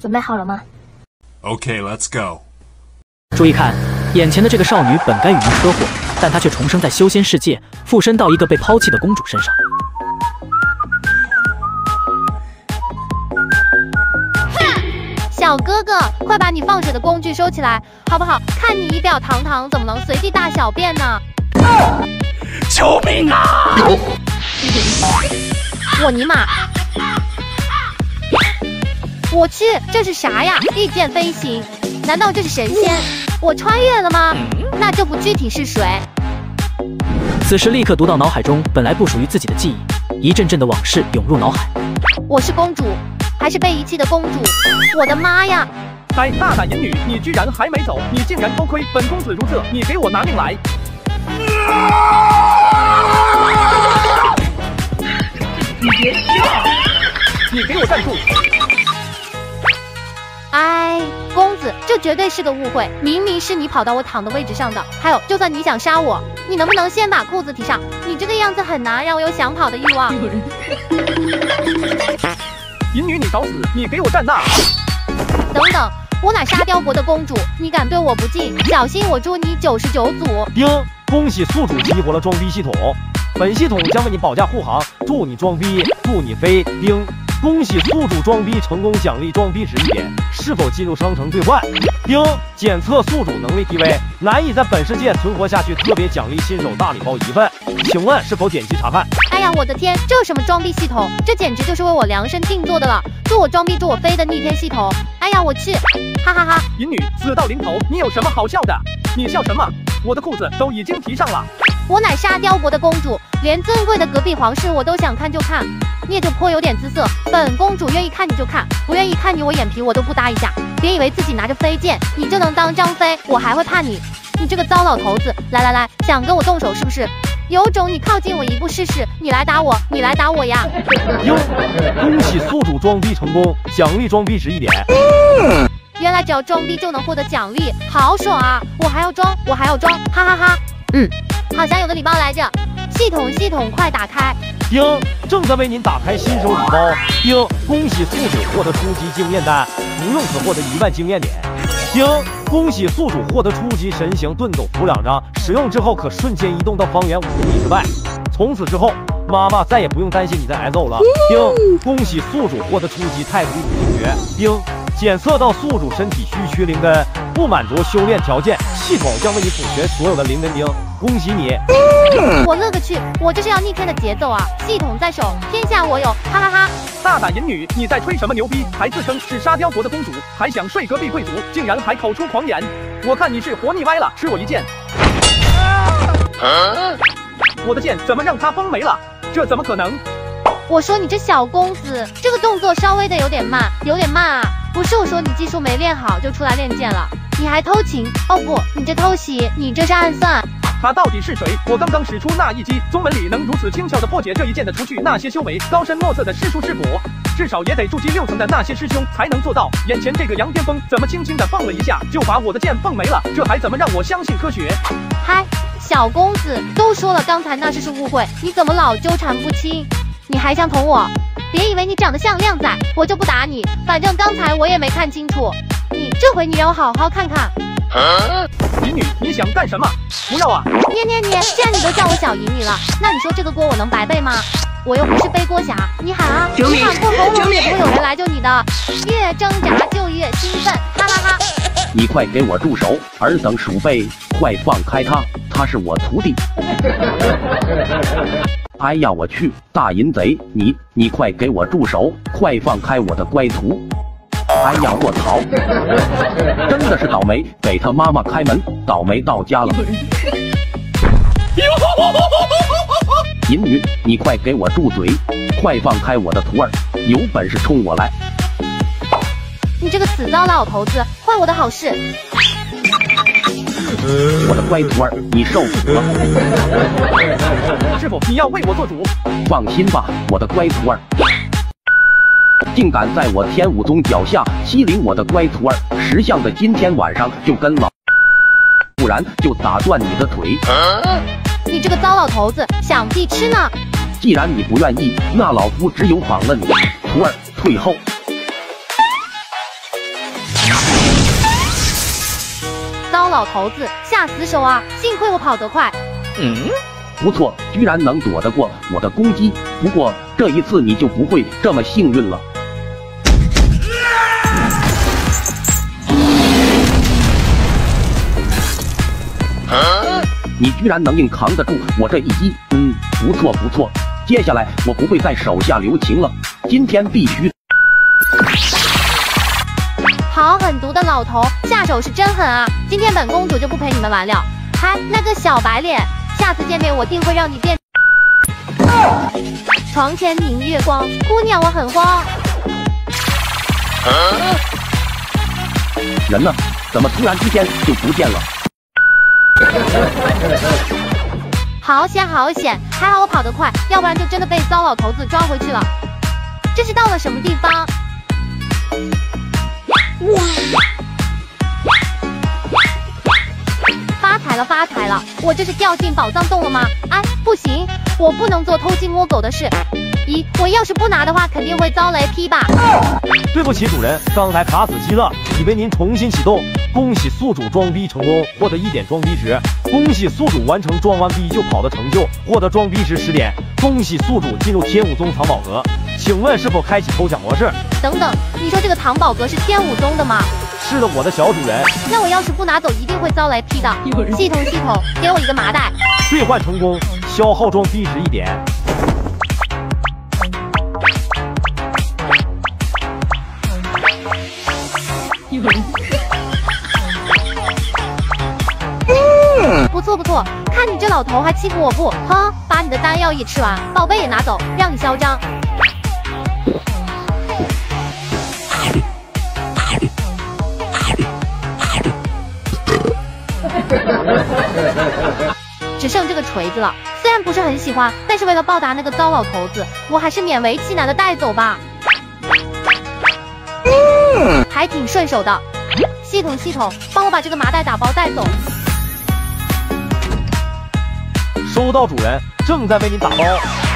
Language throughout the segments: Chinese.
准备好了吗 ？Okay, let's go. 注意看，眼前的这个少女本该与遇车祸，但她却重生在修仙世界，附身到一个被抛弃的公主身上。 小哥哥，快把你放水的工具收起来，好不好？看你仪表堂堂，怎么能随地大小便呢？ 救命啊！ 我尼玛！我去，这是啥呀？御剑飞行？难道这是神仙？我穿越了吗？那这部具体是谁？ 此时立刻读到脑海中本来不属于自己的记忆，一阵阵的往事涌入脑海。 我是公主，还是被遗弃的公主？我的妈呀！ 哎，大胆淫女，你居然还没走！你竟然偷窥本公子如厕！你给我拿命来！ 你别笑！ 你给我站住！ 哎，公子，这绝对是个误会，明明是你跑到我躺的位置上的。还有，就算你想杀我，你能不能先把裤子提上？你这个样子很难让我有想跑的欲望。 淫女，你找死！你给我站那！ 等等，我乃沙雕国的公主，你敢对我不敬，小心我诛你99组！ 丁，恭喜宿主激活了装逼系统，本系统将为你保驾护航，祝你装逼，祝你飞。丁，恭喜宿主装逼成功，奖励装逼值1点，是否进入商城兑换？丁，检测宿主能力低微，难以在本世界存活下去，特别奖励新手大礼包1份，请问是否点击查看？ 哎呀，我的天，这什么装逼系统？这简直就是为我量身定做的了！祝我装逼，祝我飞的逆天系统！哎呀，我去，哈哈哈！ 淫女，死到临头，你有什么好笑的？你笑什么？我的裤子都已经提上了。 我乃沙雕国的公主，连尊贵的隔壁皇室我都想看就看，你也就颇有点姿色。本公主愿意看你就看，不愿意看你我眼皮我都不搭一下。别以为自己拿着飞剑你就能当张飞，我还会怕你？你这个糟老头子！来来来，想跟我动手是不是？有种你靠近我一步试试！你来打我，你来打我呀！ 哟，恭喜宿主装逼成功，奖励装逼值1点。 原来只要装逼就能获得奖励，好爽啊！我还要装，我还要装，哈哈哈！好像有个礼包来着，系统快打开！ 丁，正在为您打开新手礼包。丁，恭喜宿主获得初级经验单，不用此获得1万经验点。丁，恭喜宿主获得初级神行盾斗符2张，使用之后可瞬间移动到方圆5公里之外。从此之后，妈妈再也不用担心你在挨揍了。丁，恭喜宿主获得初级太古五行诀。丁，检测到宿主身体虚缺灵根，不满足修炼条件，系统将为你补全所有的灵根丁。恭喜你！ 我勒个去，我这是要逆天的节奏啊！系统在手，天下我有，哈哈哈！ 大胆淫女，你在吹什么牛逼？还自称是沙雕国的公主，还想睡隔壁贵族，竟然还口出狂言！我看你是活腻歪了，吃我一剑！我的剑怎么让他崩没了？这怎么可能？ 我说你这小公子，这个动作稍微的有点慢啊！不是我说你技术没练好就出来练剑了，你还偷情？哦不，你这偷袭，你这是暗算！ 他到底是谁？我刚刚使出那一击，宗门里能如此轻巧的破解这一剑的，除去那些修为高深莫测的师叔师伯，至少也得筑基6层的那些师兄才能做到。眼前这个杨天风怎么轻轻的蹦了一下就把我的剑蹦没了？这还怎么让我相信科学？ 嗨，小公子，都说了刚才那是误会，你怎么老纠缠不清？你还想捅我？别以为你长得像靓仔，我就不打你。反正刚才我也没看清楚。这回你让我好好看看。 淫女，你想干什么？不要啊！ 捏，既然你都叫我小淫女了，那你说这个锅我能白背吗？我又不是背锅侠，你喊啊！你喊破喉咙也不会有人来救你的。越挣扎就越兴奋，哈哈哈！ 你快给我住手！尔等鼠辈，快放开他，他是我徒弟。哎呀，我去！大淫贼，你快给我住手！快放开我的乖徒！哎呀，我操！真的是倒霉，给他妈妈开门，倒霉到家了。淫女，你快给我住嘴！快放开我的徒儿，有本事冲我来！ 你这个死糟老头子，坏我的好事！ 我的乖徒儿，你受死了！ 师傅，你要为我做主。 放心吧，我的乖徒儿。竟敢在我天武宗脚下欺凌我的乖徒儿，识相的今天晚上就跟老，不然就打断你的腿。 你这个糟老头子，想必吃呢。 既然你不愿意，那老夫只有绑了你。徒儿退后。 老头子，下死手啊！幸亏我跑得快。 不错，居然能躲得过我的攻击。不过这一次你就不会这么幸运了。你居然能硬扛得住我这一击，不错不错。接下来我不会再手下留情了，今天必须。 好狠毒的老头，下手是真狠啊！今天本公主就不陪你们玩了。嗨，那个小白脸，下次见面我定会让你变。床前明月光，姑娘我很慌。 人呢？怎么突然之间就不见了？ 好险好险，还好我跑得快，要不然就真的被糟老头子抓回去了。这是到了什么地方？发财了发财了！我这是掉进宝藏洞了吗？哎，不行，我不能做偷鸡摸狗的事。咦，我要是不拿的话，肯定会遭雷劈吧？ 对不起，主人，刚才卡死机了，已为您重新启动。恭喜宿主装逼成功，获得1点装逼值。恭喜宿主完成装完逼就跑的成就，获得装逼值10点。恭喜宿主进入天武宗藏宝阁，请问是否开启抽奖模式？ 等等，你说这个藏宝阁是天武宗的吗？ 是的，我的小主人。 那我要是不拿走，一定会遭雷劈的。系统，给我一个麻袋。 兑换成功，消耗装逼值1点。 不错不错，看你这老头还欺负我不？哼，把你的丹药也吃完，宝贝也拿走，让你嚣张。只剩这个锤子了，虽然不是很喜欢，但是为了报答那个糟老头子，我还是勉为其难的带走吧。还挺顺手的。系统，帮我把这个麻袋打包带走。 收到，主人，正在为您打包。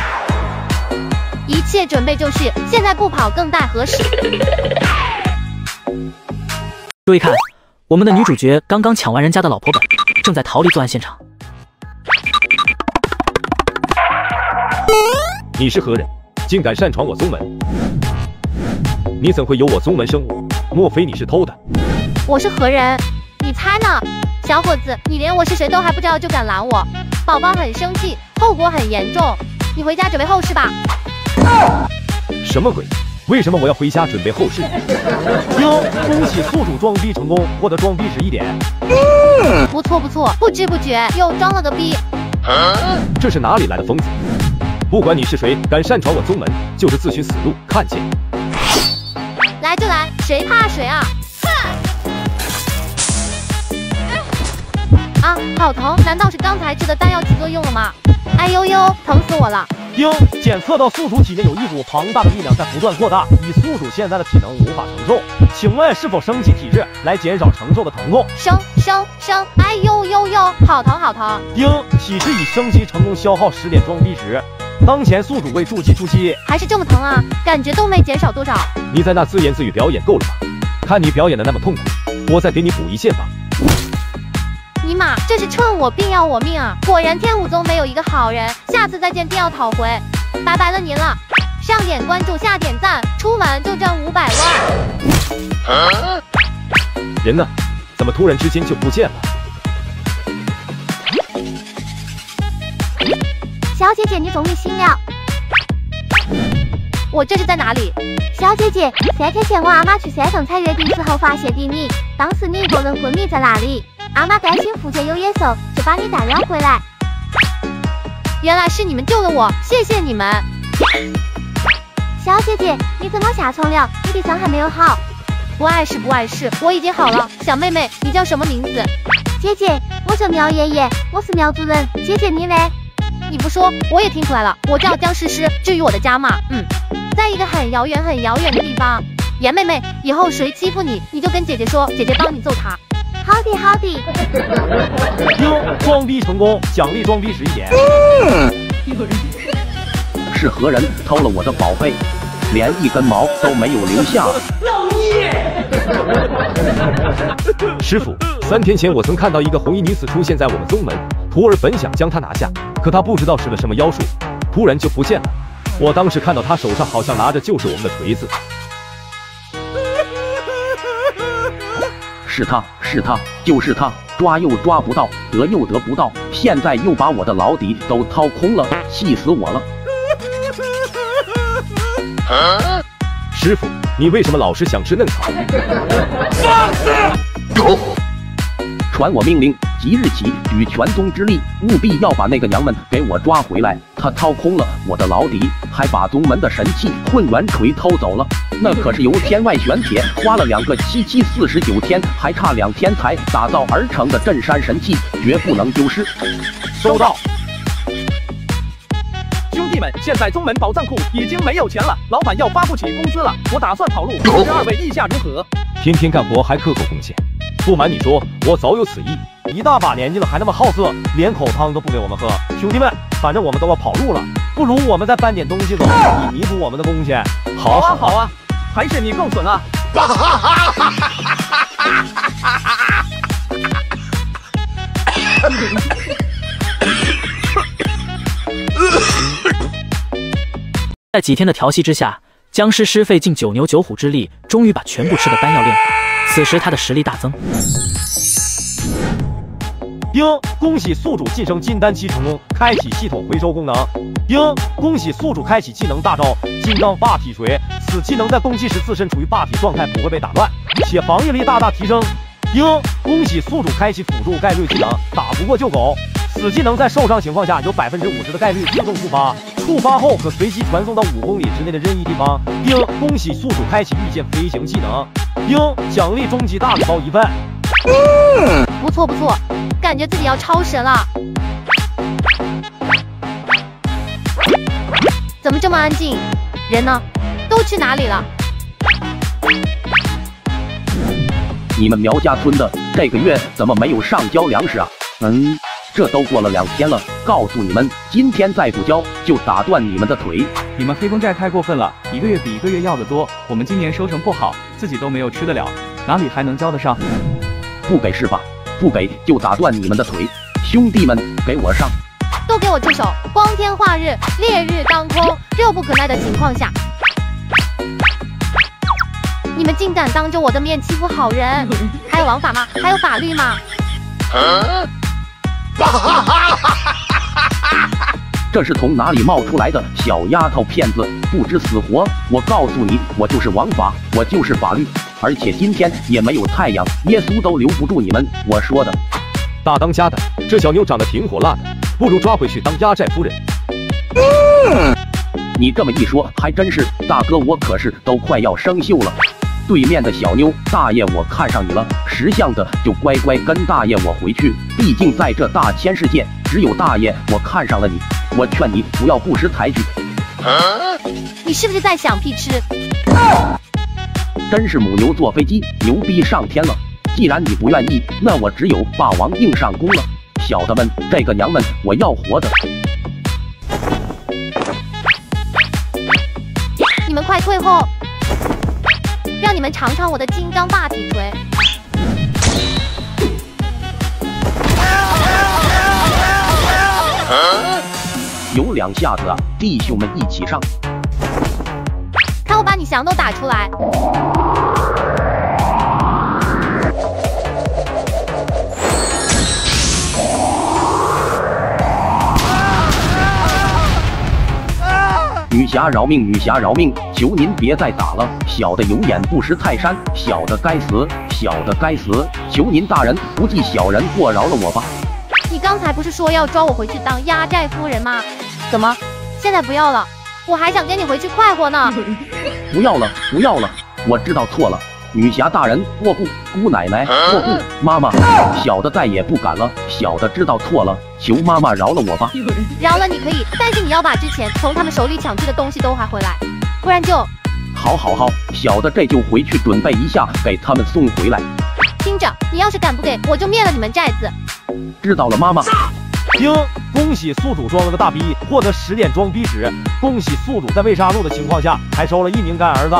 一切准备就绪，现在不跑更待何时？ 注意看，我们的女主角刚刚抢完人家的老婆本，正在逃离作案现场。 你是何人？竟敢擅闯我宗门？你怎会有我宗门生物？莫非你是偷的？ 我是何人？你猜呢？小伙子，你连我是谁都还不知道就敢拦我，宝宝很生气，后果很严重。你回家准备后事吧。 什么鬼？为什么我要回家准备后事？恭喜宿主装逼成功，获得装逼值1点。 不错，不知不觉又装了个逼。 这是哪里来的疯子？不管你是谁，敢擅闯我宗门，就是自寻死路。看见？ 来就来，谁怕谁啊！啊，好疼！难道是刚才吃的丹药起作用了吗？哎呦呦，疼死我了！ 检测到宿主体内有一股庞大的力量在不断扩大，以宿主现在的体能无法承受。请问是否升级体质来减少承受的疼痛？ 升！哎呦呦呦，好疼！ 体质已升级成功，消耗10点装逼值。当前宿主为筑基初期， 还是这么疼啊？感觉都没减少多少。 你在那自言自语表演够了吧？看你表演的那么痛苦，我再给你补一线吧。 尼玛，这是趁我病要我命啊！果然天武宗没有一个好人，下次再见定要讨回。拜拜了您了，上点关注，下点赞，出门就挣500万。 人呢？怎么突然之间就不见了？ 小姐姐，你终于醒了。我这是在哪里？小姐姐，3天前我阿妈去山上采月饼时候发现的你，当时你一个人昏迷在那里，阿妈担心附近有野兽，就把你带了回来。原来是你们救了我，谢谢你们。小姐姐，你怎么下床了？你的伤还没有好。不碍事，我已经好了。小妹妹，你叫什么名字？姐姐，我叫苗爷爷，我是苗主任。姐姐你嘞？你不说我也听出来了，我叫姜诗诗。至于我的家嘛，在一个很遥远的地方。严妹妹，以后谁欺负你，你就跟姐姐说，姐姐帮你揍他。好的。 装逼成功，奖励装逼值1点。 是何人偷了我的宝贝，连一根毛都没有留下？ 老爷，师傅 3天前，我曾看到一个红衣女子出现在我们宗门，徒儿本想将她拿下，可她不知道使了什么妖术，突然就不见了。我当时看到她手上好像拿着就是我们的锤子。 是他，是他，就是他，抓又抓不到，得又得不到，现在又把我的老底都掏空了，气死我了！ 师傅，你为什么老是想吃嫩草？ 放肆！ 传我命令，即日起举全宗之力，务必要把那个娘们给我抓回来。她掏空了我的老底，还把宗门的神器混元锤偷走了。那可是由天外玄铁花了2个7749天，还差2天才打造而成的镇山神器，绝不能丢失。 收到。 兄弟们，现在宗门宝藏库已经没有钱了，老板要发不起工资了，我打算跑路，不知2位意下如何？ 天天干活还刻苦贡献，不瞒你说，我早有此意。一大把年纪了还那么好色，连口汤都不给我们喝。兄弟们，反正我们都要跑路了，不如我们再搬点东西走，以弥补我们的贡献。 好啊，好啊，还是你够损啊！ 在几天的调息之下，僵尸师费尽9牛9虎之力，终于把全部吃的丹药炼化。此时他的实力大增。 丁，恭喜宿主晋升金丹期成功，开启系统回收功能。丁，恭喜宿主开启技能大招金刚霸体锤，此技能在攻击时自身处于霸体状态，不会被打断，且防御力大大提升。丁，恭喜宿主开启辅助概率技能打不过救狗，此技能在受伤情况下有50%的概率自动触发，触发后可随机传送到5公里之内的任意地方。丁，恭喜宿主开启御剑飞行技能。丁，奖励终极大礼包1份。 不错不错，感觉自己要超神了。怎么这么安静？人呢？都去哪里了？ 你们苗家村的这个月怎么没有上交粮食啊？这都过了2天了，告诉你们，今天再不交就打断你们的腿。 你们黑风寨太过分了，一个月比一个月要的多，我们今年收成不好，自己都没有吃得了，哪里还能交得上？ 不给是吧？不给就打断你们的腿，兄弟们，给我上！ 都给我住手！光天化日，烈日当空，热不可耐的情况下，你们竟敢当着我的面欺负好人，还有王法吗？还有法律吗？ 这是从哪里冒出来的小丫头片子，不知死活！我告诉你，我就是王法，我就是法律，而且今天也没有太阳，耶稣都留不住你们！我说的。 大当家的，这小妞长得挺火辣的，不如抓回去当压寨夫人。 你这么一说，还真是，大哥，我可是都快要生锈了。对面的小妞，大爷我看上你了，识相的就乖乖跟大爷我回去，毕竟在这大千世界，只有大爷我看上了你，我劝你不要不识抬举。 你是不是在想屁吃？ 真是母牛坐飞机，牛逼上天了。既然你不愿意，那我只有霸王硬上弓了。小的们，这个娘们，我要活的。 你们快退后，让你们尝尝我的金刚霸体锤。 有2下子啊，弟兄们一起上！ 看我把你翔都打出来！ 女侠饶命，女侠饶命！求您别再打了，小的有眼不识泰山，小的该死，小的该死！求您大人不计小人过，饶了我吧！ 你刚才不是说要抓我回去当压寨夫人吗？怎么，现在不要了？我还想跟你回去快活呢！ 不要了，不要了，我知道错了。女侠大人，我不，姑奶奶，我不，妈妈，小的再也不敢了，小的知道错了，求妈妈饶了我吧。 饶了你可以，但是你要把之前从他们手里抢去的东西都还回来，不然就…… 好，好，好，小的这就回去准备一下，给他们送回来。 听着，你要是敢不给，我就灭了你们寨子。 知道了，妈妈。 丁，恭喜宿主装了个大逼，获得10点装逼值。恭喜宿主在未杀戮的情况下，还收了1名干儿子。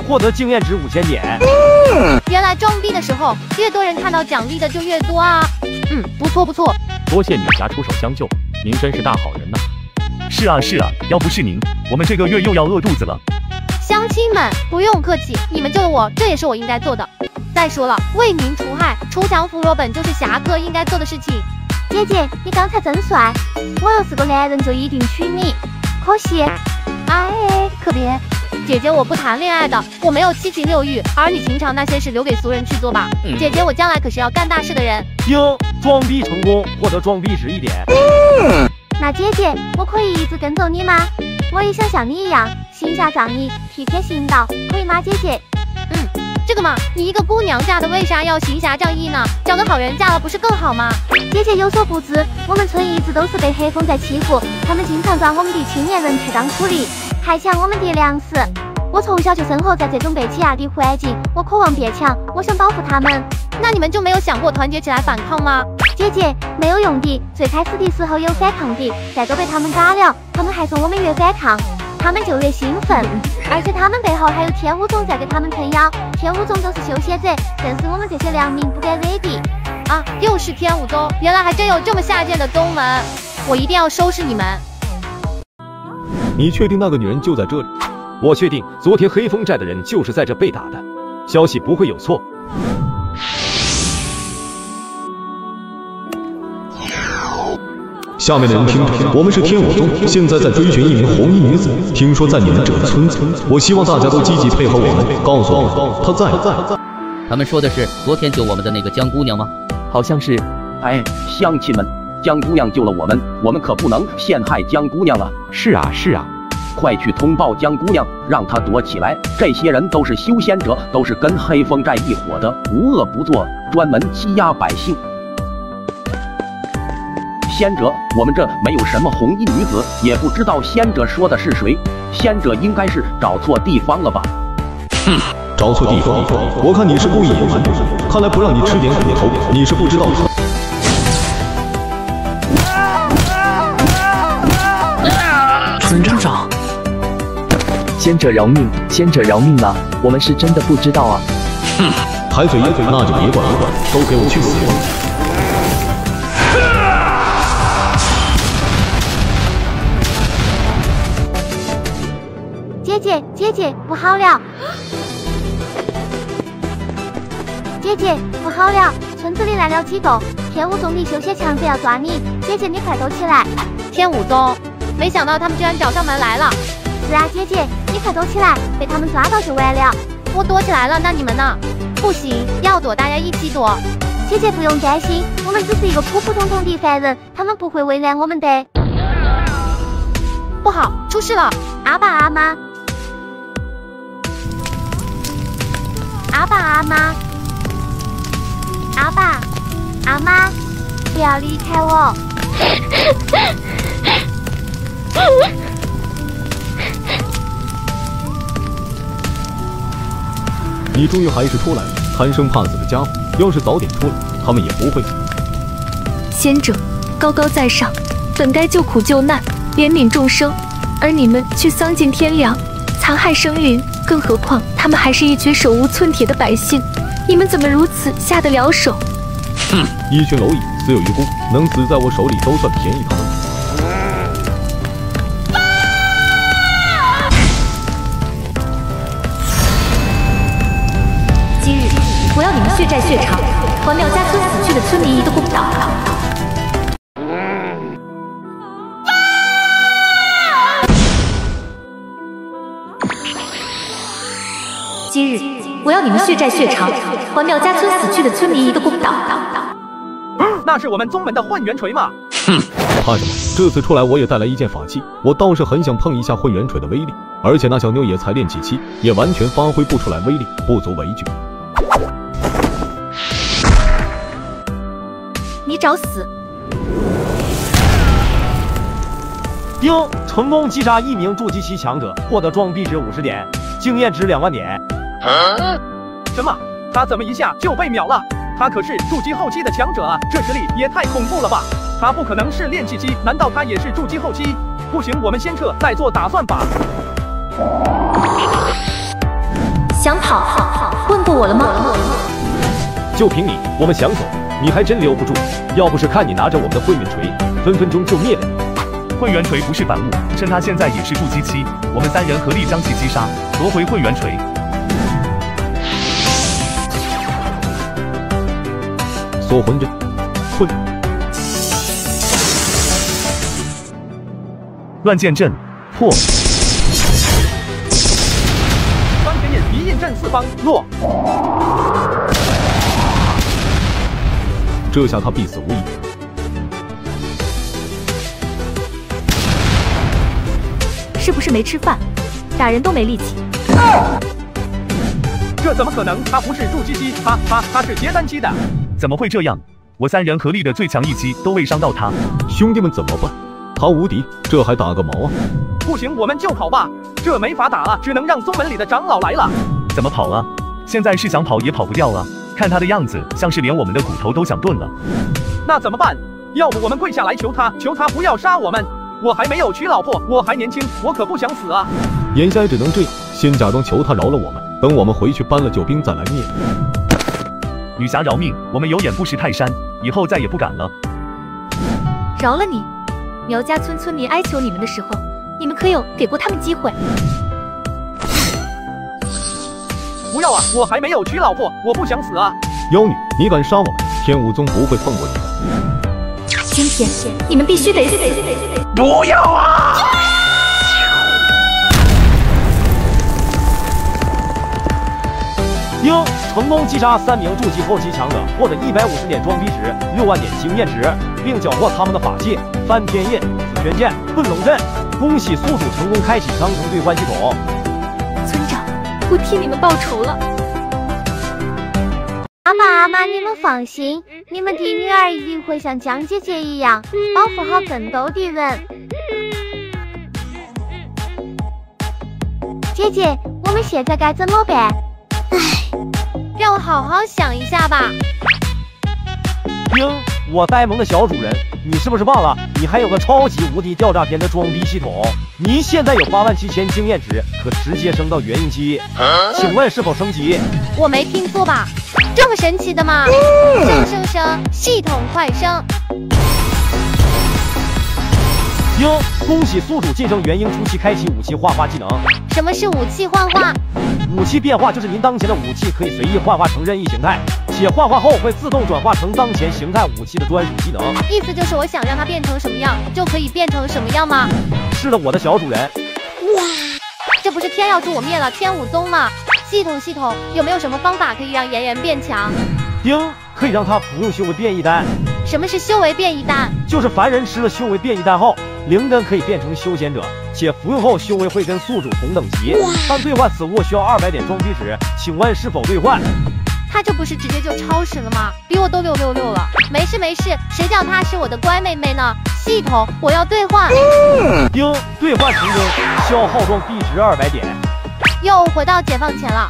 获得经验值5000点。 原来装逼的时候，越多人看到奖励的就越多啊。不错不错。 多谢女侠出手相救，您真是大好人呐。是啊是啊，要不是您，我们这个月又要饿肚子了。 乡亲们，不用客气，你们救了我，这也是我应该做的。再说了，为民除害、锄强扶弱本就是侠客应该做的事情。 姐姐，你刚才真帅，我要是个男人就一定娶你。可惜，哎，可别。 姐姐，我不谈恋爱的，我没有7情6欲，儿女情长那些事留给俗人去做吧。姐姐，我将来可是要干大事的人。 装逼成功，获得装逼值1点。 那姐姐，我可以一直跟着你吗？我也想像你一样，行侠仗义，替天行道，可以吗，姐姐？ 这个嘛，你一个姑娘嫁的，为啥要行侠仗义呢？找个好人嫁了不是更好吗？ 姐姐有所不知，我们村一直都是被黑风在欺负，他们经常抓我们的青年人去当苦力，还抢我们的粮食。我从小就生活在这种被欺压的环境，我渴望变强，我想保护他们。 那你们就没有想过团结起来反抗吗？ 姐姐，没有用的，最开始的时候有反抗的，再都被他们打了，他们还说我们越反抗，他们就越兴奋，而且他们背后还有天武宗在给他们撑腰，天武宗都是修仙者，正是我们这些良民不敢惹的。 啊，又是天武宗，原来还真有这么下贱的宗门，我一定要收拾你们。 你确定那个女人就在这里？ 我确定，昨天黑风寨的人就是在这被打的，消息不会有错。 下面的人听着，我们是天武宗，现在在追寻一名红衣女子，听说在你们这个村子，我希望大家都积极配合我们，告诉我她在。 他们说的是昨天救我们的那个江姑娘吗？ 好像是。 哎，乡亲们，江姑娘救了我们，我们可不能陷害江姑娘啊！ 是啊是啊， 快去通报江姑娘，让她躲起来。这些人都是修仙者，都是跟黑风寨一伙的，无恶不作，专门欺压百姓。仙者，我们这没有什么红衣女子，也不知道仙者说的是谁。仙者应该是找错地方了吧？ 找错地方？我看你是故意隐瞒，看来不让你吃点苦头，你是不知道。 村长， 仙者饶命，仙者饶命啊！我们是真的不知道啊。 抬嘴，那就别管了，都给我去死！ 姐姐，不好了！姐姐，不好了！村子里来了几个天武宗的修仙强者要抓你，姐姐你快都起来！ 天武宗，没想到他们居然找上门来了。 是啊，姐姐，你快躲起来，被他们抓到就完了。 我躲起来了，那你们呢？不行，要躲大家一起躲。 姐姐不用担心，我们只是一个普普通通的凡人，他们不会为难我们的。 不好，出事了！ 阿爸阿妈，阿爸阿妈，阿爸阿妈，不要离开我！ 你终于还是出来了，贪生怕死的家伙！要是早点出来，他们也不会死。 仙者高高在上，本该救苦救难，怜悯众生，而你们却丧尽天良，残害生灵。更何况他们还是一群手无寸铁的百姓，你们怎么如此下得了手？ 一群蝼蚁，死有余辜，能死在我手里都算便宜他们。 今日我要你们血债血偿，还苗家村死去的村民一个公道。今日我要你们血债血偿，还苗家村死去的村民一个公道。 那是我们宗门的混元锤嘛？ 怕什么？这次出来我也带来一件法器，我倒是很想碰一下混元锤的威力，而且那小妞也才练气7，也完全发挥不出来威力，不足为惧。 你找死！ 丁成功击杀一名筑基期强者，获得装逼值50点，经验值2万点。 什么？他怎么一下就被秒了？他可是筑基后期的强者啊，这实力也太恐怖了吧！他不可能是练气期，难道他也是筑基后期？不行，我们先撤，再做打算吧。 想跑，问过我了吗？ 就凭你，我们想走，你还真留不住。要不是看你拿着我们的混元锤，分分钟就灭了你。 混元锤不是反物，趁他现在也是筑基期，我们3人合力将其击杀，夺回混元锤。 锁魂阵，混。 乱剑阵破。 方天印一印震四方落。 这下他必死无疑。 是不是没吃饭？打人都没力气。 这怎么可能？他不是筑基期，他是结丹期的。 怎么会这样？我3人合力的最强一击都未伤到他。 兄弟们怎么办？他无敌，这还打个毛啊！ 不行，我们就跑吧。这没法打啊，只能让宗门里的长老来了。 怎么跑啊？现在是想跑也跑不掉啊！看他的样子，像是连我们的骨头都想炖了。 那怎么办？要不我们跪下来求他不要杀我们。我还没有娶老婆，我还年轻，我可不想死啊！ 眼下只能这样，先假装求他饶了我们，等我们回去搬了救兵再来灭。 女侠饶命，我们有眼不识泰山，以后再也不敢了。 饶了你！苗家村村民哀求你们的时候，你们可有给过他们机会？ 不要啊！我还没有娶老婆，我不想死啊！ 妖女，你敢杀我们，天武宗不会放过你的。 今天你们必须得死！ 不要啊！ 鹰成功击杀3名筑基后期强者，获得150点装逼值、6万点经验值，并缴获他们的法器翻天印、紫泉剑、混龙阵。恭喜宿主成功开启商城兑换系统。 村长，我替你们报仇了。 阿爸阿妈，你们放心，你们的女儿一定会像江姐姐一样，保护好奋斗的人。姐姐，我们现在该怎么办？ 让我好好想一下吧。 鹰，我呆萌的小主人，你是不是忘了，你还有个超级无敌吊炸天的装逼系统？你现在有87000经验值，可直接升到元婴期，请问是否升级？ 我没听错吧？这么神奇的吗？升，系统快升！ 鹰，恭喜宿主晋升元婴初期，开启武器幻化技能。 什么是武器幻化？ 武器变化就是您当前的武器可以随意幻化成任意形态，且幻化后会自动转化成当前形态武器的专属技能。 意思就是我想让它变成什么样，就可以变成什么样吗？ 是的，我的小主人。 哇，这不是天要助我灭了天武宗吗？系统，有没有什么方法可以让妍妍变强？ 鹰可以让他服用修为变异丹。 什么是修为变异丹？ 就是凡人吃了修为变异丹后，灵根可以变成修仙者，且服用后修为会跟宿主同等级。但兑换此物需要200点装逼值，请问是否兑换？ 他这不是直接就超时了吗？比我都666了。没事，谁叫她是我的乖妹妹呢？系统，我要兑换。 鹰兑换成功，消耗装逼值200点。 又回到解放前了。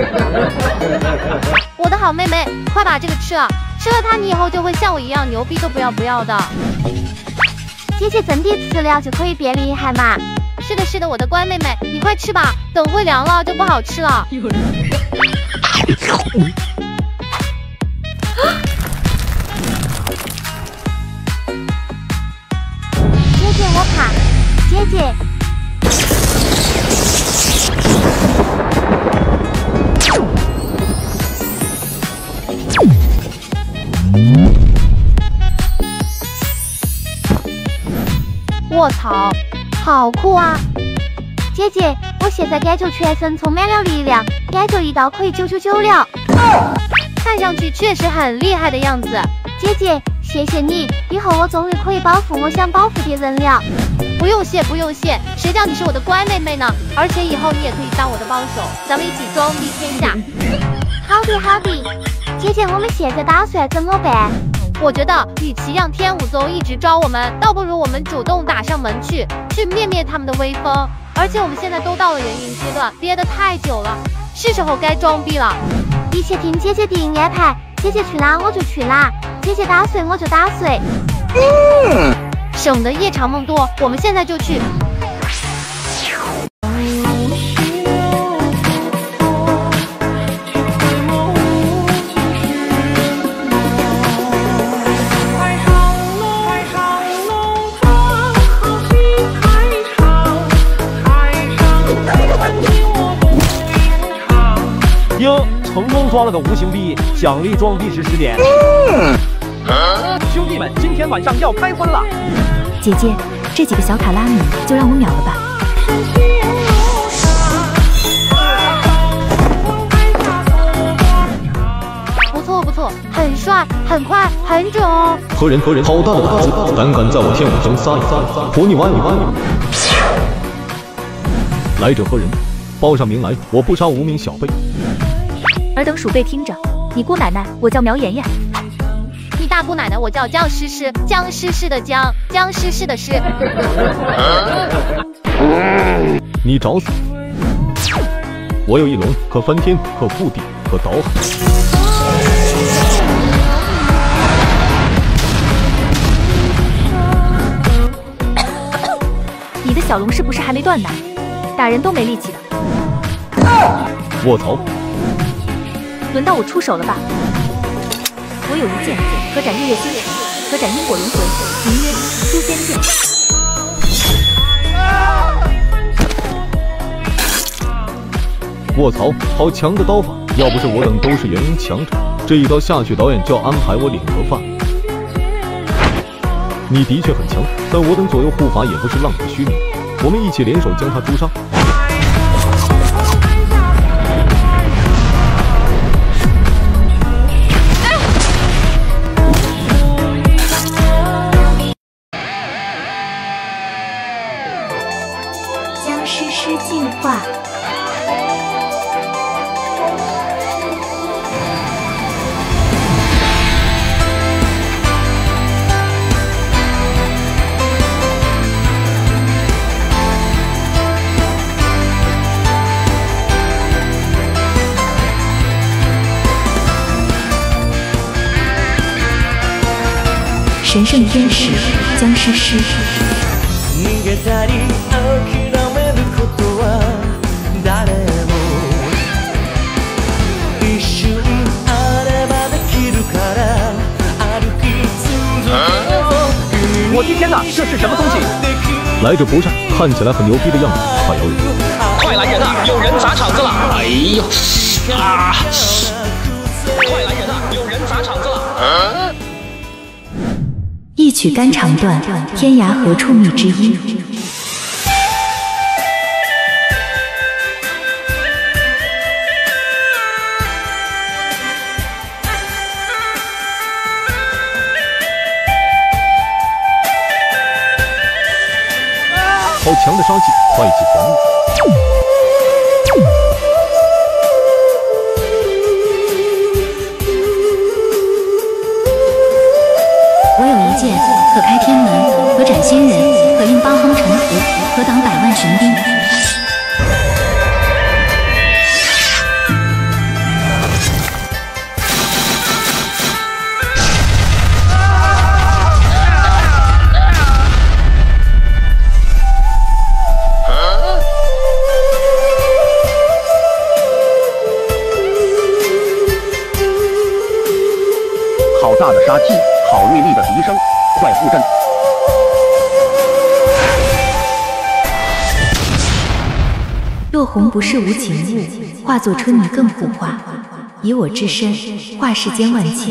我的好妹妹，快把这个吃了，吃了它你以后就会像我一样牛逼都不要的。 姐姐真的吃了就可以变厉害嘛？ 是的，我的乖妹妹，你快吃吧，等会凉了就不好吃了。 姐姐我怕，姐姐。 卧槽，好酷啊！ 姐姐，我现在感觉全身充满了力量，感觉一刀可以999了。 看上去确实很厉害的样子。 姐姐，谢谢你，以后我终于可以保护我想保护的人了。 不用谢，谁叫你是我的乖妹妹呢？而且以后你也可以当我的帮手，咱们一起装逼天下。 好的，姐姐，我们现在打算怎么办？ 我觉得，与其让天武宗一直招我们，倒不如我们主动打上门去灭他们的威风。而且我们现在都到了元婴阶段，憋得太久了，是时候该装逼了。 一切听姐姐的安排，姐姐去哪我就去哪，姐姐打碎我就打碎。 省得夜长梦多，我们现在就去。 成功装了个无形币，奖励装币时10点。 兄弟们，今天晚上要开荤了！ 姐姐，这几个小卡拉米就让我秒了吧。 不错，很帅，很快，很准哦。 何人，好大的胆子，胆敢在我天武宗撒野，活你玩！来者何人？报上名来，我不杀无名小辈。 尔等鼠辈听着，你姑奶奶，我叫苗妍妍。 你大姑奶奶，我叫姜诗诗，姜诗诗的姜，姜诗诗的诗。 你找死！我有一龙，可翻天，可覆地，可倒海。 你的小龙是不是还没断奶？打人都没力气的。 卧槽！ 轮到我出手了吧？我有一剑，可斩日月星辰，可斩因果轮回，名曰诛仙剑。 卧槽，好强的刀法！要不是我等都是元婴强者，这一刀下去，导演就要安排我领盒饭。你的确很强，但我等左右护法也不是浪得虚名，我们一起联手将他诛杀。 将诗诗进化。神圣天使姜诗诗。 我的天哪，这是什么东西？ 来者不善，看起来很牛逼的样子，快摇人！ 快来人啊！有人砸场子了！哎呦啊！快来人啊！有人砸场子了！ 一曲肝肠断，天涯何处觅知音。 好强的杀气，快起防御！ 我有一剑，可开天门，可斩仙人，可令八方臣服，可挡百万雄兵。 好大的杀气，好锐利的笛声，快布阵！ 落红不是无情物，化作春泥更护花。以我之身，化世间万千。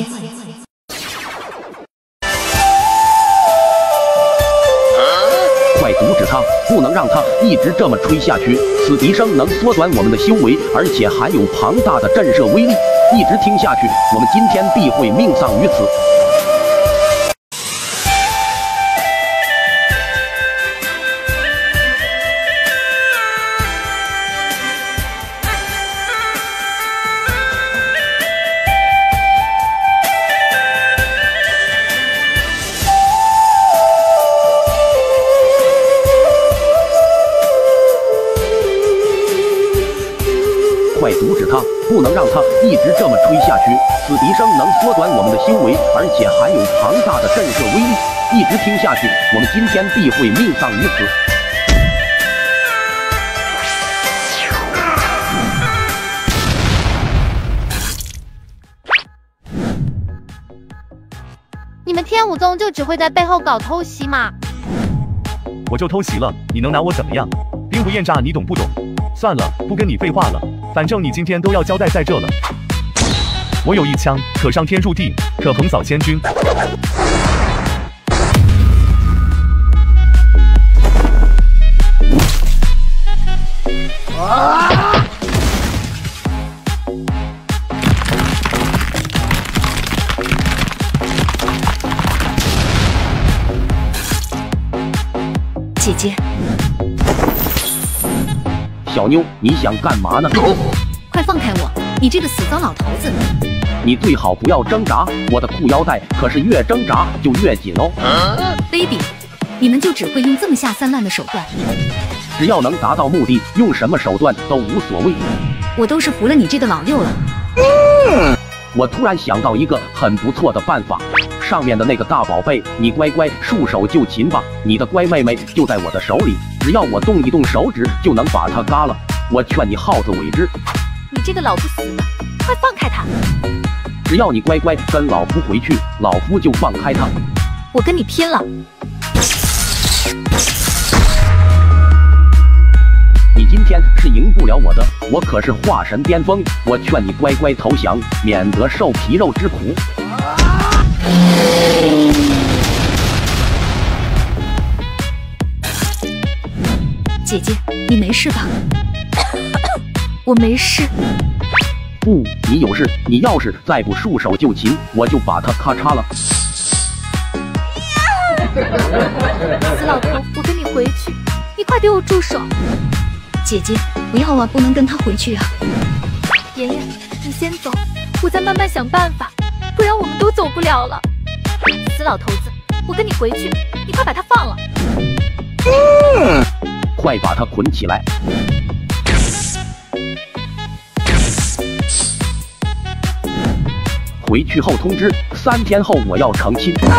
快阻止他，不能让他一直这么吹下去。此笛声能缩短我们的修为，而且含有庞大的震慑威力。一直听下去，我们今天必会命丧于此。快阻止他，不能让他一直这么吹下去。此笛声能缩短我们的修为，而且含有庞大的震慑威力。一直听下去，我们今天必会命丧于此。 你们天武宗就只会在背后搞偷袭吗？ 我就偷袭了，你能拿我怎么样？兵不厌诈，你懂不懂？算了，不跟你废话了，反正你今天都要交代在这了。 我有一枪，可上天入地，可横扫千军。 姐姐， 小妞，你想干嘛呢？ 快放开我！你这个死脏老头子！ 你最好不要挣扎，我的裤腰带可是越挣扎就越紧哦。 baby， 你们就只会用这么下三滥的手段？ 只要能达到目的，用什么手段都无所谓。 我都是服了你这个老六了。 我突然想到一个很不错的办法。上面的那个大宝贝，你乖乖束手就擒吧，你的乖妹妹就在我的手里，只要我动一动手指就能把她嘎了。我劝你好自为之。 你这个老不死的，快放开她！ 只要你乖乖跟老夫回去，老夫就放开她。 我跟你拼了！ 你今天是赢不了我的，我可是化神巅峰，我劝你乖乖投降，免得受皮肉之苦。 姐姐，你没事吧？ 我没事。 不，你有事。你要是再不束手就擒，我就把他咔嚓了。 死老头，我跟你回去，你快给我住手！ 姐姐，不要啊，不能跟他回去啊。 妍妍，你先走，我再慢慢想办法，不然我们都走不了了。死老头子，我跟你回去，你快把他放了。 快把他捆起来。回去后通知，3天后我要成亲。救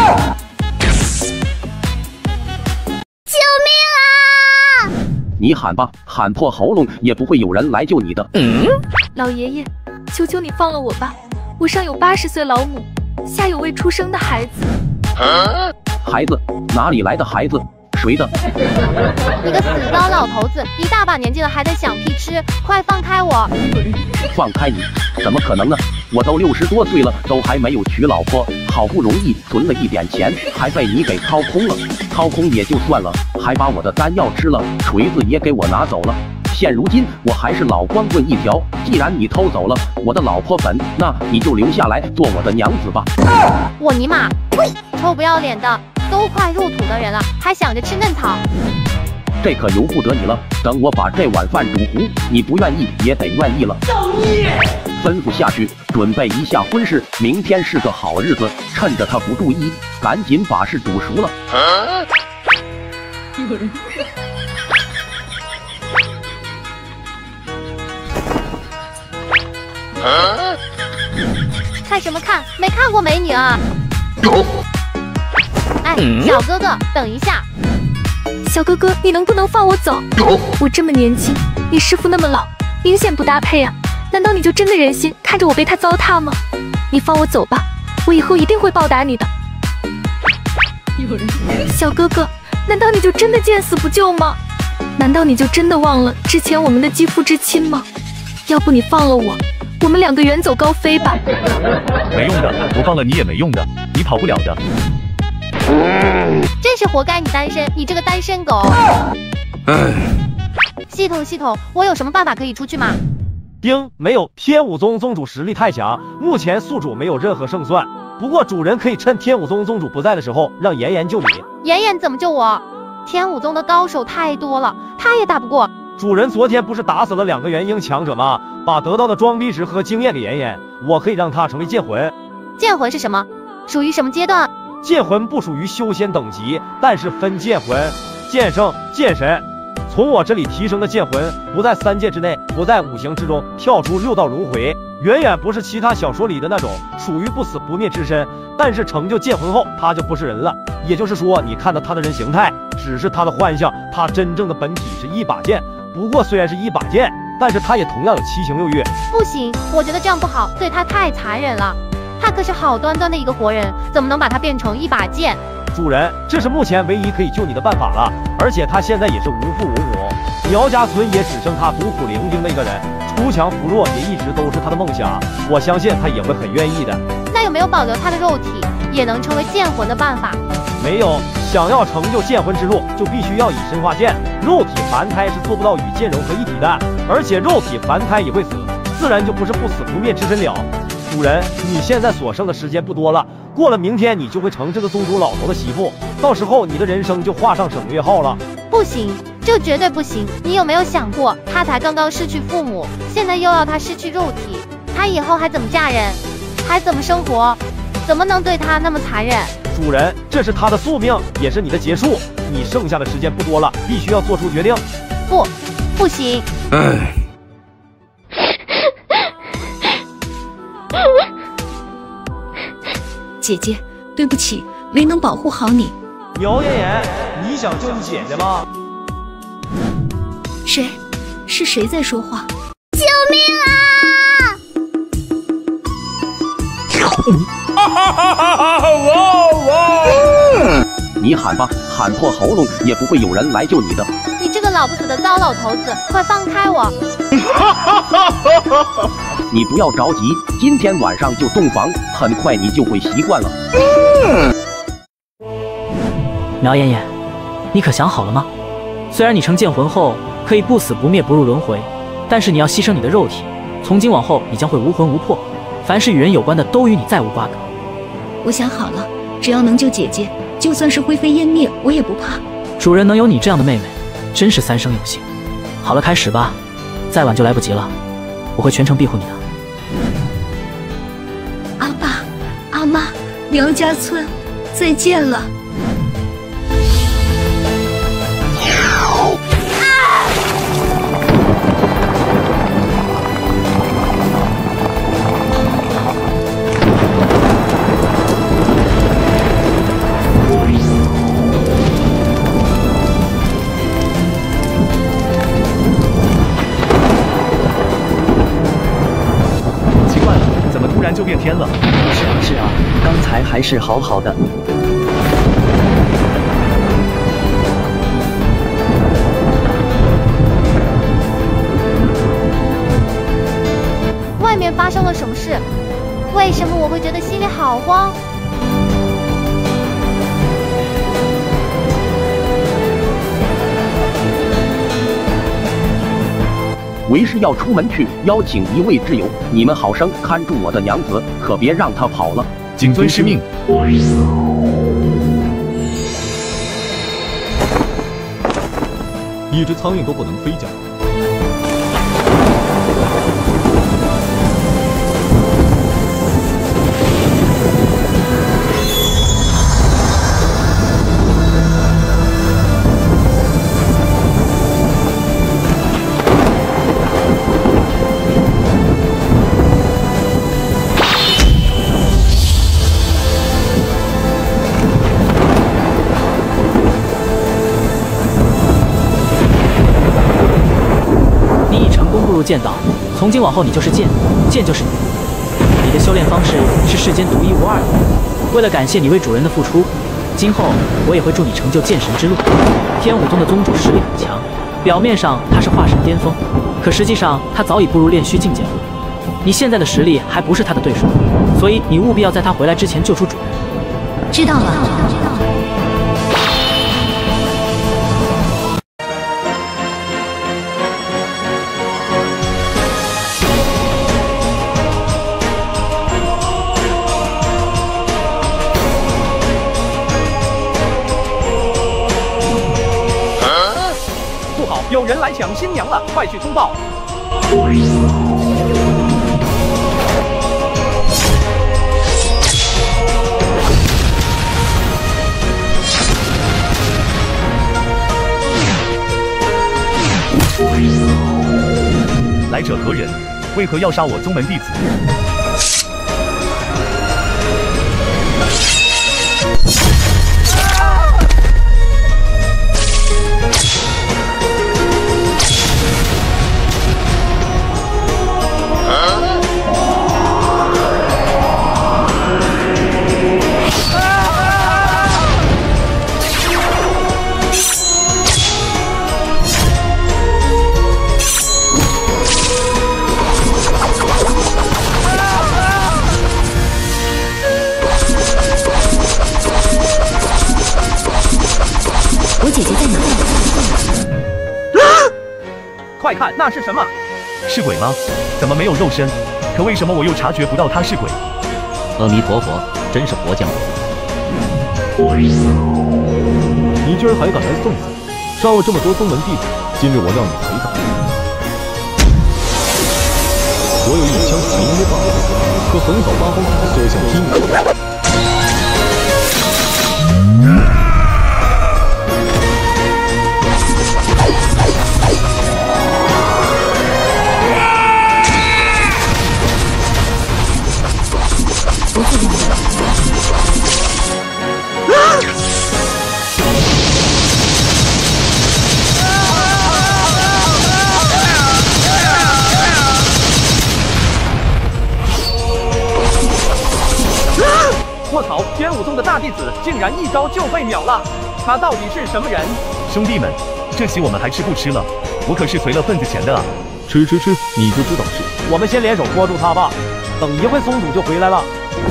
命啊！ 你喊吧，喊破喉咙也不会有人来救你的。 老爷爷，求求你放了我吧，我上有80岁老母，下有未出生的孩子。 孩子？哪里来的孩子？谁的？ 你个死糟老头子，一大把年纪了还在想屁吃，快放开我！ 放开你？怎么可能呢？我都60多岁了，都还没有娶老婆，好不容易存了一点钱，还被你给掏空了。掏空也就算了，还把我的丹药吃了，锤子也给我拿走了。现如今我还是老光棍一条，既然你偷走了我的老婆粉，那你就留下来做我的娘子吧。 我尼玛，臭不要脸的！都快入土的人了，还想着吃嫩草， 这可由不得你了。等我把这碗饭煮糊，你不愿意也得愿意了。造孽！吩咐下去，准备一下婚事，明天是个好日子，趁着他不注意，赶紧把事煮熟了。 看什么看？没看过美女啊！哎，小哥哥，等一下！ 小哥哥，你能不能放我走？我这么年轻，你师傅那么老，明显不搭配啊！难道你就真的忍心看着我被他糟蹋吗？你放我走吧，我以后一定会报答你的。小哥哥，难道你就真的见死不救吗？难道你就真的忘了之前我们的肌肤之亲吗？要不你放了我，我们2个远走高飞吧。 没用的，我放了你也没用的，你跑不了的。 真是活该你单身，你这个单身狗！系统，我有什么办法可以出去吗？ 丁，没有，天武宗宗主实力太强，目前宿主没有任何胜算。不过主人可以趁天武宗宗主不在的时候，让妍妍救你。 妍妍怎么救我？天武宗的高手太多了，他也打不过。 主人昨天不是打死了2个元婴强者吗？把得到的装逼值和经验给妍妍，我可以让她成为剑魂。 剑魂是什么？属于什么阶段？ 剑魂不属于修仙等级，但是分剑魂、剑圣、剑神。从我这里提升的剑魂，不在3界之内，不在5行之中，跳出6道轮回，远远不是其他小说里的那种属于不死不灭之身。但是成就剑魂后，他就不是人了。也就是说，你看到他的人形态只是他的幻象，他真正的本体是一把剑。不过虽然是一把剑，但是他也同样有7情6欲。 不行，我觉得这样不好，对他太残忍了。他可是好端端的一个活人，怎么能把他变成一把剑？ 主人，这是目前唯一可以救你的办法了，而且他现在也是无父无母，苗家村也只剩他孤苦伶仃的一个人， 锄强扶弱也一直都是他的梦想，我相信他也会很愿意的。 那有没有保留他的肉体，也能成为剑魂的办法？ 没有，想要成就剑魂之路，就必须要以身化剑。肉体凡胎是做不到与剑融合一体的，而且肉体凡胎也会死，自然就不是不死不灭之身了。主人，你现在所剩的时间不多了，过了明天你就会成这个宗主老头的媳妇，到时候你的人生就画上省略号了。 不行，这绝对不行！你有没有想过，他才刚刚失去父母，现在又要他失去肉体，他以后还怎么嫁人，还怎么生活？怎么能对他那么残忍？ 主人，这是他的宿命，也是你的结束。你剩下的时间不多了，必须要做出决定。 不行。 姐姐，对不起，没能保护好你。 苗妍妍，你想救你姐姐吗？ 谁？是谁在说话？ 救命啊！ 你喊吧，喊破喉咙也不会有人来救你的。 你这个老不死的糟老头子，快放开我！ 你不要着急，今天晚上就洞房，很快你就会习惯了。 苗妍妍，你可想好了吗？虽然你成剑魂后可以不死不灭不入轮回，但是你要牺牲你的肉体，从今往后你将会无魂无魄，凡是与人有关的都与你再无瓜葛。 我想好了，只要能救姐姐，就算是灰飞烟灭我也不怕。 主人能有你这样的妹妹，真是三生有幸。好了，开始吧，再晚就来不及了，我会全程庇护你的。 阿爸阿妈，苗家村再见了。 就变天了。 是啊，刚才还是好好的。 外面发生了什么事？为什么我会觉得心里好慌？ 为师要出门去邀请一位挚友，你们好生看住我的娘子，可别让她跑了。 谨遵师命。 一只苍蝇都不能飞家。 剑道，从今往后你就是剑，剑就是你。你的修炼方式是世间独一无二的。为了感谢你为主人的付出，今后我也会助你成就剑神之路。天武宗的宗主实力很强，表面上他是化神巅峰，可实际上他早已步入炼虚境界了。你现在的实力还不是他的对手，所以你务必要在他回来之前救出主人。 知道了。 有人来抢新娘了，快去通报！ 来者何人？为何要杀我宗门弟子？ 快看，那是什么？ 是鬼吗？怎么没有肉身？可为什么我又察觉不到他是鬼？ 阿弥陀佛，真是活降鬼！ 你居然还敢来送死，杀了这么多宗门弟子，今日我要你陪葬。我有一枪名曰霸王，可横扫八方，所向披靡。 不是你的。 卧槽！天武宗的大弟子竟然一招就被秒了，他到底是什么人？ 兄弟们，这席我们还吃不吃了？我可是随了份子钱的啊！ 吃，你就知道吃。 我们先联手拖住他吧，等一会宗主就回来了。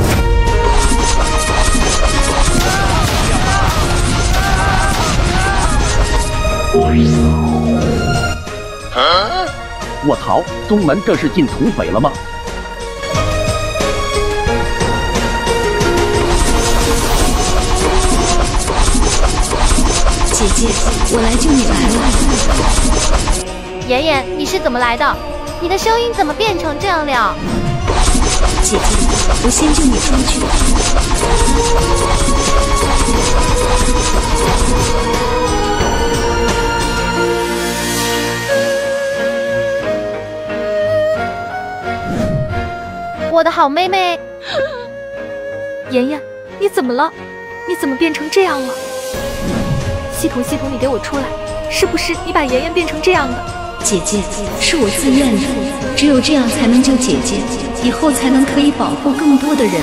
我操！宗门这是进土匪了吗？ 姐姐，我来救你来了。 妍妍，你是怎么来的？你的声音怎么变成这样了？ 姐姐，我先救你出去。 我的好妹妹， 妍妍，你怎么了？你怎么变成这样了？系统，你给我出来！是不是你把妍妍变成这样的？ 姐姐，是我自愿的，只有这样才能救姐姐，以后才能可以保护更多的人。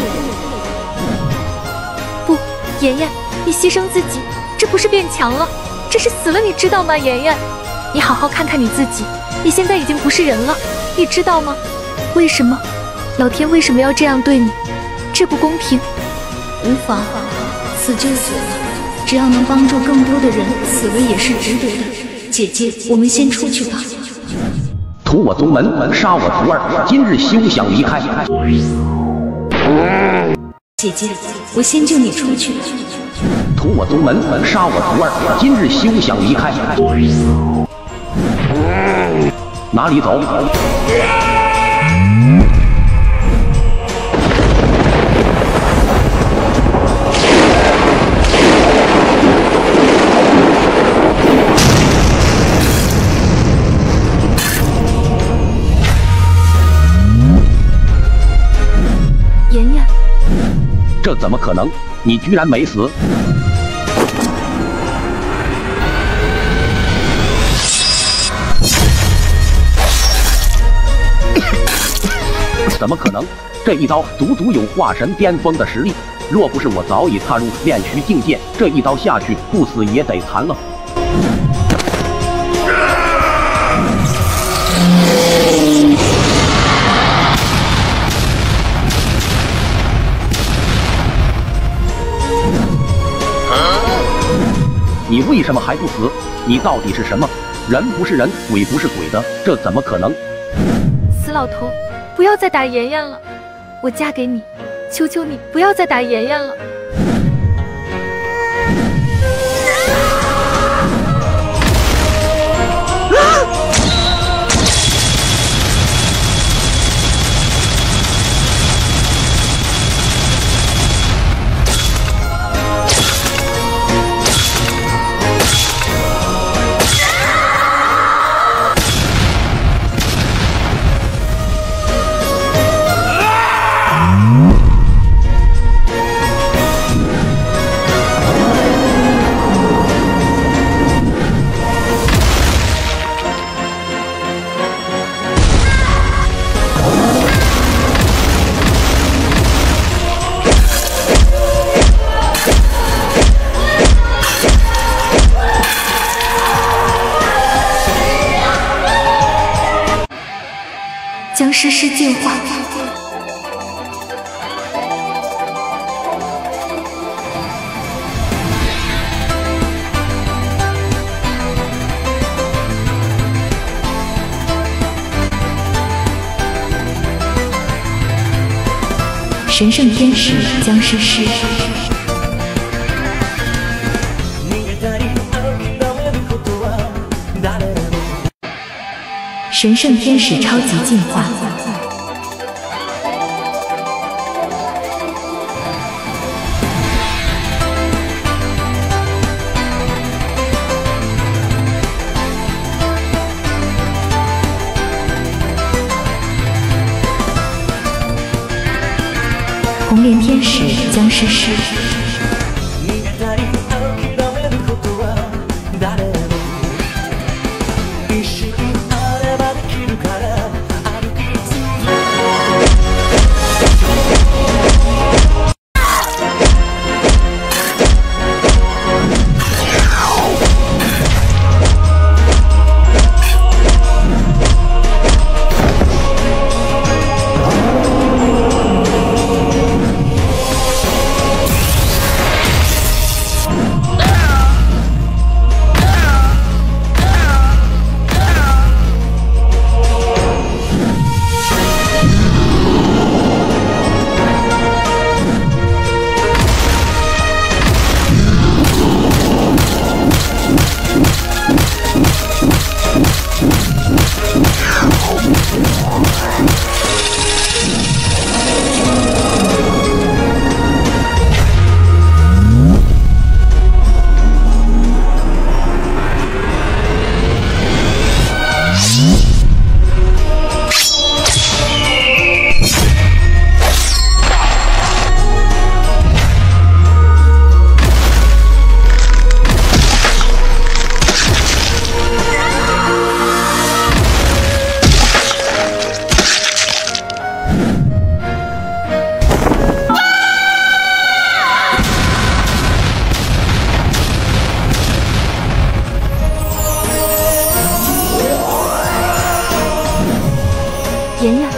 不，妍妍，你牺牲自己，这不是变强了，这是死了，你知道吗？妍妍，你好好看看你自己，你现在已经不是人了，你知道吗？为什么？老天为什么要这样对你？这不公平。 无妨，死就死了。只要能帮助更多的人，死了也是值得的。姐姐，我们先出去吧。 屠我宗门，杀我徒儿，今日休想离开。 姐姐，我先救你出去。 屠我宗门，杀我徒儿，今日休想离开。哪里走？这怎么可能？你居然没死！怎么可能？这一刀足足有化神巅峰的实力，若不是我早已踏入炼虚境界，这一刀下去，不死也得残了。你为什么还不死？你到底是什么？人不是人，鬼不是鬼的，这怎么可能？ 死老头，不要再打妍妍了，我嫁给你，求求你不要再打妍妍了。将诗诗净化。 神圣天使僵尸师。神圣天使超级进化。红莲天使僵尸师。 妍妍，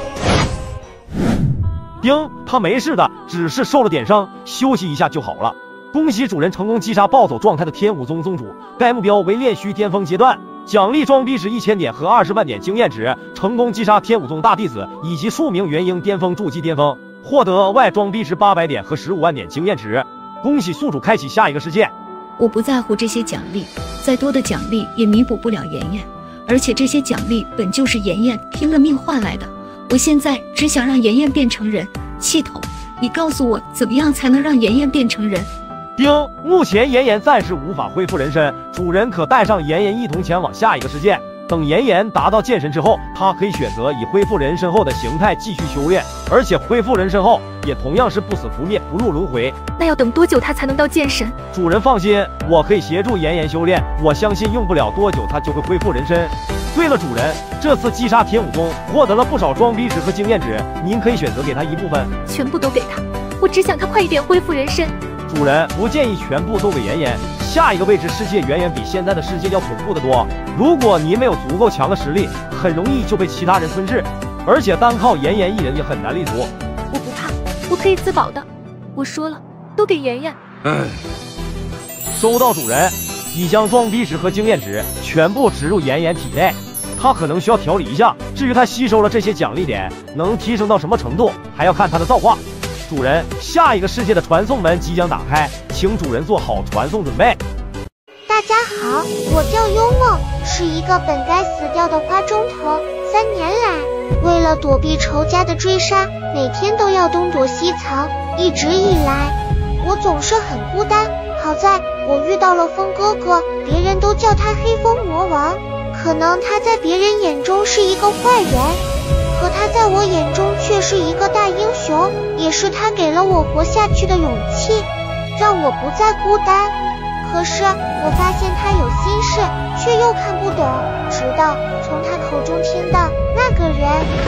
丁，他没事的，只是受了点伤，休息一下就好了。恭喜主人成功击杀暴走状态的天武宗宗主，该目标为炼虚巅峰阶段，奖励装逼值1000点和20万点经验值。成功击杀天武宗大弟子以及数名元婴巅峰筑基巅峰，获得额外装逼值800点和15万点经验值。恭喜宿主开启下一个世界。 我不在乎这些奖励，再多的奖励也弥补不了妍妍。而且这些奖励本就是妍妍拼了命换来的，我现在只想让妍妍变成人。气头，你告诉我怎么样才能让妍妍变成人？ 丁，目前妍妍暂时无法恢复人身，主人可带上妍妍一同前往下一个世界。等妍妍达到剑神之后，她可以选择以恢复人身后的形态继续修炼，而且恢复人身后也同样是不死不灭，不入轮回。 那要等多久她才能到剑神？ 主人放心，我可以协助妍妍修炼，我相信用不了多久她就会恢复人身。对了，主人，这次击杀天武宗获得了不少装逼值和经验值，您可以选择给她一部分， 全部都给她。我只想她快一点恢复人身。 主人不建议全部都给妍妍，下一个未知世界远远比现在的世界要恐怖得多。如果您没有足够强的实力，很容易就被其他人吞噬，而且单靠妍妍一人也很难立足。 我不怕，我可以自保的。我说了，都给妍妍。 收到，主人，已将装逼值和经验值全部植入妍妍体内，她可能需要调理一下。至于她吸收了这些奖励点能提升到什么程度，还要看她的造化。主人，下一个世界的传送门即将打开，请主人做好传送准备。 大家好，我叫幽梦，是一个本该死掉的花中头。3年来，为了躲避仇家的追杀，每天都要东躲西藏。一直以来，我总是很孤单。好在我遇到了风哥哥，别人都叫他黑风魔王。可能他在别人眼中是一个坏人，可他在我眼中却是一个大英雄，也是他给了我活下去的勇气，让我不再孤单。可是我发现他有心事，却又看不懂，直到从他口中听到那个人。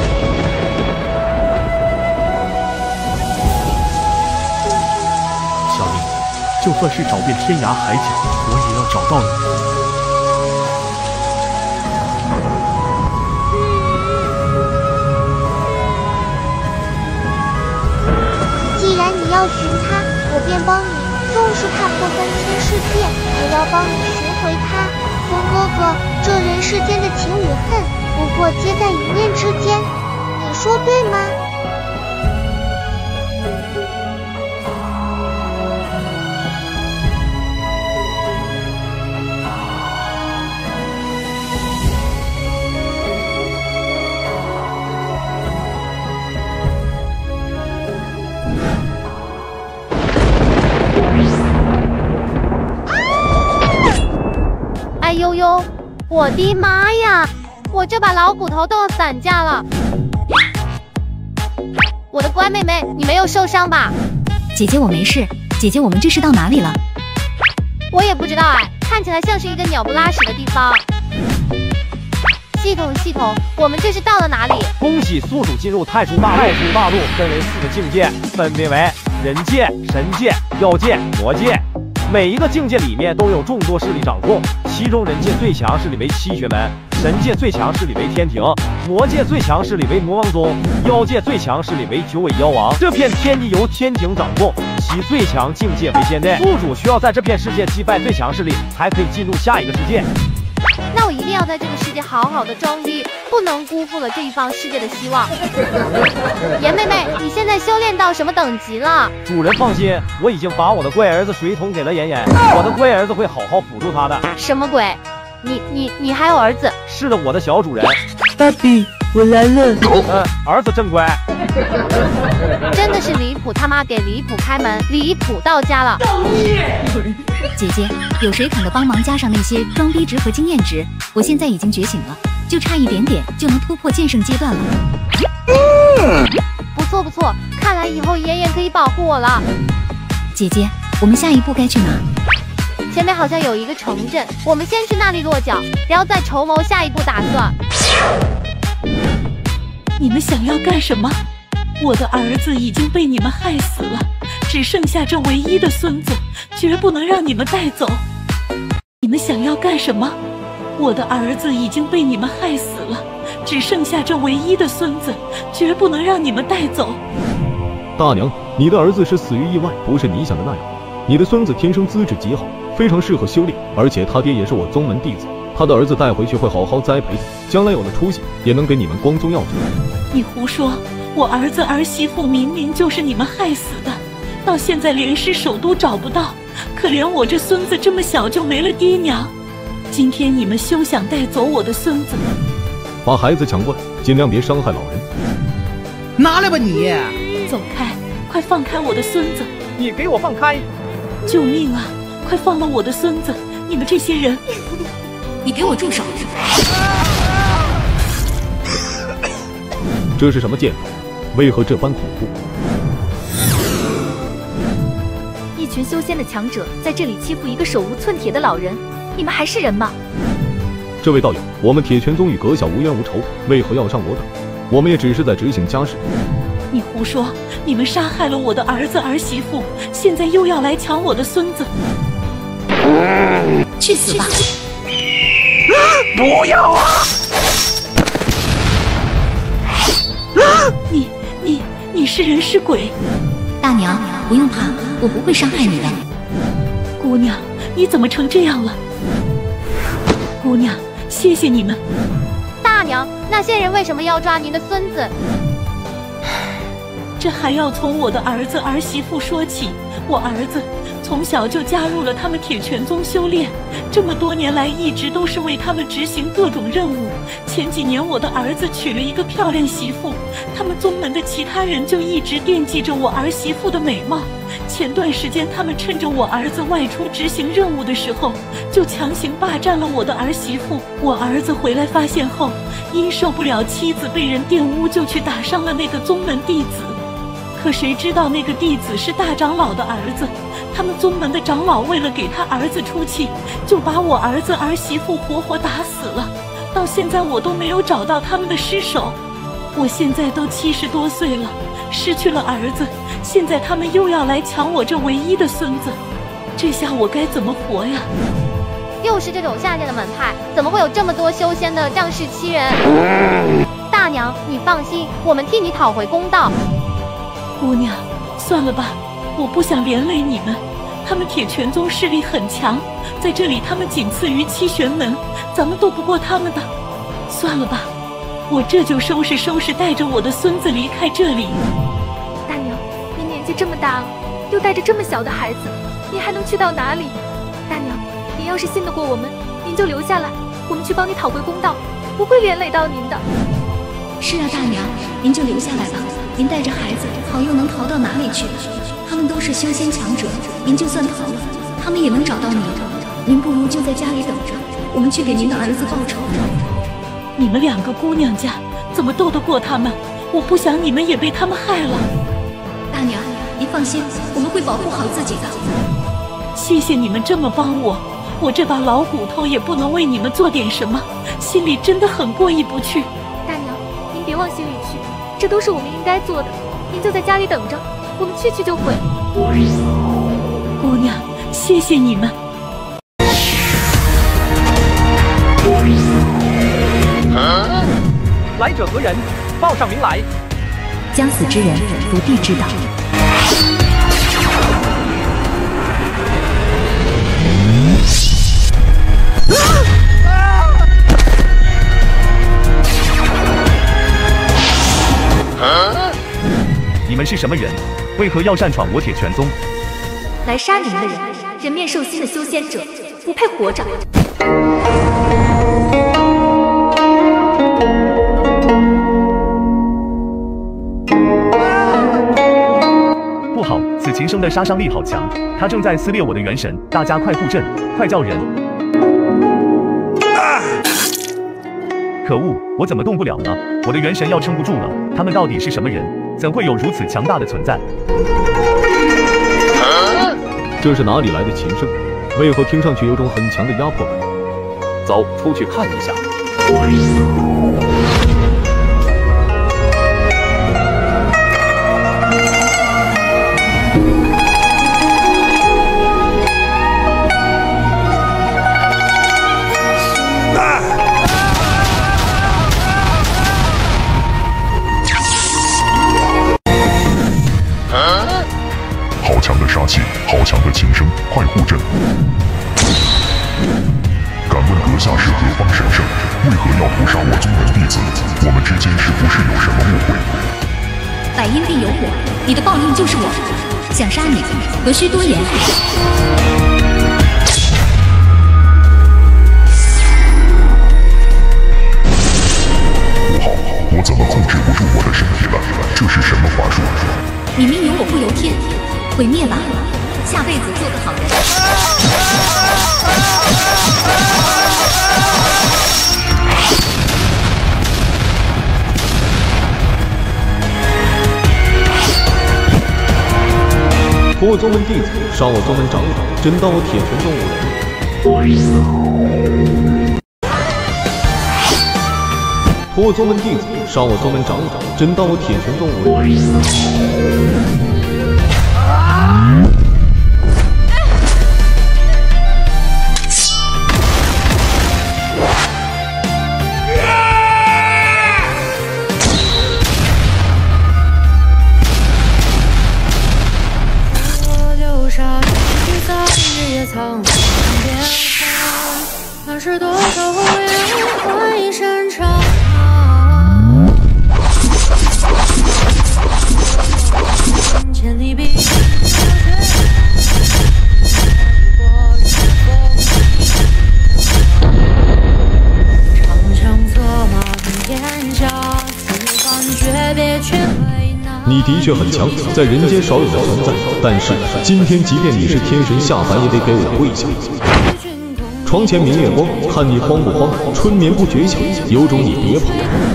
小丽，就算是找遍天涯海角，我也要找到你。 既然你要寻他，我便帮你。纵使踏破3千世界，也要帮你寻回他。风哥哥，这人世间的情与恨，不过皆在一念之间，你说对吗？ 呦，我的妈呀！我这把老骨头都要散架了。我的乖妹妹，你没有受伤吧？ 姐姐我没事。姐姐，我们这是到哪里了？ 我也不知道哎，看起来像是一个鸟不拉屎的地方。系统，我们这是到了哪里？ 恭喜宿主进入太初大陆。太初大陆分为4个境界，分别为人界、神界、妖界、魔界。每一个境界里面都有众多势力掌控，其中人界最强势力为7玄门，神界最强势力为天庭，魔界最强势力为魔王宗，妖界最强势力为9尾妖王。这片天地由天庭掌控，其最强境界为仙内。宿主需要在这片世界击败最强势力，才可以进入下一个世界。 那我一定要在这个世界好好的装逼，不能辜负了这一方世界的希望。妍妹妹，你现在修炼到什么等级了？ 主人放心，我已经把我的乖儿子水桶给了妍妍，我的乖儿子会好好辅助他的。 什么鬼？你还有儿子？ 是的，我的小主人。 爸比，我来了。 儿子真乖。 真的是离谱他妈给离谱开门，离谱到家了。 姐姐，有谁肯的帮忙加上那些装逼值和经验值？我现在已经觉醒了，就差一点点就能突破剑圣阶段了。 不错，看来以后妍妍可以保护我了。 姐姐，我们下一步该去哪？ 前面好像有一个城镇，我们先去那里落脚，然后再筹谋下一步打算。 你们想要干什么？我的儿子已经被你们害死了，只剩下这唯一的孙子，绝不能让你们带走。你们想要干什么？我的儿子已经被你们害死了，只剩下这唯一的孙子，绝不能让你们带走。 大娘，你的儿子是死于意外，不是你想的那样。你的孙子天生资质极好，非常适合修炼，而且他爹也是我宗门弟子，他的儿子带回去会好好栽培他，将来有了出息，也能给你们光宗耀祖。 你胡说！我儿子儿媳妇明明就是你们害死的，到现在连尸首都找不到，可怜我这孙子这么小就没了爹娘。今天你们休想带走我的孙子！ 把孩子抢过来，尽量别伤害老人。 拿来吧你！ 走开！快放开我的孙子！ 你给我放开！ 救命啊！快放了我的孙子！你们这些人！ 你给我住手！ 这是什么剑法？为何这般恐怖？ 一群修仙的强者在这里欺负一个手无寸铁的老人，你们还是人吗？ 这位道友，我们铁拳宗与阁下无冤无仇，为何要上我等？我们也只是在执行家事。 你胡说！你们杀害了我的儿子儿媳妇，现在又要来抢我的孙子！ 去死吧！ 不要啊！ 你是人是鬼？ 大娘，不用怕，我不会伤害你的。 姑娘，你怎么成这样了？姑娘，谢谢你们。 大娘，那些人为什么要抓您的孙子？ 这还要从我的儿子儿媳妇说起。我儿子从小就加入了他们铁拳宗修炼，这么多年来一直都是为他们执行各种任务。前几年我的儿子娶了一个漂亮媳妇，他们宗门的其他人就一直惦记着我儿媳妇的美貌。前段时间他们趁着我儿子外出执行任务的时候，就强行霸占了我的儿媳妇。我儿子回来发现后，因受不了妻子被人玷污，就去打伤了那个宗门弟子。可谁知道那个弟子是大长老的儿子，他们宗门的长老为了给他儿子出气，就把我儿子儿媳妇活活打死了。到现在我都没有找到他们的尸首。我现在都70多岁了，失去了儿子，现在他们又要来抢我这唯一的孙子，这下我该怎么活呀？ 又是这种下贱的门派，怎么会有这么多修仙的仗势欺人？大娘，你放心，我们替你讨回公道。 姑娘，算了吧，我不想连累你们。他们铁拳宗势力很强，在这里他们仅次于7玄门，咱们斗不过他们的。算了吧，我这就收拾收拾，带着我的孙子离开这里。 大娘，您年纪这么大了，又带着这么小的孩子，您还能去到哪里？大娘，您要是信得过我们，您就留下来，我们去帮你讨回公道，不会连累到您的。 是啊，大娘，您就留下来吧。您带着孩子，好又能逃到哪里去？他们都是修仙强者，您就算逃了，他们也能找到您。您不如就在家里等着， 我们去给您的儿子报仇。 你们2个姑娘家怎么斗得过他们？我不想你们也被他们害了。 大娘，您放心，我们会保护好自己的。 谢谢你们这么帮我，我这把老骨头也不能为你们做点什么，心里真的很过意不去。 大娘，您别往心里去，这都是我们应该做的。您就在家里等着，我们去就回。 姑娘，谢谢你们。 来者何人？报上名来。 将死之人，伏地之党。 你们是什么人？为何要擅闯我铁拳宗？ 来杀你们的人，人面兽心的修仙者，不配活着。 不好，此琴声的杀伤力好强，他正在撕裂我的元神，大家快布阵，快叫人！可恶，我怎么动不了呢？我的元神要撑不住了，他们到底是什么人？怎会有如此强大的存在？ 这是哪里来的琴声？为何听上去有种很强的压迫感？ 走，出去看一下。 好强的杀气，好强的琴声，快护阵！敢问阁下是何方神圣？为何要屠杀我宗门弟子？我们之间是不是有什么误会？ 百因必有果，你的报应就是我。想杀你，何须多言？ 不好，我怎么控制不住我的身体了？这是什么法术？ 你命由我不由天，毁灭吧，下辈子做个好人。 屠我宗门弟子，杀我宗门长老，真当我铁拳宗无人？屠我宗门弟子，杀我宗门长老，真当我铁拳宗无人？ 那是多少人换一身长。千里比长枪策马奔天下，此番诀别却为难。 你的确很强，在人间少有的存在，但是今天即便你是天神下凡，也得给我跪下。床前明月光，看你慌不慌？春眠不觉晓，有种你别跑。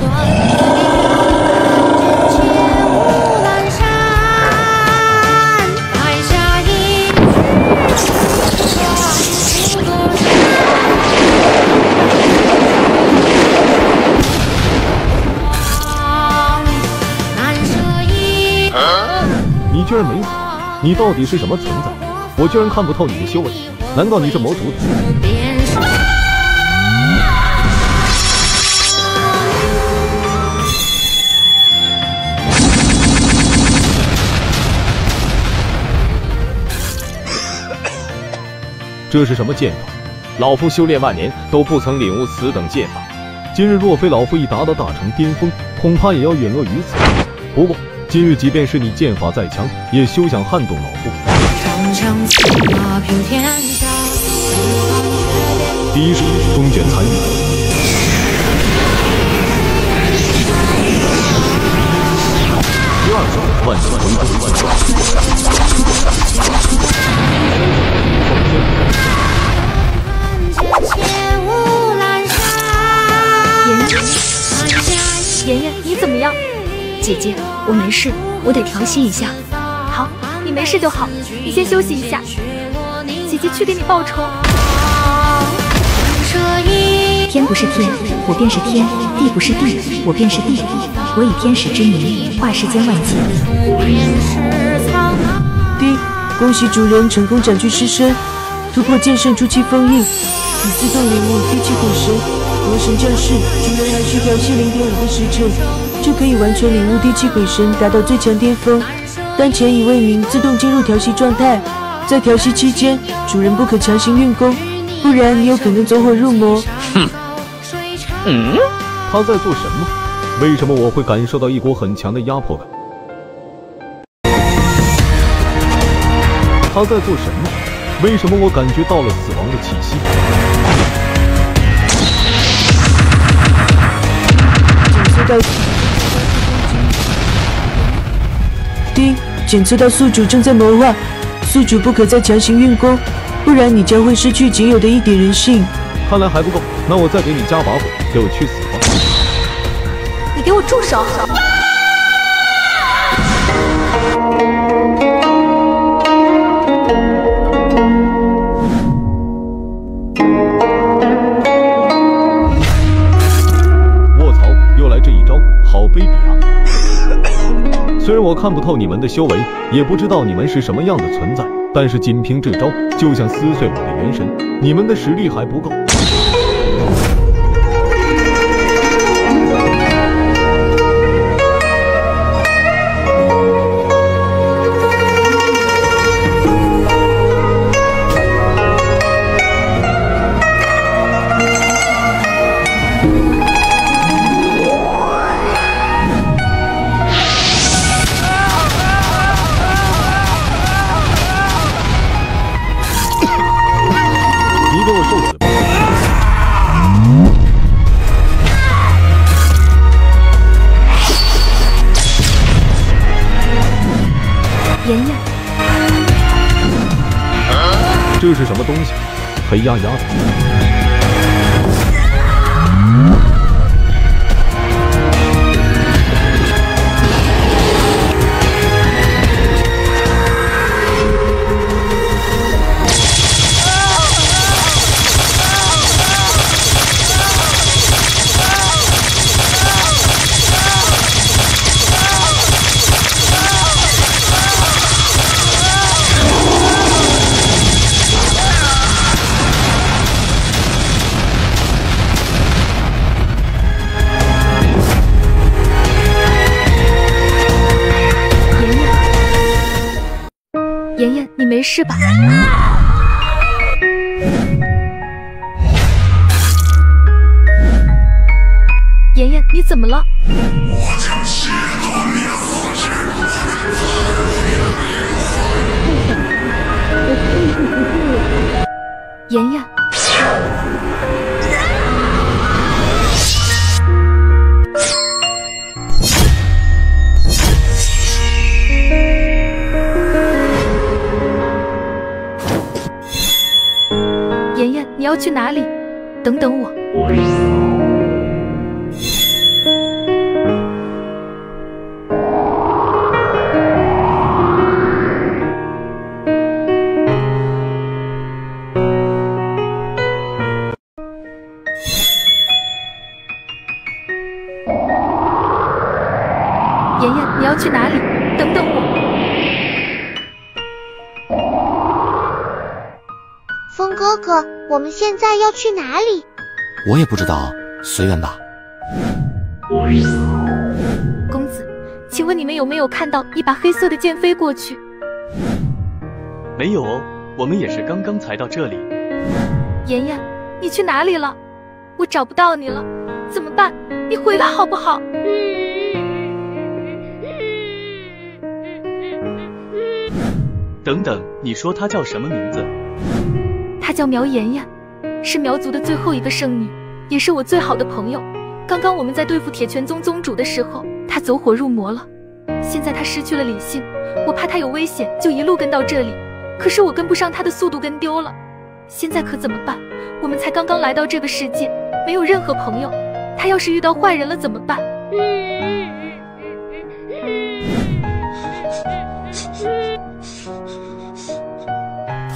你居然没死，你到底是什么存在？我居然看不透你的修为，难道你是魔族的？这是什么剑法？老夫修炼万年都不曾领悟此等剑法。今日若非老夫已达到大成巅峰，恐怕也要陨落于此。不过今日即便是你剑法再强，也休想撼动老夫。 长枪策马平天下。 第一式风卷残云。第二式万剑回归。 前无姐姐，我没事，我得调息一下。 好，你没事就好，你先休息一下，姐姐去给你报仇。 天不是天，我便是天；地不是地，我便是地。我以天使之名，化世间万劫。 第，恭喜主人成功斩去尸身，突破剑圣初期封印，已自动领悟第7鬼神。魔神降世，主人还需调息0.5个时辰，就可以完全领悟第7鬼神，达到最强巅峰。当前已为您自动进入调息状态，在调息期间，主人不可强行运功，不然你有可能走火入魔。 他在做什么？为什么我会感受到一股很强的压迫感？他在做什么？为什么我感觉到了死亡的气息？ 第，检测到宿主正在谋划，宿主不可再强行运功，不然你将会失去仅有的一点人性。 看来还不够，那我再给你加把火，给我去死吧！ 你给我住手！ 卧槽，又来这一招，好卑鄙啊！虽然我看不透你们的修为，也不知道你们是什么样的存在，但是仅凭这招，就想撕碎我的元神，你们的实力还不够。这是什么东西？黑压压的。 妍妍，你没事吧？妍妍，你怎么了？妍妍。妍妍，你要去哪里？等等我。妍妍，你要去哪里？等等我。 风哥哥，我们现在要去哪里？ 我也不知道，随缘吧。 公子，请问你们有没有看到一把黑色的剑飞过去？ 没有哦，我们也是刚刚才到这里。 妍妍，你去哪里了？我找不到你了，怎么办？你回来好不好？ 等等，你说她叫什么名字？ 她叫苗妍妍，是苗族的最后一个圣女，也是我最好的朋友。刚刚我们在对付铁拳宗宗主的时候，她走火入魔了。现在她失去了理性，我怕她有危险，就一路跟到这里。可是我跟不上她的速度，跟丢了。现在可怎么办？我们才刚刚来到这个世界，没有任何朋友。她要是遇到坏人了怎么办？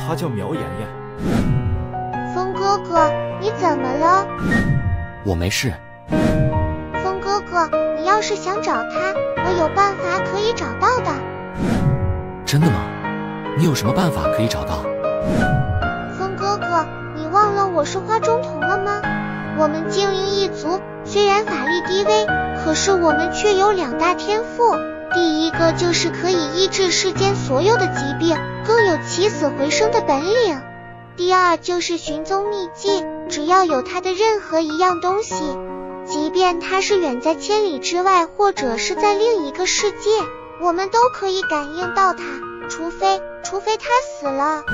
她叫苗妍妍。 风哥哥，你怎么了？ 我没事。 风哥哥，你要是想找他，我有办法可以找到的。 真的吗？你有什么办法可以找到？ 风哥哥，你忘了我是花中童了吗？我们精灵一族虽然法力低微，可是我们却有2大天赋。第一个就是可以医治世间所有的疾病，更有起死回生的本领。第二就是寻踪秘技，只要有它的任何一样东西，即便它是远在千里之外，或者是在另一个世界，我们都可以感应到它，除非它死了。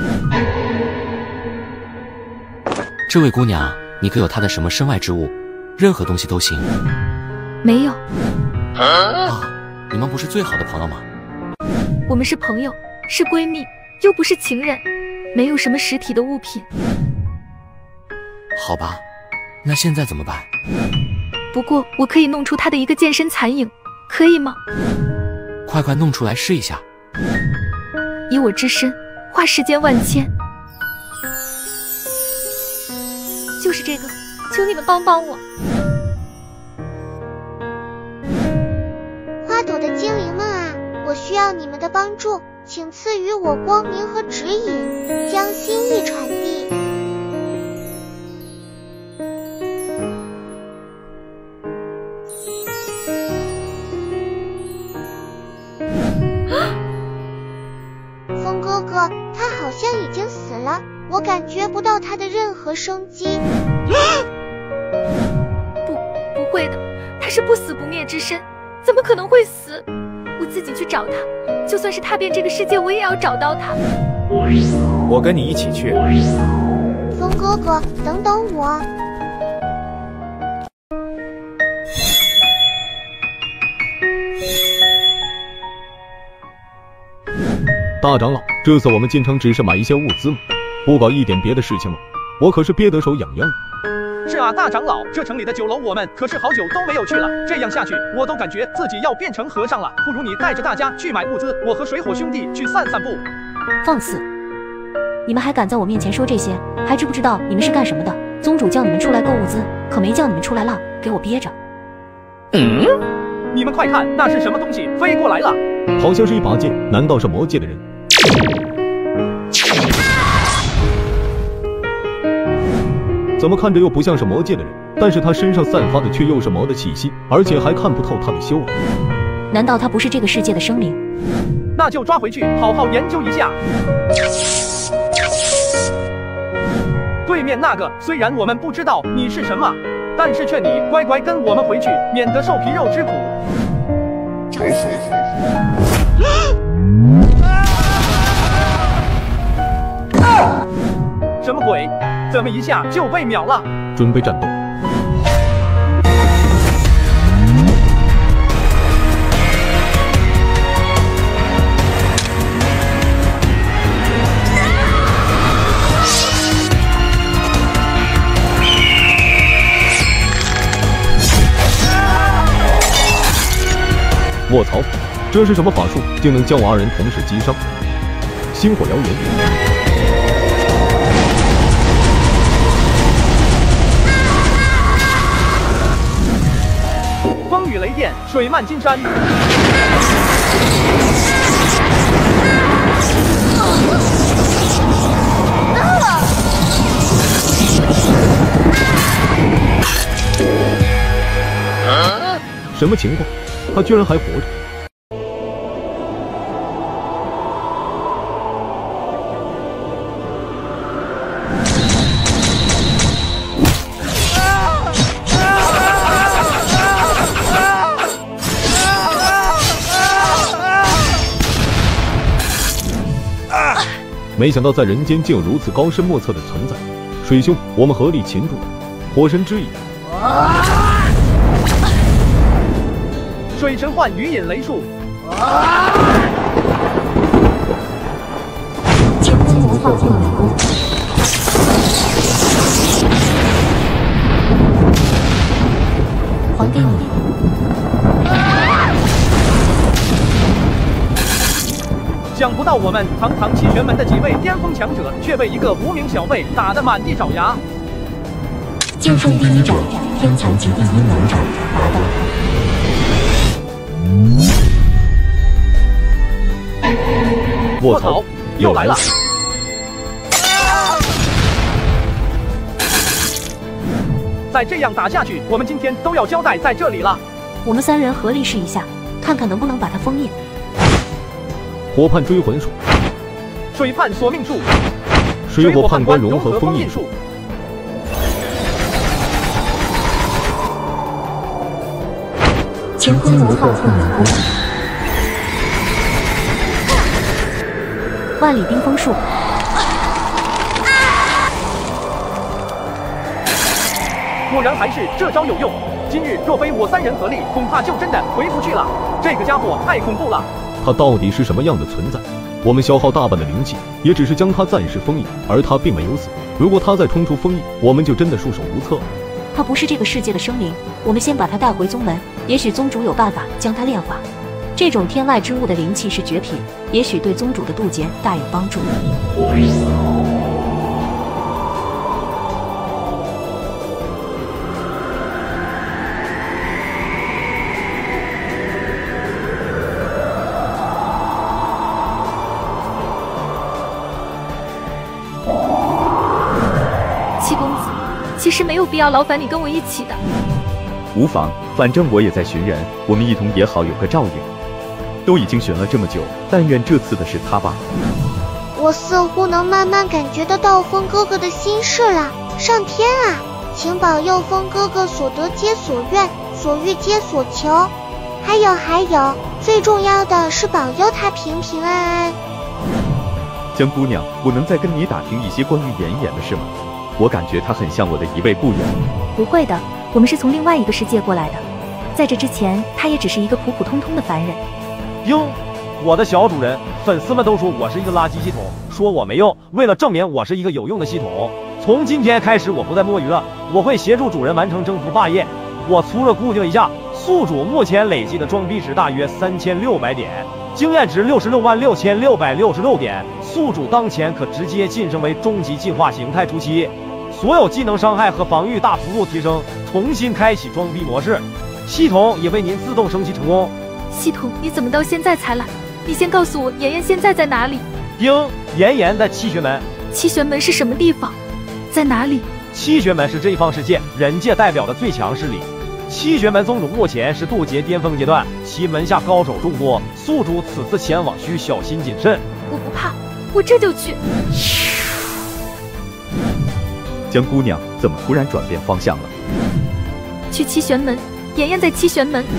这位姑娘，你可有她的什么身外之物？任何东西都行。 没有。 啊，你们不是最好的朋友吗？ 我们是朋友，是闺蜜，又不是情人，没有什么实体的物品。 好吧，那现在怎么办？ 不过我可以弄出她的一个健身残影，可以吗？ 快弄出来试一下。 以我之身，化世间万千。就是这个，求你们帮帮我。 花朵的精灵们啊，我需要你们的帮助，请赐予我光明和指引，将心意传递。风哥哥，他好像已经死了，我感觉不到他的任何生机。 不会的，他是不死不灭之身，怎么可能会死？我自己去找他，就算是踏遍这个世界，我也要找到他。 我跟你一起去。 风哥哥，等等我。 大长老，这次我们进城只是买一些物资吗？不搞一点别的事情吗？我可是憋得手痒痒。 是啊，大长老，这城里的酒楼我们可是好久都没有去了，这样下去我都感觉自己要变成和尚了。不如你带着大家去买物资，我和水火兄弟去散散步。 放肆！你们还敢在我面前说这些？还知不知道你们是干什么的？宗主叫你们出来购物资，可没叫你们出来浪，给我憋着。 你们快看，那是什么东西飞过来了？ 好像是一把剑，难道是魔界的人？怎么看着又不像是魔界的人，但是他身上散发的却又是魔的气息，而且还看不透他的修为。 难道他不是这个世界的生灵？ 那就抓回去，好好研究一下。对面那个，虽然我们不知道你是什么，但是劝你乖乖跟我们回去，免得受皮肉之苦。 找死！ 什么鬼？怎么一下就被秒了？ 准备战斗！卧槽，这是什么法术，竟能将我2人同时击伤？星火燎原。 风雨雷电，水漫金山。 什么情况？他居然还活着！没想到在人间竟有如此高深莫测的存在。水兄，我们合力擒住他！火神之影。 水神幻余引雷术。 剑姬魔法变雷功。还给你。 想不到我们堂堂气旋门的几位巅峰强者，却被一个无名小辈打得满地找牙。 剑圣第一斩，天残级第一难斩达到。 卧槽，又来了！ 再这样打下去，我们今天都要交代在这里了。 我们3人合力试一下，看看能不能把它封印。 火判追魂术， 水判索命术， 水火判官融合封印术。 乾坤无号混元功， 万里冰封术， 果然还是这招有用。今日若非我3人合力，恐怕就真的回不去了。这个家伙太恐怖了。 他到底是什么样的存在？我们消耗大半的灵气，也只是将他暂时封印，而他并没有死。如果他再冲出封印，我们就真的束手无策了。 他不是这个世界的生灵，我们先把他带回宗门，也许宗主有办法将他炼化。这种天外之物的灵气是绝品，也许对宗主的渡劫大有帮助。 七公子，其实没有必要劳烦你跟我一起的。 无妨，反正我也在寻人，我们一同也好有个照应。都已经寻了这么久，但愿这次的是他吧。 我似乎能慢慢感觉得到风哥哥的心事了。上天啊，请保佑风哥哥所得皆所愿，所欲皆所求。还有，最重要的是保佑他平平安安。 江姑娘，我能再跟你打听一些关于妍妍的事吗？我感觉她很像我的一位故人。 不会的，我们是从另外一个世界过来的。在这之前，他也只是一个普普通通的凡人。 哟，我的小主人，粉丝们都说我是一个垃圾系统，说我没用。为了证明我是一个有用的系统，从今天开始我不再摸鱼了，我会协助主人完成征服霸业。我粗略估计了一下，宿主目前累计的装逼值大约3600点，经验值666666点。宿主当前可直接晋升为终极进化形态初期，所有技能伤害和防御大幅度提升，重新开启装逼模式，系统也为您自动升级成功。 系统，你怎么到现在才来？你先告诉我妍妍现在在哪里？ 妍妍在七玄门。 七玄门是什么地方？在哪里？ 七玄门是这一方世界人界代表的最强势力。七玄门宗主目前是渡劫巅峰阶段，其门下高手众多，宿主此次前往需小心谨慎。 我不怕，我这就去。 江姑娘怎么突然转变方向了？ 去七玄门，妍妍在七玄门。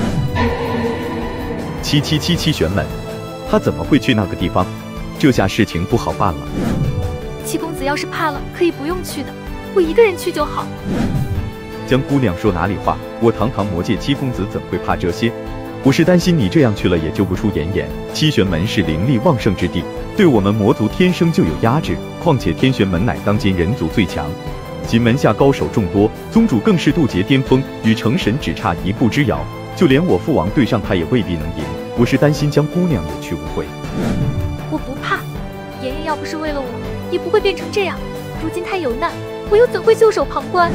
七玄门，她怎么会去那个地方？这下事情不好办了。 七公子要是怕了，可以不用去的，我一个人去就好。 江姑娘说哪里话？我堂堂魔界七公子怎会怕这些？我是担心你这样去了也救不出妍妍。七玄门是灵力旺盛之地，对我们魔族天生就有压制，况且天玄门乃当今人族最强，其门下高手众多，宗主更是渡劫巅峰，与成神只差一步之遥，就连我父王对上他也未必能赢。我是担心江姑娘有去无回。 我不怕，妍妍要不是为了我，也不会变成这样。如今她有难，我又怎会袖手旁观？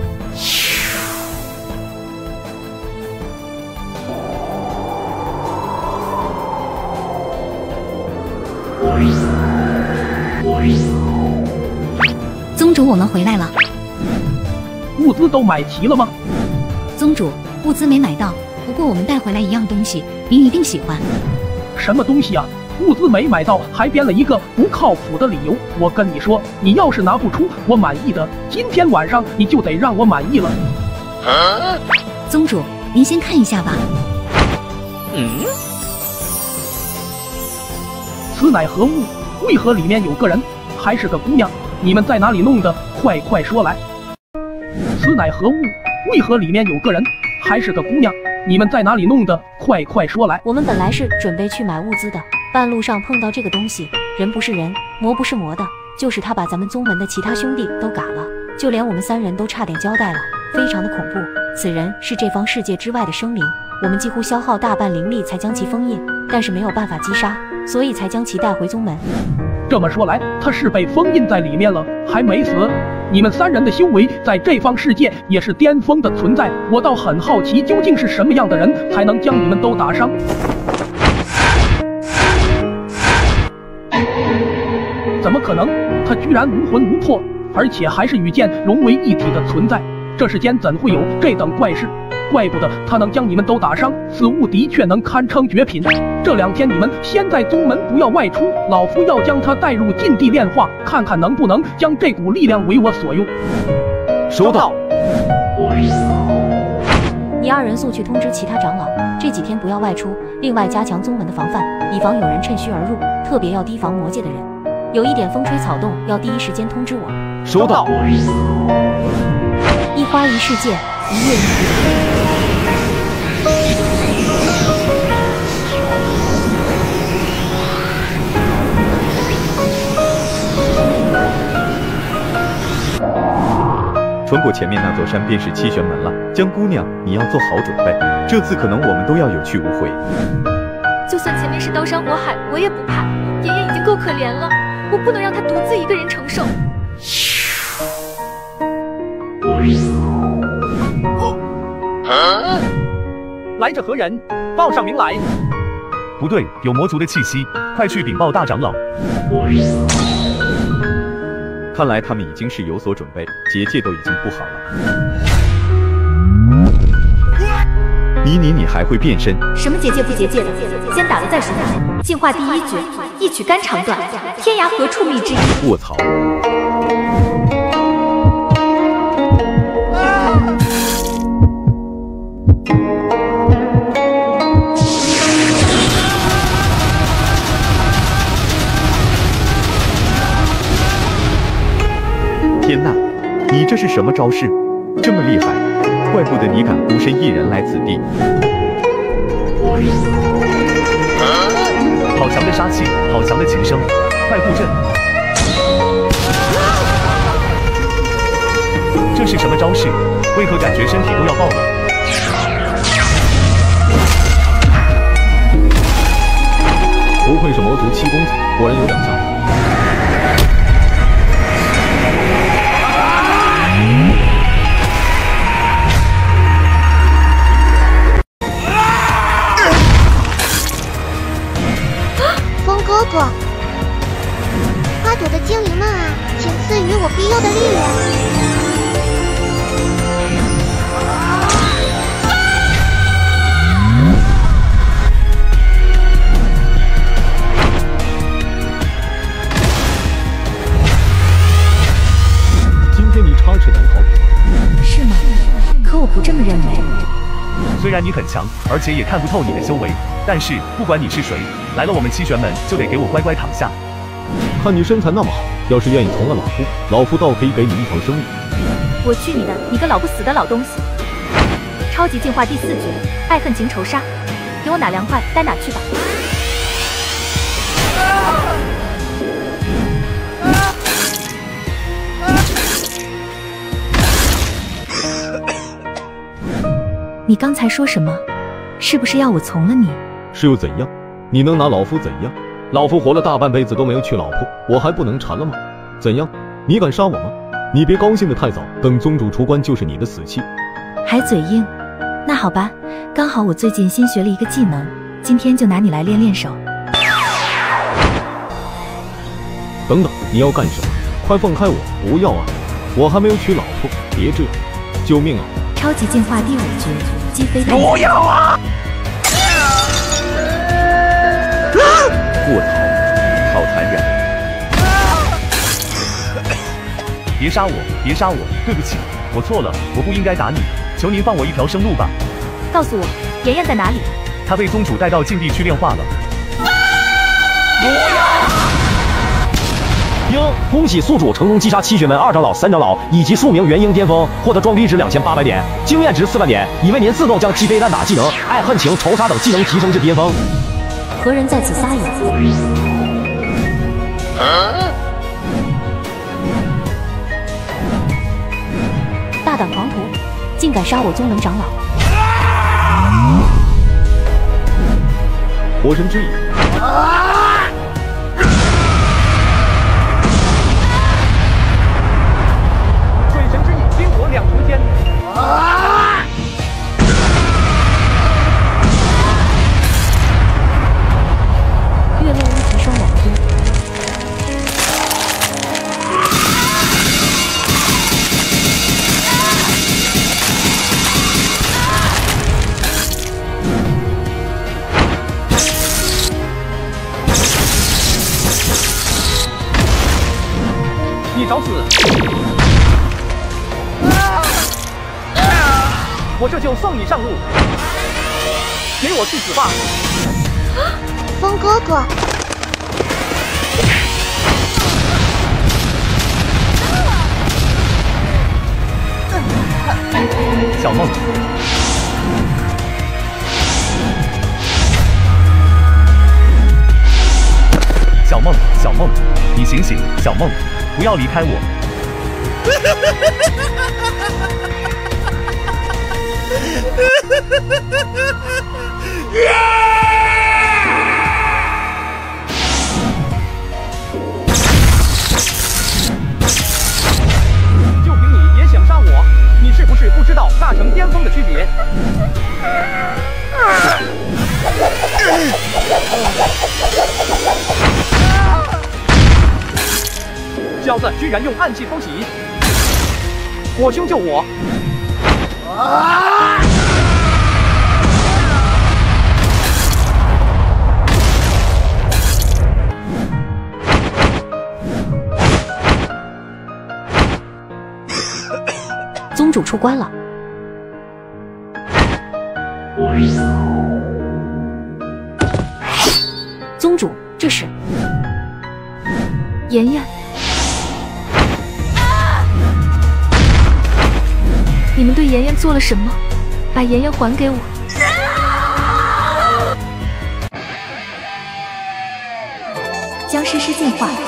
宗主，我们回来了。 物资都买齐了吗？ 宗主，物资没买到，不过我们带回来一样东西，您一定喜欢。 什么东西啊？物资没买到，还编了一个不靠谱的理由。我跟你说，你要是拿不出我满意的，今天晚上你就得让我满意了。 宗主，您先看一下吧。 此乃何物？为何里面有个人，还是个姑娘？你们在哪里弄的？快说来！此乃何物？为何里面有个人，还是个姑娘？你们在哪里弄的？快说来！ 我们本来是准备去买物资的，半路上碰到这个东西，人不是人，魔不是魔的，就是他把咱们宗门的其他兄弟都嘎了，就连我们3人都差点交代了，非常的恐怖。此人是这方世界之外的生灵，我们几乎消耗大半灵力才将其封印，但是没有办法击杀， 所以才将其带回宗门。 这么说来，他是被封印在里面了，还没死。你们3人的修为在这方世界也是巅峰的存在，我倒很好奇，究竟是什么样的人才能将你们都打伤？怎么可能？他居然无魂无魄，而且还是与剑融为一体的存在，这世间怎会有这等怪事？怪不得他能将你们都打伤，此物的确能堪称绝品。这2天你们先在宗门不要外出，老夫要将他带入禁地炼化，看看能不能将这股力量为我所用。 收到。 你2人速去通知其他长老，这几天不要外出，另外加强宗门的防范，以防有人趁虚而入，特别要提防魔界的人。有一点风吹草动，要第一时间通知我。 收到。 一花一世界，一叶一蝴蝶。 穿过前面那座山便是七玄门了，江姑娘，你要做好准备，这次可能我们都要有去无回。 就算前面是刀山火海，我也不怕。妍妍已经够可怜了，我不能让她独自一个人承受。 来者何人？报上名来。 不对，有魔族的气息，快去禀报大长老。 看来他们已经是有所准备，结界都已经布好了。你还会变身？ 什么结界不结界的？先打了再说。进化第1诀，一曲肝肠断，天涯何处觅知音。 卧槽！天呐，你这是什么招式？这么厉害，怪不得你敢孤身一人来此地。 好强的杀气，好强的琴声，快布阵！这是什么招式？为何感觉身体都要爆了？ 不愧是魔族7公子，果然有两下子。 哥哥，花朵的精灵们啊，请赐予我庇佑的力量。 今天你插翅难逃， 是吗？可我不这么认为。 虽然你很强，而且也看不透你的修为，但是不管你是谁，来了我们七玄门就得给我乖乖躺下。 看你身材那么好，要是愿意从了老夫倒可以给你一条生路。 我去你的，你个老不死的老东西！超级进化第4诀，爱恨情仇杀，给我哪凉快待哪去吧。 你刚才说什么？是不是要我从了你？ 是又怎样？你能拿老夫怎样？老夫活了大半辈子都没有娶老婆，我还不能缠了吗？怎样？你敢杀我吗？你别高兴得太早，等宗主出关就是你的死期。 还嘴硬？那好吧，刚好我最近新学了一个技能，今天就拿你来练练手。 等等，你要干什么？快放开我！不要啊！我还没有娶老婆，别这样！救命啊！ 超级进化第5诀，击飞弹。 不要啊！ 卧槽，好残忍！ 别杀我，别杀我！对不起，我错了，我不应该打你，求您放我一条生路吧。 告诉我，妍妍在哪里？ 她被宗主带到禁地去炼化了。 恭喜宿主成功击杀7玄门2长老、3长老以及数名元婴巅峰，获得装逼值2800点，经验值4万点，已为您自动将击飞弹打技能、爱恨情仇杀等技能提升至巅峰。 何人在此撒野？大胆狂徒，竟敢杀我宗门长老！ 火神之影。 月落乌啼霜晚空。 你找死！我这就送你上路，给我去死吧！ 风哥哥， 小梦，小梦，小梦，你醒醒，小梦，不要离开我！ 就凭你也想杀我？你是不是不知道大成巅峰的区别？小子居然用暗器偷袭！我兄救我！ 宗主出关了。宗主，这是妍妍。你们对妍妍做了什么？把妍妍还给我！ 将诗诗进化。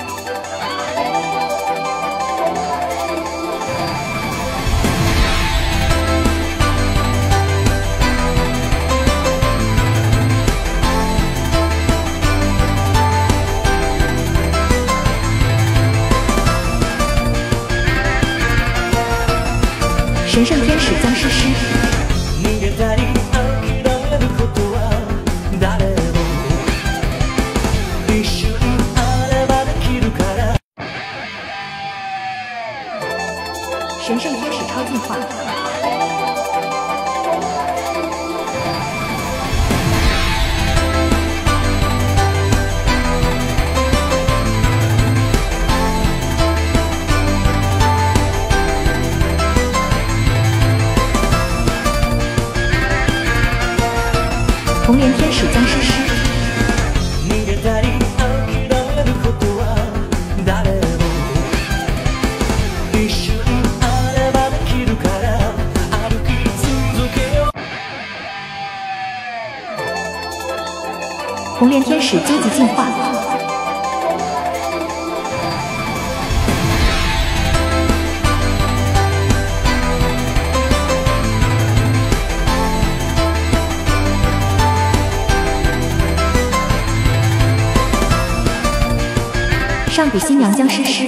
神圣天使将诗诗。神圣天使超进化。红莲天使将诗诗。红莲天使究极进化。上古新娘将诗诗。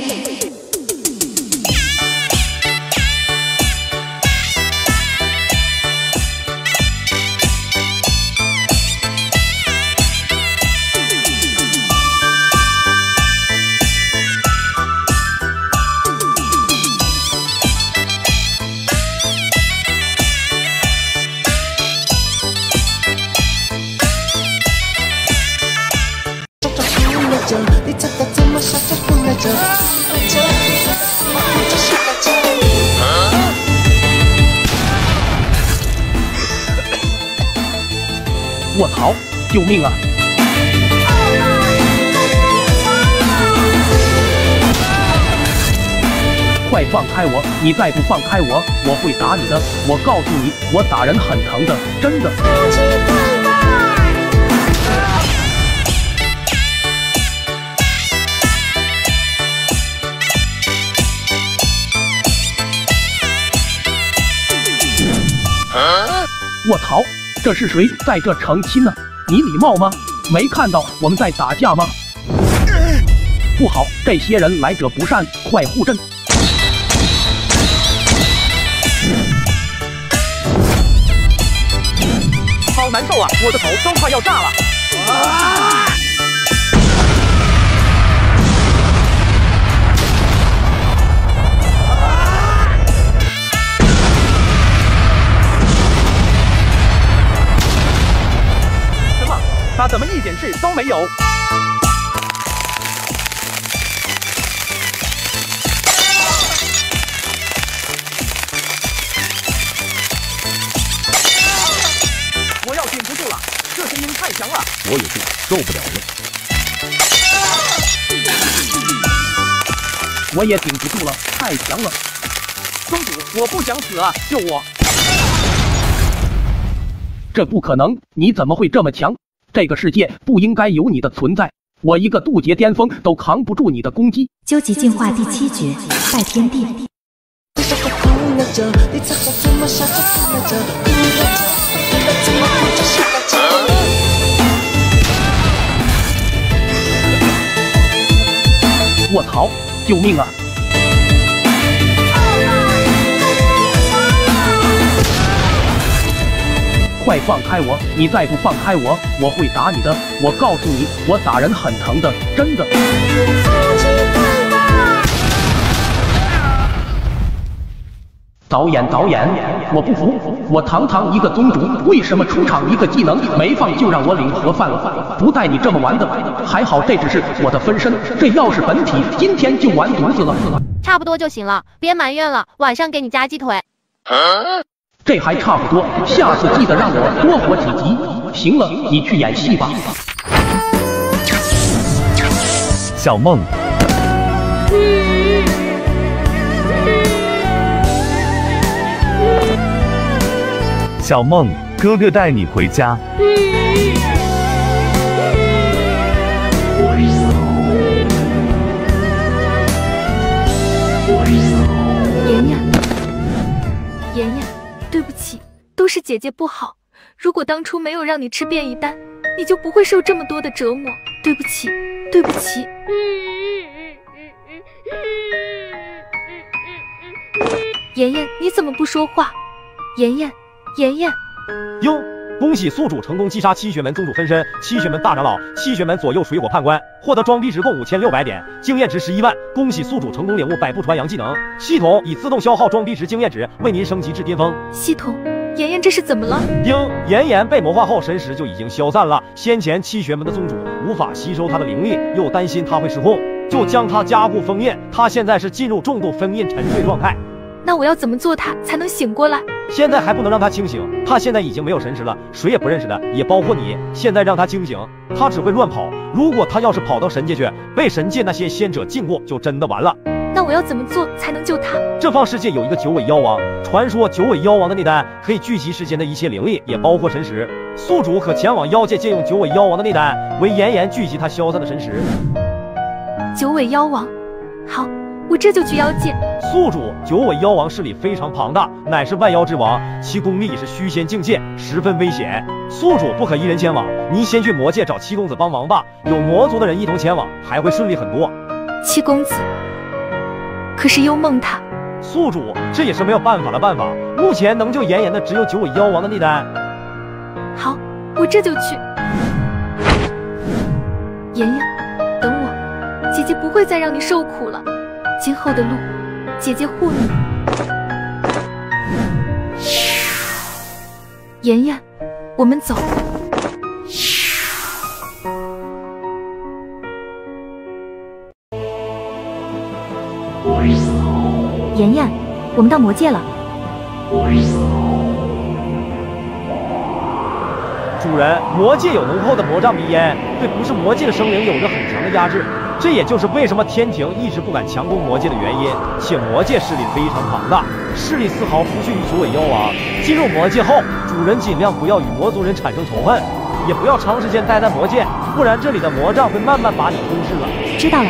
卧槽！救命啊！快放开我！你再不放开我，我会打你的！我告诉你，我打人很疼的，真的。卧槽！这是谁在这成亲呢？你礼貌吗？没看到我们在打架吗？不好，这些人来者不善，快护阵！ 难受啊，我的头都快要炸了。什么？他怎么一点事都没有？我要顶不住了，这声音太强了。 我也是受不了了。 我也顶不住了，太强了。 公主，我不想死啊，救我！ 这不可能，你怎么会这么强？这个世界不应该有你的存在，我一个渡劫巅峰都扛不住你的攻击。 究极进化第7绝，拜天地。 我操！救命啊！快放开我！你再不放开我，我会打你的！我告诉你，我打人很疼的，真的。导演，我不服！我堂堂一个宗主，为什么出场一个技能没放就让我领盒饭了？不带你这么玩的！还好这只是我的分身，这要是本体，今天就完犊子了。 差不多就行了，别埋怨了，晚上给你加鸡腿。 这还差不多，下次记得让我多活几集。行了，你去演戏吧。 小梦。小梦，哥哥带你回家。 妍妍，对不起，都是姐姐不好。如果当初没有让你吃变异丹，你就不会受这么多的折磨。对不起，对不起。妍妍，你怎么不说话？妍妍。 哟，恭喜宿主成功击杀七玄门宗主分身、七玄门大长老、七玄门左右水火判官，获得装逼值共5600点，经验值11万。恭喜宿主成功领悟百步传扬技能，系统已自动消耗装逼值经验值，为您升级至巅峰。 系统，妍妍这是怎么了？ 妍妍被魔化后神识就已经消散了，先前七玄门的宗主无法吸收她的灵力，又担心她会失控，就将她加固封印。她现在是进入重度封印沉睡状态。 那我要怎么做他才能醒过来？ 现在还不能让他清醒，他现在已经没有神识了，谁也不认识的，也包括你。现在让他清醒，他只会乱跑。如果他要是跑到神界去，被神界那些仙者禁过，就真的完了。 那我要怎么做才能救他？ 这方世界有一个九尾妖王，传说九尾妖王的内丹可以聚集世间的一切灵力，也包括神识。宿主可前往妖界借用九尾妖王的内丹，为妍妍聚集他消散的神识。 九尾妖王，好。我这就去妖界。 宿主九尾妖王势力非常庞大，乃是万妖之王，其功力已是虚仙境界，十分危险。宿主不可一人前往，您先去魔界找七公子帮忙吧，有魔族的人一同前往，还会顺利很多。 七公子，可是幽梦他。 宿主，这也是没有办法的办法，目前能救妍妍的只有九尾妖王的内丹。 好，我这就去。妍妍，等我，姐姐不会再让你受苦了。今后的路，姐姐护你。妍妍，我们走。 妍妍，我们到魔界了。 主人，魔界有浓厚的魔障迷烟，对不是魔界的生灵有着很强的压制。这也就是为什么天庭一直不敢强攻魔界的原因，且魔界势力非常庞大，势力丝毫不逊于九尾妖王。进入魔界后，主人尽量不要与魔族人产生仇恨，也不要长时间待在魔界，不然这里的魔障会慢慢把你吞噬了。 知道了。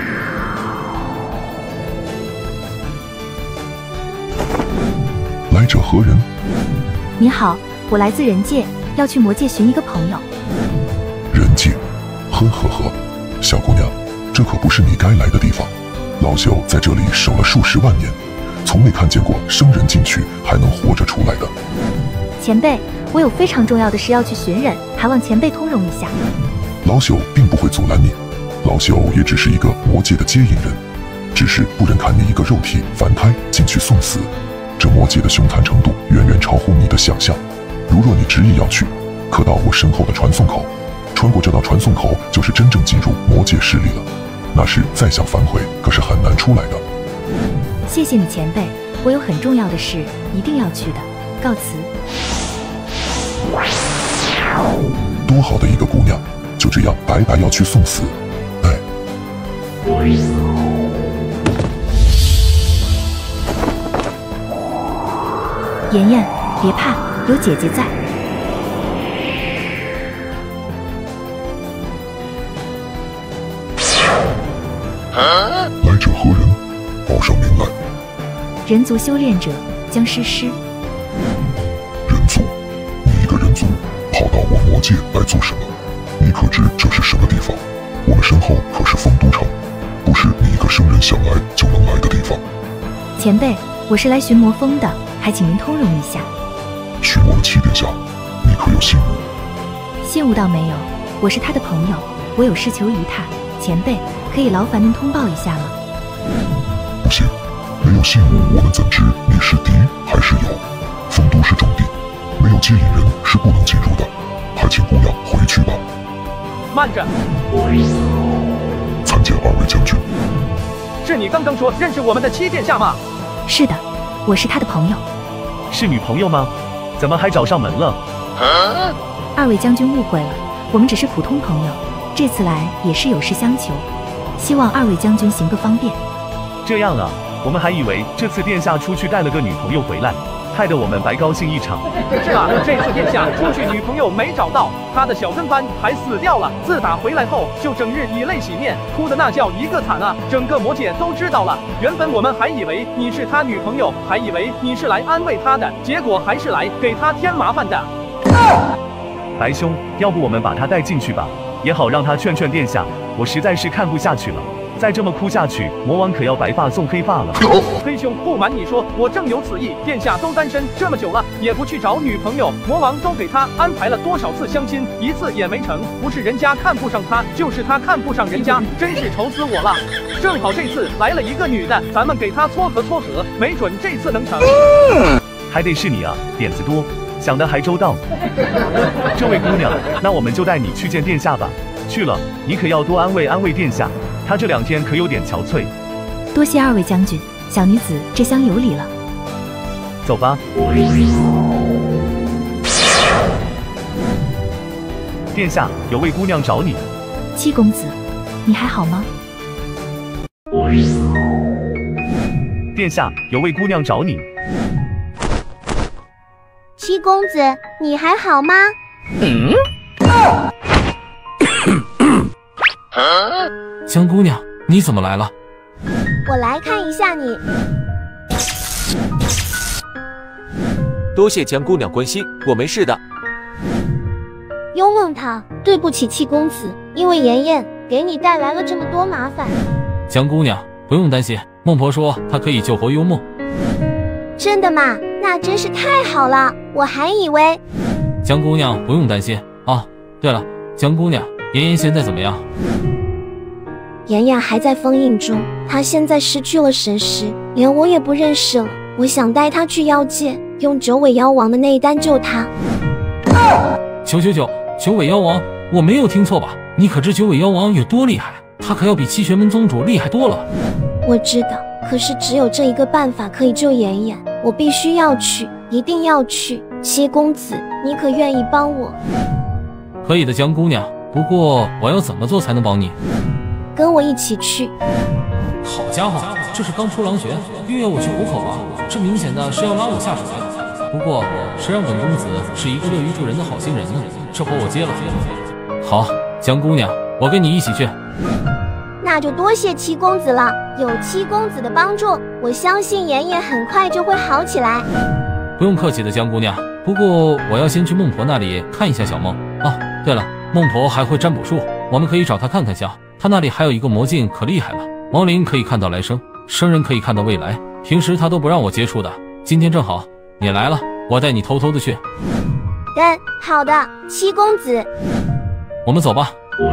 来者何人？ 你好，我来自人界，要去魔界寻一个朋友。 人界？呵呵呵，小姑娘。这可不是你该来的地方，老朽在这里守了数十万年，从没看见过生人进去还能活着出来的。 前辈， 我有非常重要的事要去寻人，还望前辈通融一下。 老朽并不会阻拦你，老朽也只是一个魔界的接引人，只是不忍看你一个肉体凡胎进去送死。这魔界的凶残程度远远超乎你的想象。如若你执意要去，可到我身后的传送口，穿过这道传送口，就是真正进入魔界势力了。那时再想反悔，可是很难出来的。 谢谢你前辈，我有很重要的事一定要去的，告辞。 多好的一个姑娘，就这样白白要去送死，哎。 妍妍，别怕，有姐姐在。 来者何人？报上名来。 人族修炼者僵尸师。 人族？你一个人族跑到我魔界来做什么？你可知这是什么地方？我们身后可是丰都城，不是你一个生人想来就能来的地方。 前辈，我是来寻魔峰的，还请您通融一下。 寻我的七殿下，你可有信物？ 信物倒没有，我是他的朋友，我有事求于他。前辈，可以劳烦您通报一下吗？ 不行，没有信物，我们怎知你是敌还是友？丰都是重地，没有接引人是不能进入的。还请姑娘回去吧。 慢着！ 参见二位将军。 是你刚刚说认识我们的七殿下吗？ 是的，我是他的朋友。 是女朋友吗？怎么还找上门了？ 二位将军误会了，我们只是普通朋友，这次来也是有事相求，希望二位将军行个方便。 这样啊，我们还以为这次殿下出去带了个女朋友回来，害得我们白高兴一场。 是啊，这次殿下出去女朋友没找到，他的小跟班还死掉了。自打回来后，就整日以泪洗面，哭的那叫一个惨啊！整个魔界都知道了。原本我们还以为你是他女朋友，还以为你是来安慰他的，结果还是来给他添麻烦的。 白兄，要不我们把他带进去吧，也好让他劝劝殿下。我实在是看不下去了。再这么哭下去，魔王可要白发送黑发了。 黑兄，不瞒你说，我正有此意。殿下都单身这么久了，也不去找女朋友，魔王都给他安排了多少次相亲，一次也没成。不是人家看不上他，就是他看不上人家，真是愁死我了。正好这次来了一个女的，咱们给他撮合撮合，没准这次能成。 还得是你啊，点子多，想得还周到。这位姑娘，那我们就带你去见殿下吧。去了，你可要多安慰安慰殿下。他这2天可有点憔悴。 多谢二位将军，小女子这厢有礼了。 走吧。殿下，有位姑娘找你。 七公子，你还好吗？ 殿下，有位姑娘找你。 七公子，你还好吗？ 江姑娘，你怎么来了？ 我来看一下你。 多谢江姑娘关心，我没事的。 幽梦他，对不起七公子，因为妍妍给你带来了这么多麻烦。 江姑娘不用担心，孟婆说她可以救活幽梦。 真的吗？那真是太好了，我还以为…… 江姑娘不用担心啊。对了，江姑娘，妍妍现在怎么样？ 妍妍还在封印中，她现在失去了神识，连我也不认识了。我想带她去妖界，用九尾妖王的那一丹救她。 九尾妖王，我没有听错吧？你可知九尾妖王有多厉害？他可要比七玄门宗主厉害多了。 我知道，可是只有这一个办法可以救妍妍，我必须要去，一定要去。七公子，你可愿意帮我？ 可以的，江姑娘。不过我要怎么做才能帮你？ 跟我一起去。 好家伙，这是刚出狼穴，又要我去虎口吧？这明显的是要拉我下水。不过谁让本公子是一个乐于助人的好心人呢？这活我接了。好，江姑娘，我跟你一起去。 那就多谢七公子了，有七公子的帮助，我相信妍妍很快就会好起来。 不用客气的，江姑娘。不过我要先去孟婆那里看一下小梦啊。对了，孟婆还会占卜术，我们可以找她看看下。她那里还有一个魔镜，可厉害了。亡灵可以看到来生，生人可以看到未来，平时她都不让我接触的。今天正好你来了，我带你偷偷的去。 好的，七公子。 我们走吧。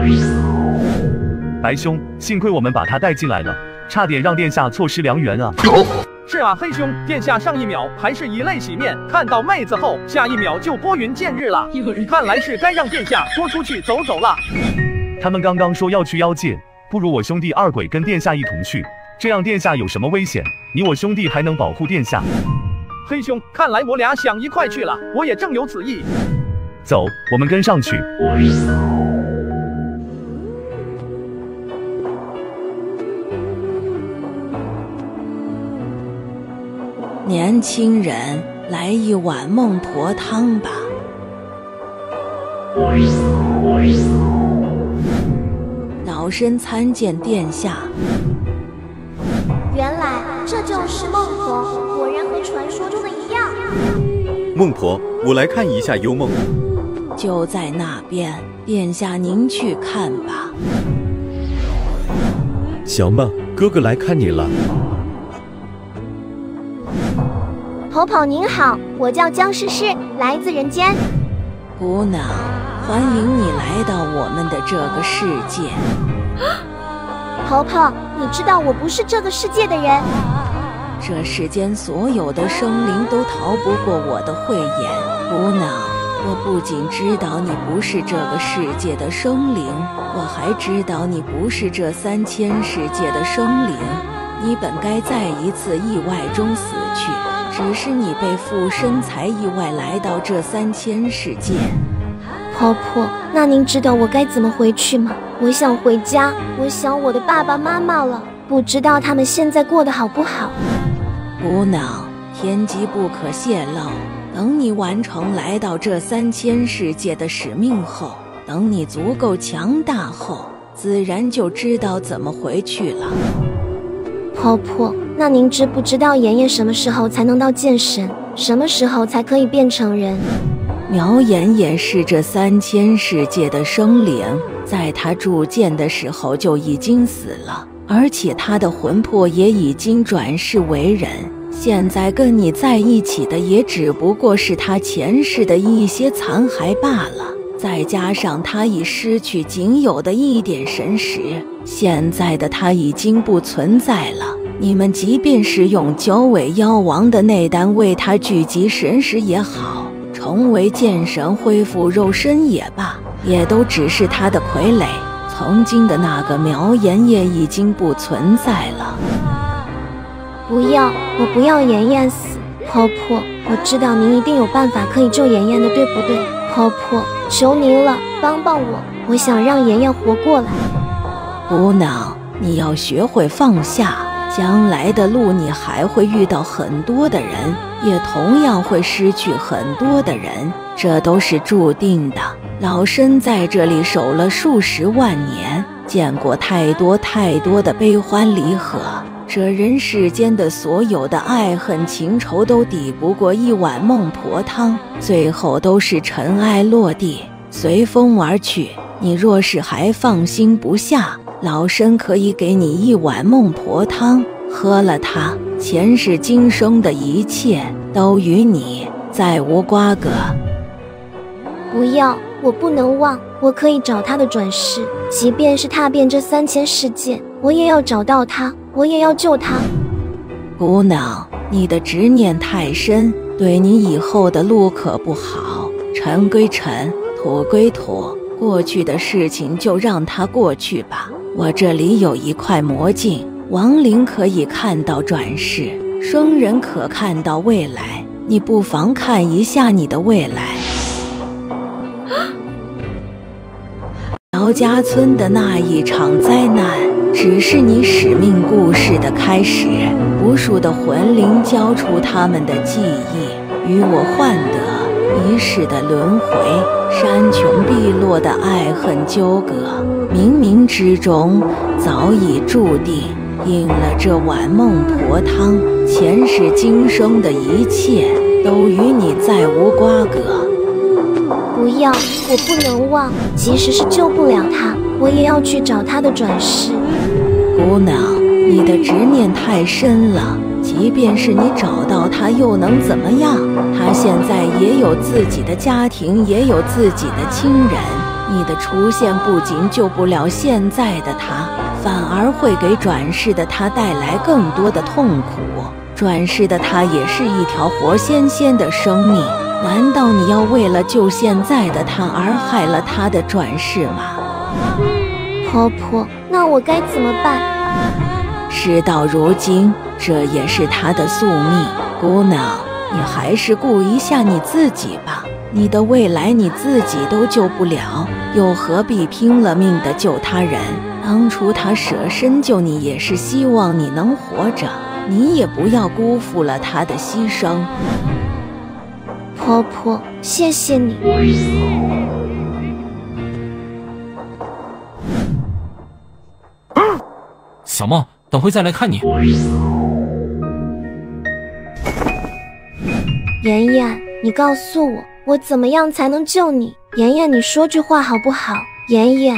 白兄，幸亏我们把他带进来了，差点让殿下错失良缘啊！ 是啊，黑兄，殿下上一秒还是以泪洗面，看到妹子后，下一秒就拨云见日了。看来是该让殿下多出去走走了。 他们刚刚说要去妖界，不如我兄弟二鬼跟殿下一同去，这样殿下有什么危险，你我兄弟还能保护殿下。 黑兄，看来我俩想一块去了，我也正有此意。 走，我们跟上去。 年轻人，来一碗孟婆汤吧。老身参见殿下。 原来这就是孟婆，果然和传说中的一样。 孟婆，我来看一下幽梦。 就在那边，殿下您去看吧。 小梦，哥哥来看你了。 婆婆您好，我叫姜诗诗，来自人间。 姑娘，欢迎你来到我们的这个世界。 婆婆，你知道我不是这个世界的人。 这世间所有的生灵都逃不过我的慧眼。姑娘，我不仅知道你不是这个世界的生灵，我还知道你不是这3000世界的生灵。你本该在一次意外中死去，只是你被附身才意外来到这3000世界。 婆婆，那您知道我该怎么回去吗？我想回家，我想我的爸爸妈妈了，不知道他们现在过得好不好。 姑娘，天机不可泄露，等你完成来到这3000世界的使命后，等你足够强大后，自然就知道怎么回去了。 婆婆，那您知不知道妍妍什么时候才能到剑神？什么时候才可以变成人？ 苗妍妍是这3000世界的生灵，在她铸剑的时候就已经死了，而且她的魂魄也已经转世为人。现在跟你在一起的也只不过是她前世的一些残骸罢了，再加上她已失去仅有的一点神识，现在的她已经不存在了。你们即便是用9尾妖王的内丹为她聚集神识也好，重为剑神恢复肉身也罢，也都只是她的傀儡。曾经的那个苗妍妍已经不存在了。 不要，我不要妍妍死。婆婆，我知道您一定有办法可以救妍妍的，对不对？婆婆，求您了，帮帮我，我想让妍妍活过来。 姑娘，你要学会放下，将来的路你还会遇到很多的人，也同样会失去很多的人，这都是注定的。老身在这里守了数十万年，见过太多太多的悲欢离合，这人世间的所有的爱恨情仇都抵不过一碗孟婆汤，最后都是尘埃落地，随风而去。你若是还放心不下，老身可以给你一碗孟婆汤，喝了它，前世今生的一切都与你再无瓜葛。 不要，我不能忘，我可以找他的转世，即便是踏遍这3000世界，我也要找到他，我也要救他。 姑娘，你的执念太深，对你以后的路可不好。尘归尘，土归土，过去的事情就让它过去吧。我这里有一块魔镜，亡灵可以看到转世，生人可看到未来，你不妨看一下你的未来。姚家村的那一场灾难只是你使命故事的开始，无数的魂灵交出他们的记忆，与我换得一世的轮回，山穷碧落的爱恨纠葛，冥冥之中早已注定。应了这碗孟婆汤，前世今生的一切都与你再无瓜葛。 不要，我不能忘，即使是救不了他，我也要去找他的转世。 姑娘，你的执念太深了， 即便是你找到他，又能怎么样？他现在也有自己的家庭，也有自己的亲人。你的出现不仅救不了现在的他，反而会给转世的他带来更多的痛苦。转世的他也是一条活鲜鲜的生命，难道你要为了救现在的他而害了他的转世吗？ 婆婆，那我该怎么办？ 事到如今，这也是他的宿命。姑娘，你还是顾一下你自己吧。你的未来你自己都救不了，又何必拼了命的救他人？当初他舍身救你，也是希望你能活着，你也不要辜负了他的牺牲。 婆婆，谢谢你。 小梦，等会再来看你。 妍妍，你告诉我，我怎么样才能救你？妍妍，你说句话好不好？妍妍。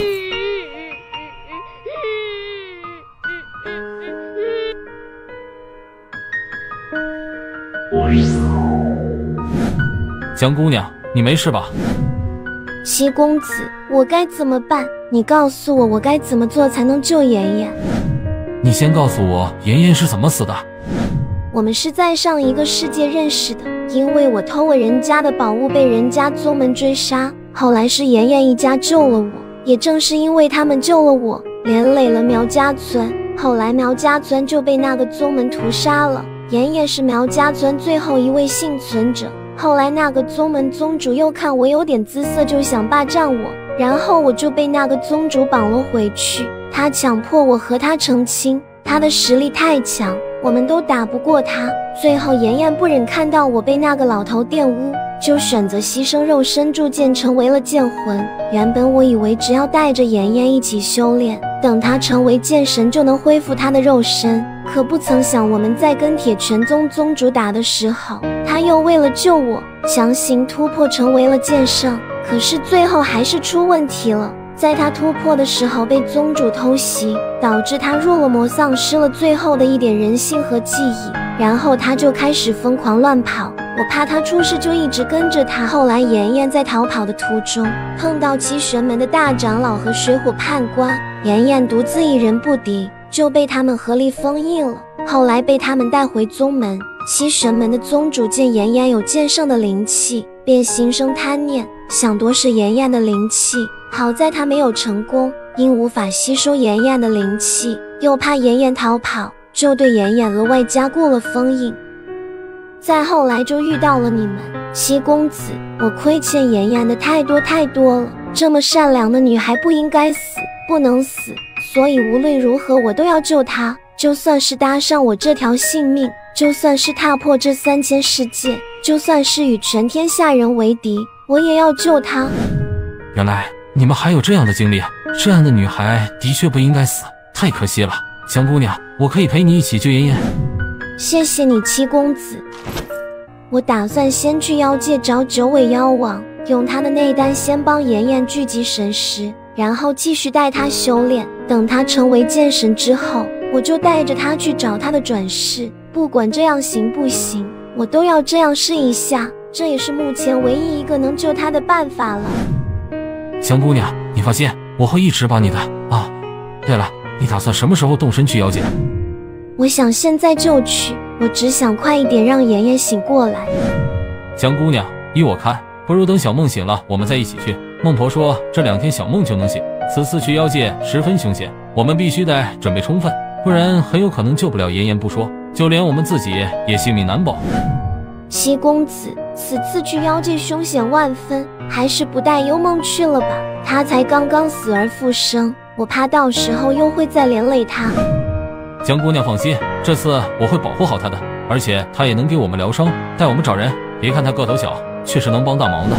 江姑娘，你没事吧？ 七公子，我该怎么办？你告诉我，我该怎么做才能救妍妍？ 你先告诉我，妍妍是怎么死的？ 我们是在上一个世界认识的，因为我偷了人家的宝物，被人家宗门追杀，后来是妍妍一家救了我，也正是因为他们救了我，连累了苗家村，后来苗家村就被那个宗门屠杀了。妍妍是苗家村最后一位幸存者，后来那个宗门宗主又看我有点姿色，就想霸占我，然后我就被那个宗主绑了回去，他强迫我和他成亲，他的实力太强，我们都打不过他，最后妍妍不忍看到我被那个老头玷污，就选择牺牲肉身铸剑，成为了剑魂。原本我以为只要带着妍妍一起修炼，等她成为剑神就能恢复她的肉身，可不曾想我们在跟铁拳宗宗主打的时候，他又为了救我强行突破成为了剑圣，可是最后还是出问题了，在他突破的时候被宗主偷袭，导致他入了魔，丧失了最后的一点人性和记忆，然后他就开始疯狂乱跑，我怕他出事就一直跟着他。后来妍妍在逃跑的途中碰到七玄门的大长老和水火判官，妍妍独自一人不敌，就被他们合力封印了，后来被他们带回宗门。七玄门的宗主见妍妍有剑圣的灵气，便心生贪念，想夺食妍妍的灵气，好在他没有成功，因无法吸收妍妍的灵气，又怕妍妍逃跑，就对妍妍额外加固了封印。再后来就遇到了你们，七公子，我亏欠妍妍的太多了，这么善良的女孩不应该死，不能死，所以无论如何我都要救她，就算是搭上我这条性命，就算是踏破这3000世界，就算是与全天下人为敌，我也要救她。 原来你们还有这样的经历，这样的女孩的确不应该死，太可惜了。香姑娘，我可以陪你一起救妍妍。 谢谢你，七公子。我打算先去妖界找九尾妖王，用他的内丹先帮妍妍聚集神识，然后继续带她修炼，等她成为剑神之后，我就带着她去找她的转世，不管这样行不行，我都要这样试一下，这也是目前唯一一个能救她的办法了。 香姑娘，你放心，我会一直帮你的啊。对了，你打算什么时候动身去妖界？ 我想现在就去，我只想快一点让妍妍醒过来。 香姑娘，依我看，不如等小梦醒了，我们再一起去。孟婆说这2天小梦就能醒，此次去妖界十分凶险，我们必须得准备充分，不然很有可能救不了妍妍不说，就连我们自己也性命难保。 七公子，此次去妖界凶险万分，还是不带幽梦去了吧，他才刚刚死而复生，我怕到时候又会再连累他。 江姑娘放心，这次我会保护好她的，而且她也能给我们疗伤，带我们找人。别看她个头小，确实能帮大忙的。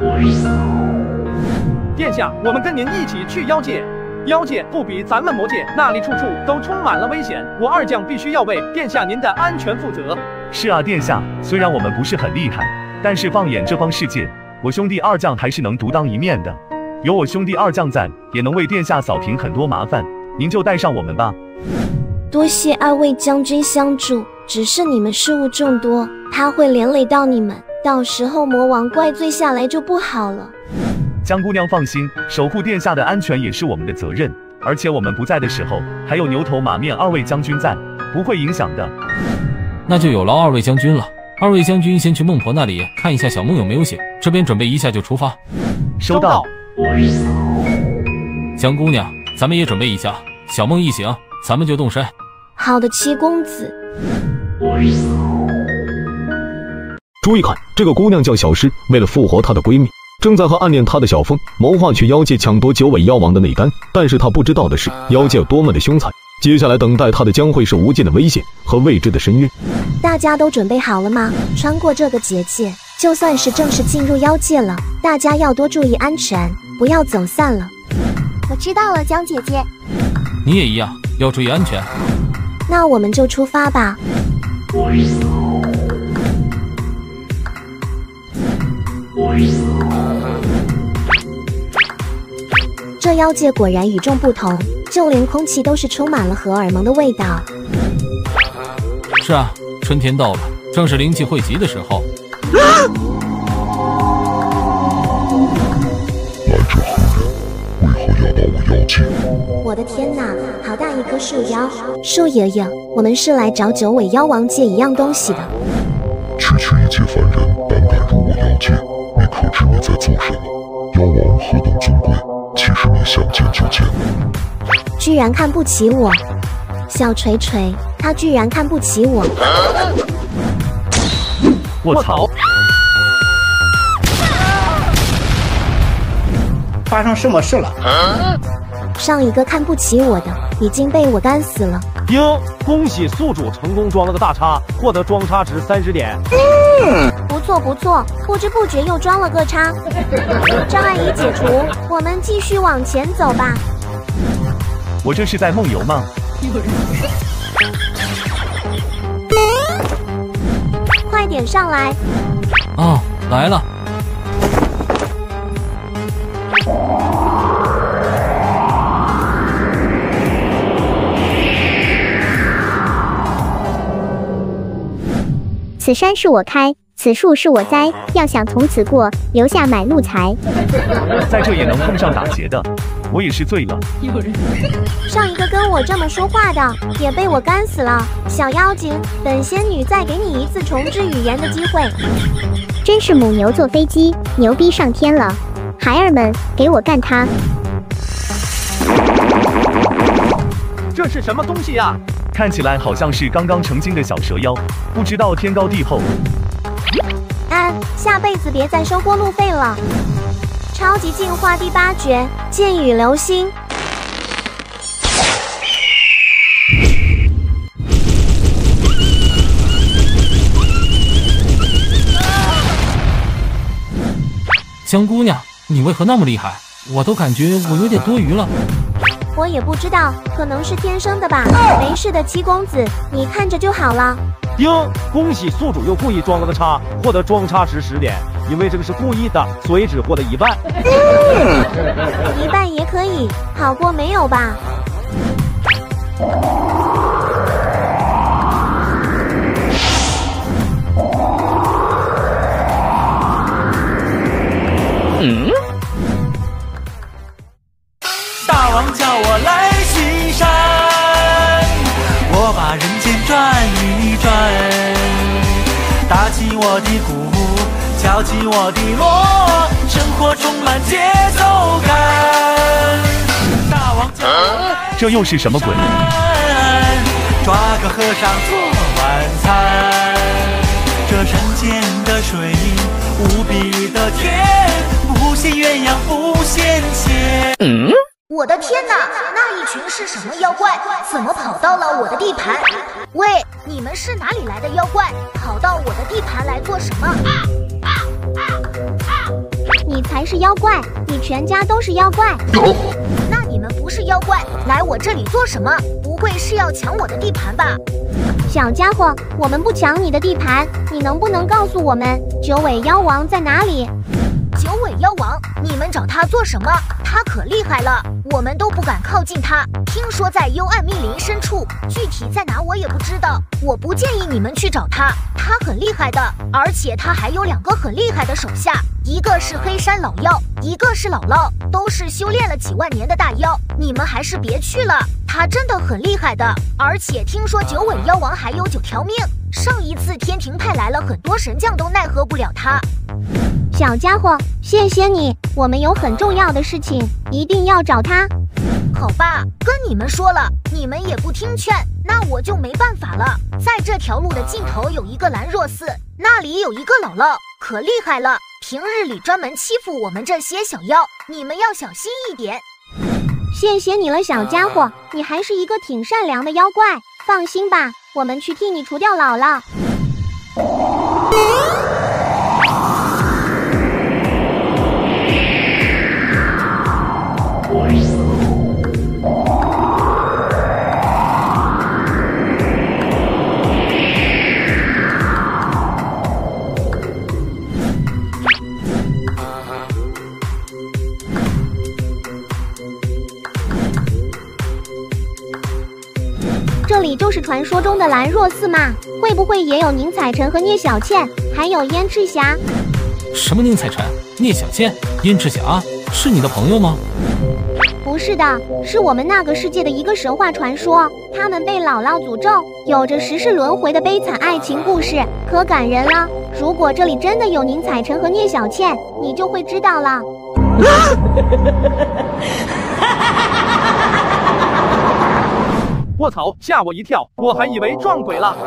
殿下，我们跟您一起去妖界。妖界不比咱们魔界，那里处处都充满了危险，我二将必须要为殿下您的安全负责。 是啊，殿下，虽然我们不是很厉害，但是放眼这方世界，我兄弟二将还是能独当一面的。有我兄弟二将在，也能为殿下扫平很多麻烦，您就带上我们吧。 多谢二位将军相助，只是你们失误众多，他会连累到你们，到时候魔王怪罪下来就不好了。 江姑娘放心，守护殿下的安全也是我们的责任，而且我们不在的时候，还有牛头马面二位将军在，不会影响的。 那就有劳二位将军了。二位将军先去孟婆那里看一下小梦有没有醒，这边准备一下就出发。 收到。 江姑娘，咱们也准备一下，小梦一醒，咱们就动身。 好的，七公子。 注意看，这个姑娘叫小诗，为了复活她的闺蜜，正在和暗恋她的小风谋划去妖界抢夺九尾妖王的内丹。但是她不知道的是，妖界有多么的凶残，接下来等待她的将会是无尽的危险和未知的深渊。 大家都准备好了吗？穿过这个结界，就算是正式进入妖界了，大家要多注意安全，不要走散了。 我知道了，江姐姐。 你也一样，要注意安全。 那我们就出发吧。这妖界果然与众不同，就连空气都是充满了荷尔蒙的味道。 是啊，春天到了，正是灵气汇集的时候。 我的天哪，好大一棵树妖！树爷爷，我们是来找九尾妖王借一样东西的。 区区一介凡人，胆敢入我妖界，你可知你在做什么？妖王何等尊贵，岂是你想见就见？ 居然看不起我，小锤锤，他居然看不起我！ 我操！ 发生什么事了？ 上一个看不起我的已经被我干死了。 恭喜宿主成功装了个大叉，获得装叉值30点。 不错不错，不知不觉又装了个叉。障碍已解除，我们继续往前走吧。 我这是在梦游吗？ 快点上来！ 哦，来了。 此山是我开，此树是我栽，要想从此过，留下买路财。 在这也能碰上打劫的，我也是醉了。 上一个跟我这么说话的，也被我干死了。小妖精，本仙女再给你一次重置语言的机会。真是母牛坐飞机，牛逼上天了！孩儿们，给我干他！ 这是什么东西呀？ 看起来好像是刚刚成精的小蛇妖，不知道天高地厚。 下辈子别再收过路费了。超级进化第8绝，剑雨流星。 江姑娘，你为何那么厉害？我都感觉我有点多余了。 我也不知道，可能是天生的吧。没事的，七公子，你看着就好了。 恭喜宿主又故意装了个叉，获得装叉值10点。因为这个是故意的，所以只获得1半。 1半也可以，好过没有吧？ 大王叫我来巡山，我把人间转一转，打起我的鼓，敲起我的锣，生活充满节奏感。大王叫我这又是什么鬼？ 抓个和尚做晚餐，这山间的水无比的甜，不羡鸳鸯不羡仙。 我的天哪，那一群是什么妖怪？怎么跑到了我的地盘？喂，你们是哪里来的妖怪？跑到我的地盘来做什么？ 你才是妖怪，你全家都是妖怪。 那你们不是妖怪，来我这里做什么？不会是要抢我的地盘吧？ 小家伙，我们不抢你的地盘，你能不能告诉我们九尾妖王在哪里？ 九尾妖王，你们找他做什么？他可厉害了，我们都不敢靠近他。听说在幽暗密林深处，具体在哪我也不知道。我不建议你们去找他，他很厉害的，而且他还有2个很厉害的手下，一个是黑山老妖，一个是姥姥，都是修炼了几万年的大妖。你们还是别去了，他真的很厉害的。而且听说9尾妖王还有9条命，上一次天庭派来了很多神将，都奈何不了他。 小家伙，谢谢你，我们有很重要的事情，一定要找他。 好吧，跟你们说了，你们也不听劝，那我就没办法了。在这条路的尽头有一个兰若寺，那里有一个姥姥，可厉害了，平日里专门欺负我们这些小妖，你们要小心一点。 谢谢你了，小家伙，你还是一个挺善良的妖怪。放心吧，我们去替你除掉姥姥。这里就是传说中的兰若寺嘛，会不会也有宁采臣和聂小倩，还有燕赤霞？ 什么宁采臣、聂小倩、燕赤霞？是你的朋友吗？ 不是的，是我们那个世界的一个神话传说，他们被姥姥诅咒，有着10世轮回的悲惨爱情故事，可感人了。如果这里真的有宁采臣和聂小倩，你就会知道了。 卧槽，吓我一跳，我还以为撞鬼了。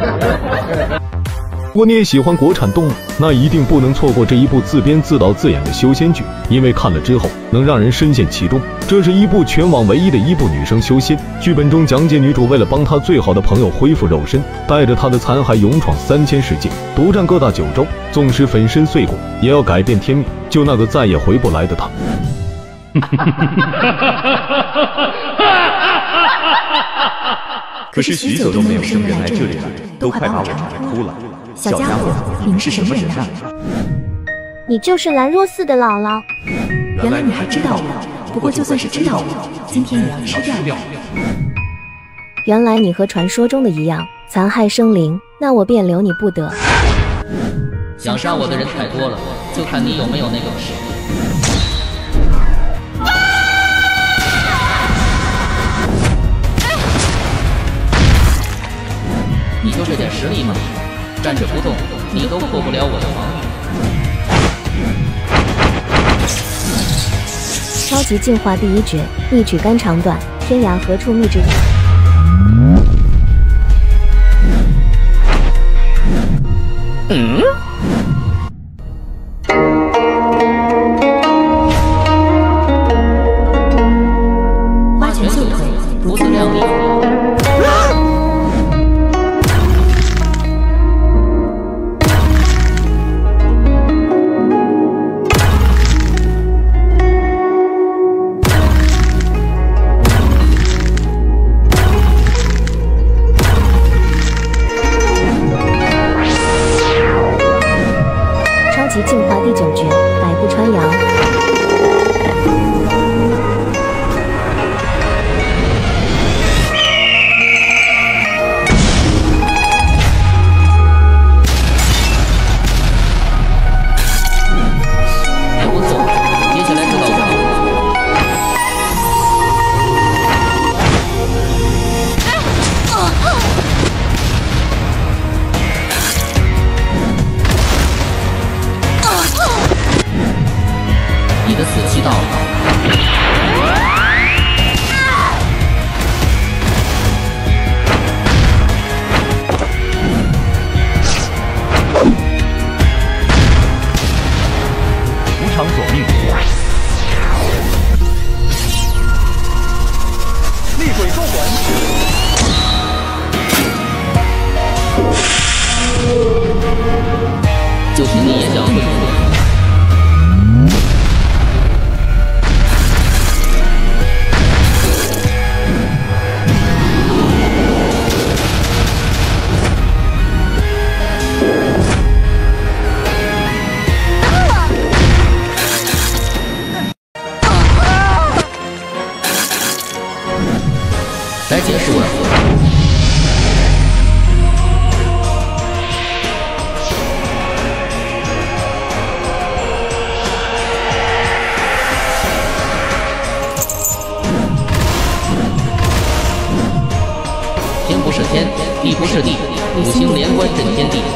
如果你也喜欢国产动物，那一定不能错过这一部自编自导自演的修仙剧，因为看了之后能让人深陷其中。这是一部全网唯一的一部女生修仙剧本中，讲解女主为了帮她最好的朋友恢复肉身，带着她的残骸勇闯3000世界，独占各大九州，纵使粉身碎骨，也要改变天命，救那个再也回不来的她。 可是许久都没有生人来这里了，都快把我馋哭了。小家伙，你们是什么人啊？ 你就是兰若寺的姥姥。 原来你还知道我，不过就算是知道我，今天也要吃掉。 原来你和传说中的一样，残害生灵，那我便留你不得。 想杀我的人太多了，就看你有没有那个实力。你就这点实力吗？站着不动，你都破不了我的防御。超级进化第1诀，一曲肝肠断，天涯何处觅知音。 花拳绣腿，不自量力。 进化第9诀，百步穿杨。 还不错，接下来就到我。你的死期到了。 无常索命。 厉鬼收魂。 就凭你也想会我？ 来解释我的。天不是天，地不是地，五行连贯震天地。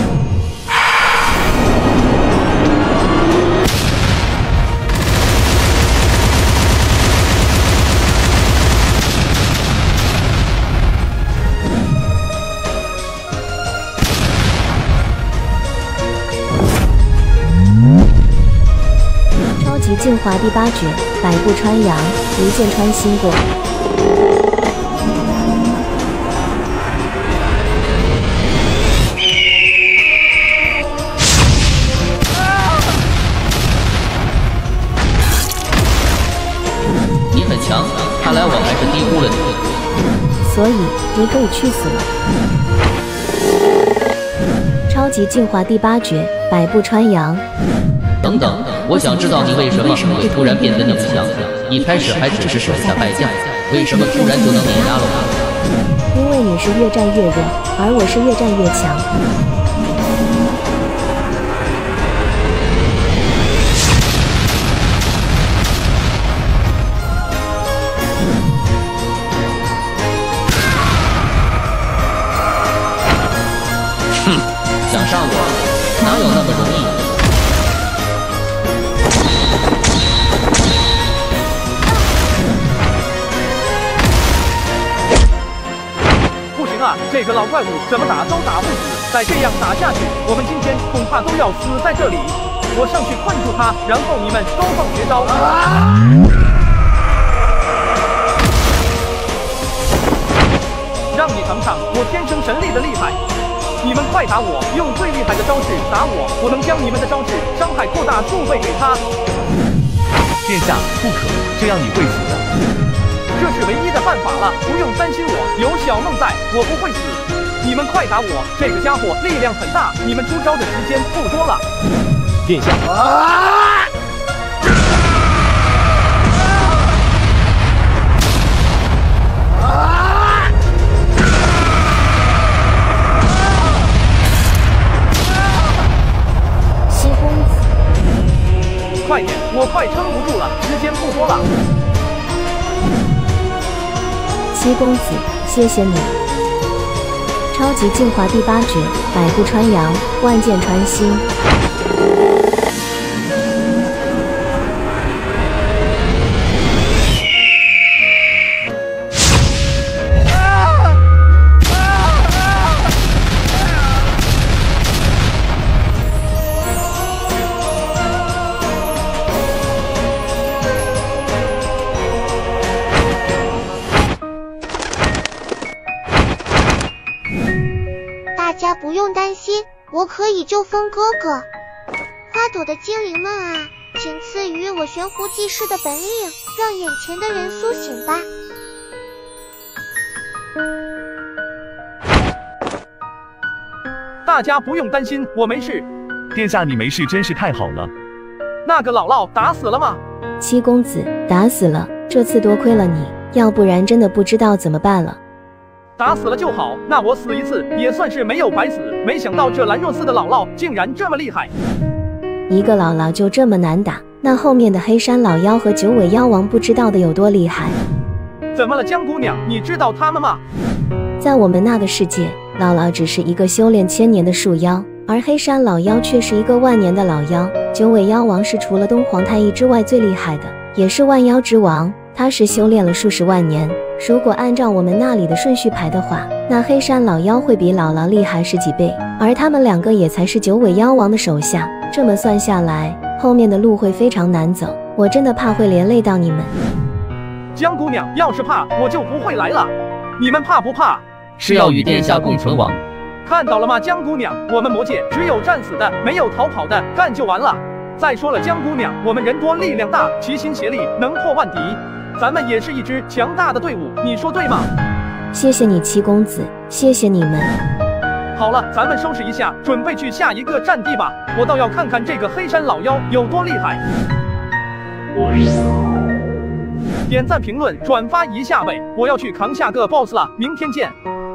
超级进化第8绝，百步穿杨，一剑穿心过。 你很强，看来我还是低估了你。 所以你可以去死了。超级进化第8绝，百步穿杨。 等等，我想知道你为什么会突然变得那么强？一开始还只是手下败将，为什么突然就能碾压了我？ 因为你是越战越弱，而我是越战越强。 哼，想杀我，哪有那么容易？ 这个老怪物怎么打都打不死，再这样打下去，我们今天恐怕都要死在这里。我上去困住他，然后你们都放绝招。让你尝尝我天生神力的厉害。你们快打我，用最厉害的招式打我，我能将你们的招式伤害扩大数倍给他。 殿下，不可，这样你会死的。 这是唯一的办法了，不用担心我，有小梦在，我不会死。你们快打我，这个家伙力量很大，你们出招的时间不多了。 殿下。 西公子， 快点，我快撑不住了，时间不多了。 西公子，谢谢你。超级进化第8绝，百步穿杨，万箭穿心。 大家不用担心，我可以救风哥哥。花朵的精灵们啊，请赐予我悬壶济世的本领，让眼前的人苏醒吧。 大家不用担心，我没事。 殿下，你没事真是太好了。 那个姥姥打死了吗？ 七公子打死了，这次多亏了你，要不然真的不知道怎么办了。 打死了就好，那我死一次也算是没有白死。没想到这兰若寺的姥姥竟然这么厉害， 一个姥姥就这么难打，那后面的黑山老妖和九尾妖王不知道的有多厉害。 怎么了，江姑娘？你知道他们吗？ 在我们那个世界，姥姥只是一个修炼1000年的树妖，而黑山老妖却是一个万年的老妖。九尾妖王是除了东皇太一之外最厉害的，也是万妖之王，他是修炼了数十万年。如果按照我们那里的顺序排的话，那黑山老妖会比姥姥厉害10几倍，而他们2个也才是九尾妖王的手下。这么算下来，后面的路会非常难走，我真的怕会连累到你们。 江姑娘，要是怕，我就不会来了。你们怕不怕？ 是要与殿下共存亡。 看到了吗，江姑娘，我们魔界只有战死的，没有逃跑的，干就完了。再说了，江姑娘，我们人多力量大，齐心协力，能破万敌。咱们也是一支强大的队伍，你说对吗？ 谢谢你七公子，谢谢你们。 好了，咱们收拾一下，准备去下一个战地吧。我倒要看看这个黑山老妖有多厉害。 点赞、评论、转发一下呗！我要去扛下个 BOSS 了，明天见。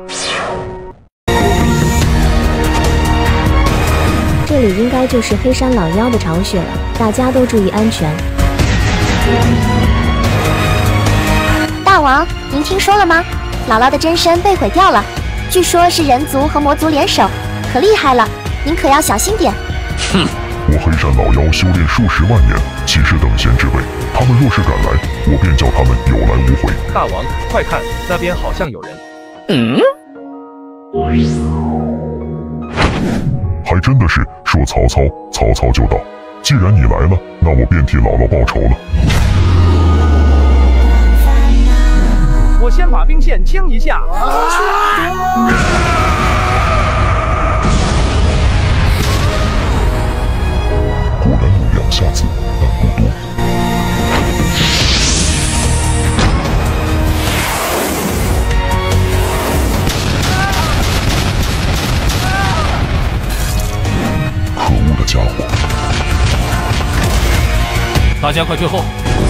这里应该就是黑山老妖的巢穴了，大家都注意安全。 大王，您听说了吗？姥姥的真身被毁掉了，据说是人族和魔族联手，可厉害了，您可要小心点。 哼，我黑山老妖修炼数十万年，岂是等闲之辈？他们若是敢来，我便叫他们有来无回。 大王，快看，那边好像有人。 还真的是说曹操，曹操就到。既然你来了，那我便替姥姥报仇了。 我先把兵线清一下。 果然有两下子，但不多。可恶的家伙！ 大家快退后！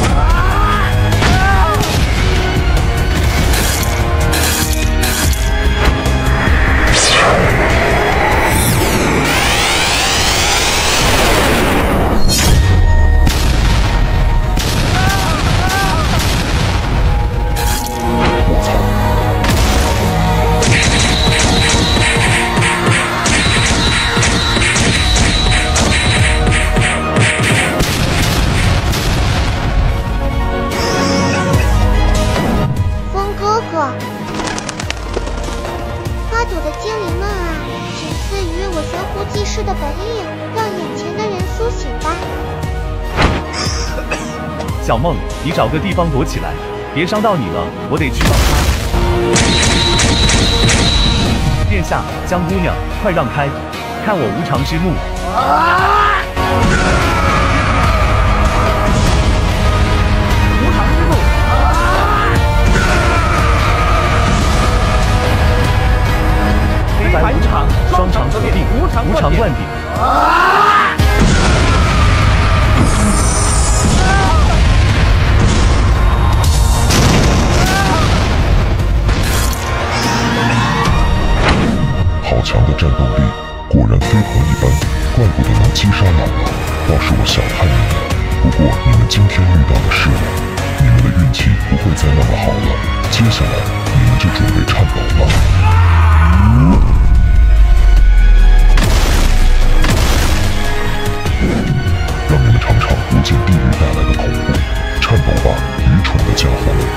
花朵的精灵们啊，请赐予我悬壶济世的本领，让眼前的人苏醒吧。 小梦，你找个地方躲起来，别伤到你了，我得去帮他。殿下，江姑娘，快让开，看我无常之怒！ 黑白无常， 双长合并，无常灌顶。 好强的战斗力，果然飞鹏一般，怪不得能击杀姥姥。倒是我小看你们，不过你们今天遇到的是我，你们的运气不会再那么好了。接下来你们就准备颤抖吧。让你们尝尝无间地狱带来的恐怖，颤抖吧，愚蠢的家伙们！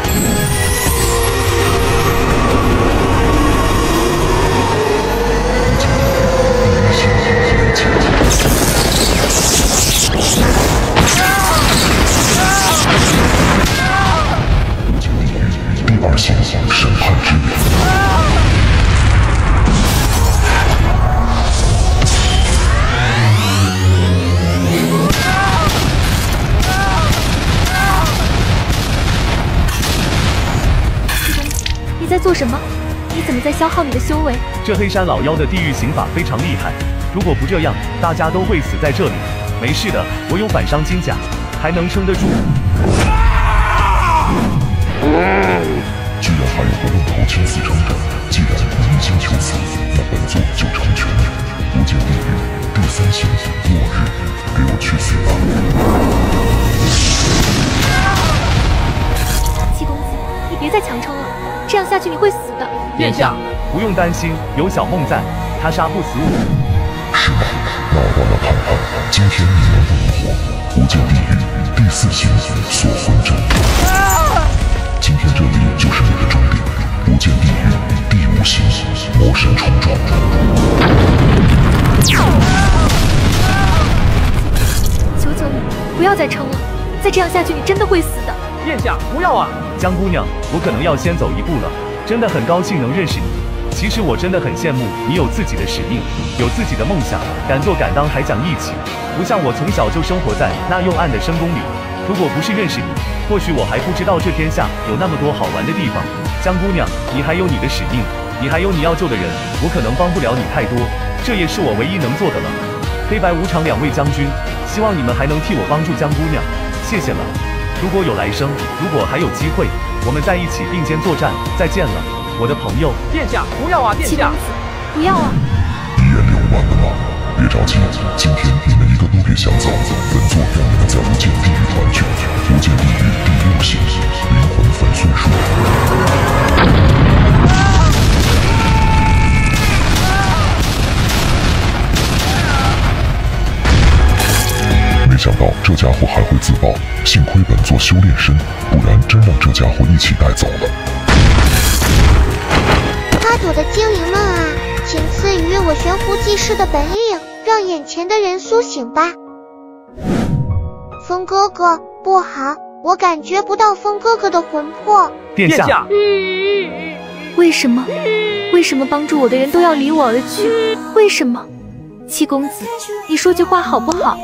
第二星审判之眼。 你在做什么？你怎么在消耗你的修为？ 这黑山老妖的地狱刑法非常厉害，如果不这样，大家都会死在这里。没事的，我有反伤金甲，还能撑得住。 居然还有个愣头青死撑着，既然您心求死，那本座就成全你。无间地狱第三刑末日，给我去死吧！ 七公子，你别再强撑了，这样下去你会死的。 殿下，不用担心，有小梦在，他杀不死我。 是吗？那我要看看今天你能不能活。无间地狱第四刑锁魂阵。今天这里就是你的终点，无间地狱第五刑魔神冲撞。 求求你，不要再撑了，再这样下去你真的会死的。 殿下，不要啊！ 江姑娘，我可能要先走一步了，真的很高兴能认识你。其实我真的很羡慕你有自己的使命，有自己的梦想，敢做敢当，还讲义气，不像我从小就生活在那幽暗的深宫里。如果不是认识你，或许我还不知道这天下有那么多好玩的地方。江姑娘，你还有你的使命，你还有你要救的人，我可能帮不了你太多，这也是我唯一能做的了。黑白无常两位将军，希望你们还能替我帮助江姑娘，谢谢了。 如果有来生，如果还有机会，我们在一起并肩作战。再见了，我的朋友。 殿下，不要啊，殿下！ 不要啊！ 1言6完了吗？别着急，今天你们一个都别想走，本作让你们在无间地狱团聚。无间地狱第6行，灵魂粉碎术。没想到这家伙还会自爆，幸亏本座修炼深，不然真让这家伙一起带走了。 花朵的精灵们啊，请赐予我悬浮济世的本领，让眼前的人苏醒吧。风哥哥，不好，我感觉不到风哥哥的魂魄。 殿下， 为什么？为什么帮助我的人都要离我而去？为什么？七公子，你说句话好不好？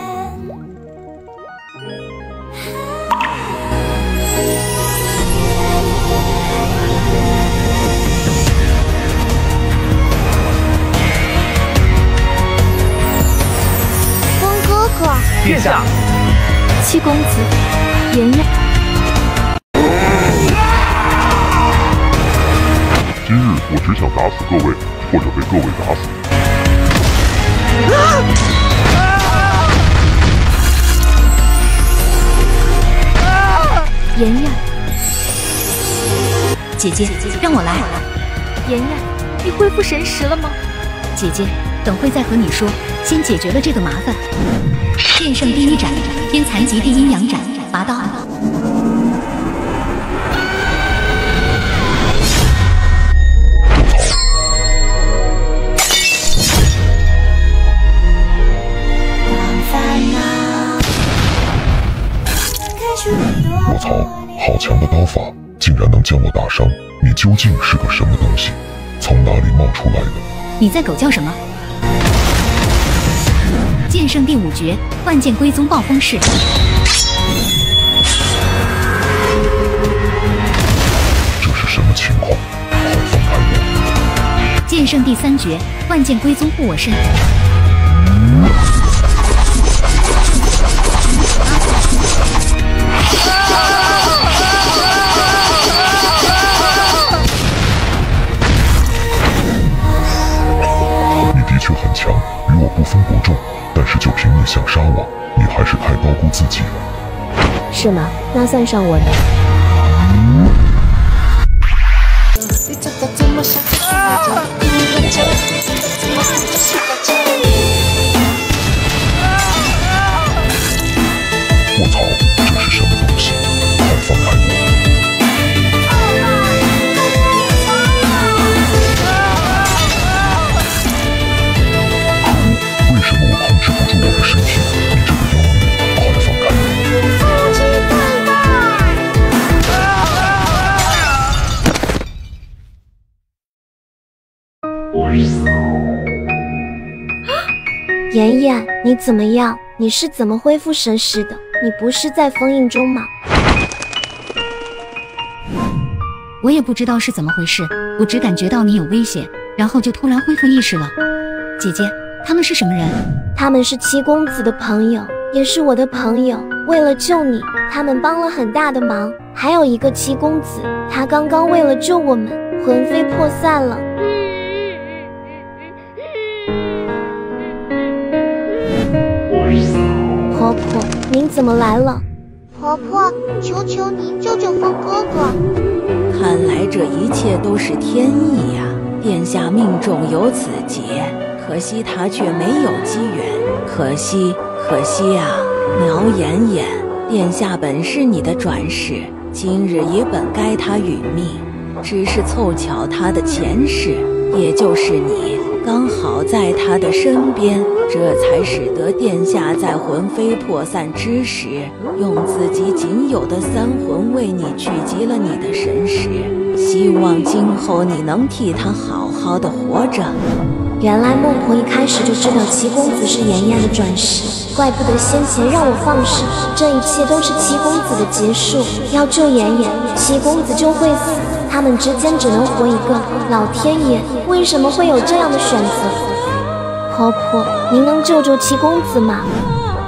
殿下， 七公子，妍妍。 今日我只想打死各位，或者被各位打死。 妍妍， 姐姐，让我来。 妍妍，你恢复神识了吗？ 姐姐，等会再和你说，先解决了这个麻烦。剑圣第1斩，天残极地阴阳斩，拔刀。 我操，好强的刀法，竟然能将我打伤！你究竟是个什么东西？从哪里冒出来的？ 你在狗叫什么？剑圣第5绝，万剑归宗暴风式。 这是什么情况？快放开我！ 剑圣第3绝，万剑归宗护我身。 你的确很强，与我不分伯仲。但是就凭你想杀我，你还是太高估自己了。 是吗？那算上我的。 我操，这是什么东西？快放开我！为什么我控制不住我的身体？你这个妖女，快放开妍妍，你怎么样？你是怎么恢复神识的？你不是在封印中吗？ 我也不知道是怎么回事，我只感觉到你有危险，然后就突然恢复意识了。姐姐，他们是什么人？ 他们是七公子的朋友，也是我的朋友。为了救你，他们帮了很大的忙。还有一个七公子，他刚刚为了救我们，魂飞魄散了。婆婆，您怎么来了？婆婆，求求您救救风哥哥！ 看来这一切都是天意呀！殿下命中有此劫，可惜他却没有机缘。可惜啊！苗妍妍，殿下本是你的转世，今日也本该他殒命，只是凑巧他的前世，也就是你，刚好在他的身边，这才使得殿下在魂飞魄散之时，用自己仅有的三魂为你聚集了你的神识，希望今后你能替他好好的活着。 原来孟婆一开始就知道七公子是妍妍的转世，怪不得先前让我放手，这一切都是七公子的结束。要救妍妍，七公子就会死，他们之间只能活一个。老天爷，为什么会有这样的选择？婆婆，您能救救七公子吗？ 老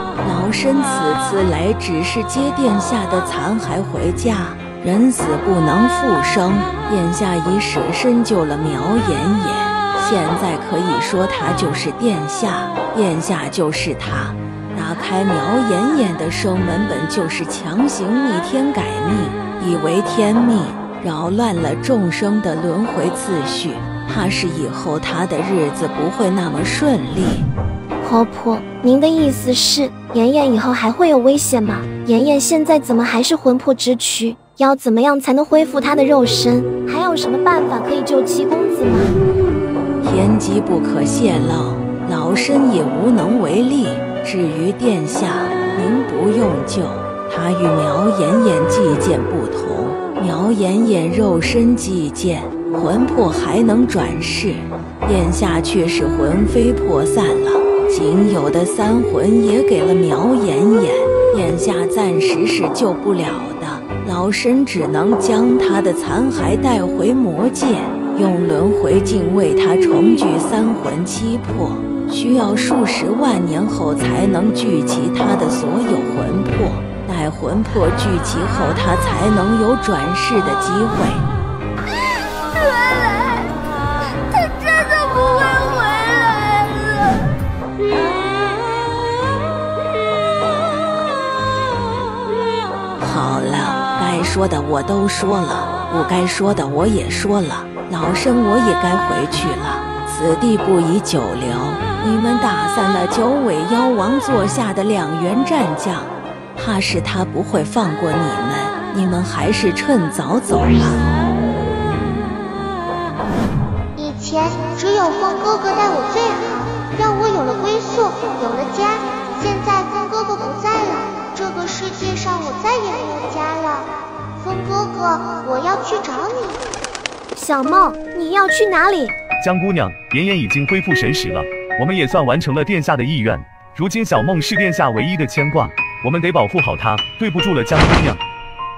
老身此次来只是接殿下的残骸回家，人死不能复生，殿下已舍身救了苗妍妍，现在可以说他就是殿下，殿下就是他。打开苗妍妍的生门本就是强行逆天改命，以为天命，扰乱了众生的轮回次序，怕是以后他的日子不会那么顺利。 婆婆，您的意思是妍妍以后还会有危险吗？妍妍现在怎么还是魂魄之躯？要怎么样才能恢复她的肉身？还有什么办法可以救七公子吗？ 天机不可泄露，老身也无能为力。至于殿下，您不用救，他与苗妍妍祭剑不同，苗妍妍肉身祭剑，魂魄还能转世，殿下却是魂飞魄散了，仅有的三魂也给了苗妍妍，殿下暂时是救不了的，老身只能将他的残骸带回魔界，用轮回镜为他重聚三魂七魄，需要数十万年后才能聚齐他的所有魂魄，待魂魄聚齐后，他才能有转世的机会。 回来，他真的不会回来了。 好了，该说的我都说了，不该说的我也说了，老身我也该回去了。此地不宜久留，你们打散了九尾妖王座下的2员战将，怕是他不会放过你们还是趁早走吧。 以前只有风哥哥待我最好，让我有了归宿，有了家。现在风哥哥不在了，这个世界上我再也没有家了。风哥哥，我要去找你。小梦，你要去哪里？ 江姑娘，妍妍已经恢复神识了，我们也算完成了殿下的意愿。如今小梦是殿下唯一的牵挂，我们得保护好她。对不住了，江姑娘。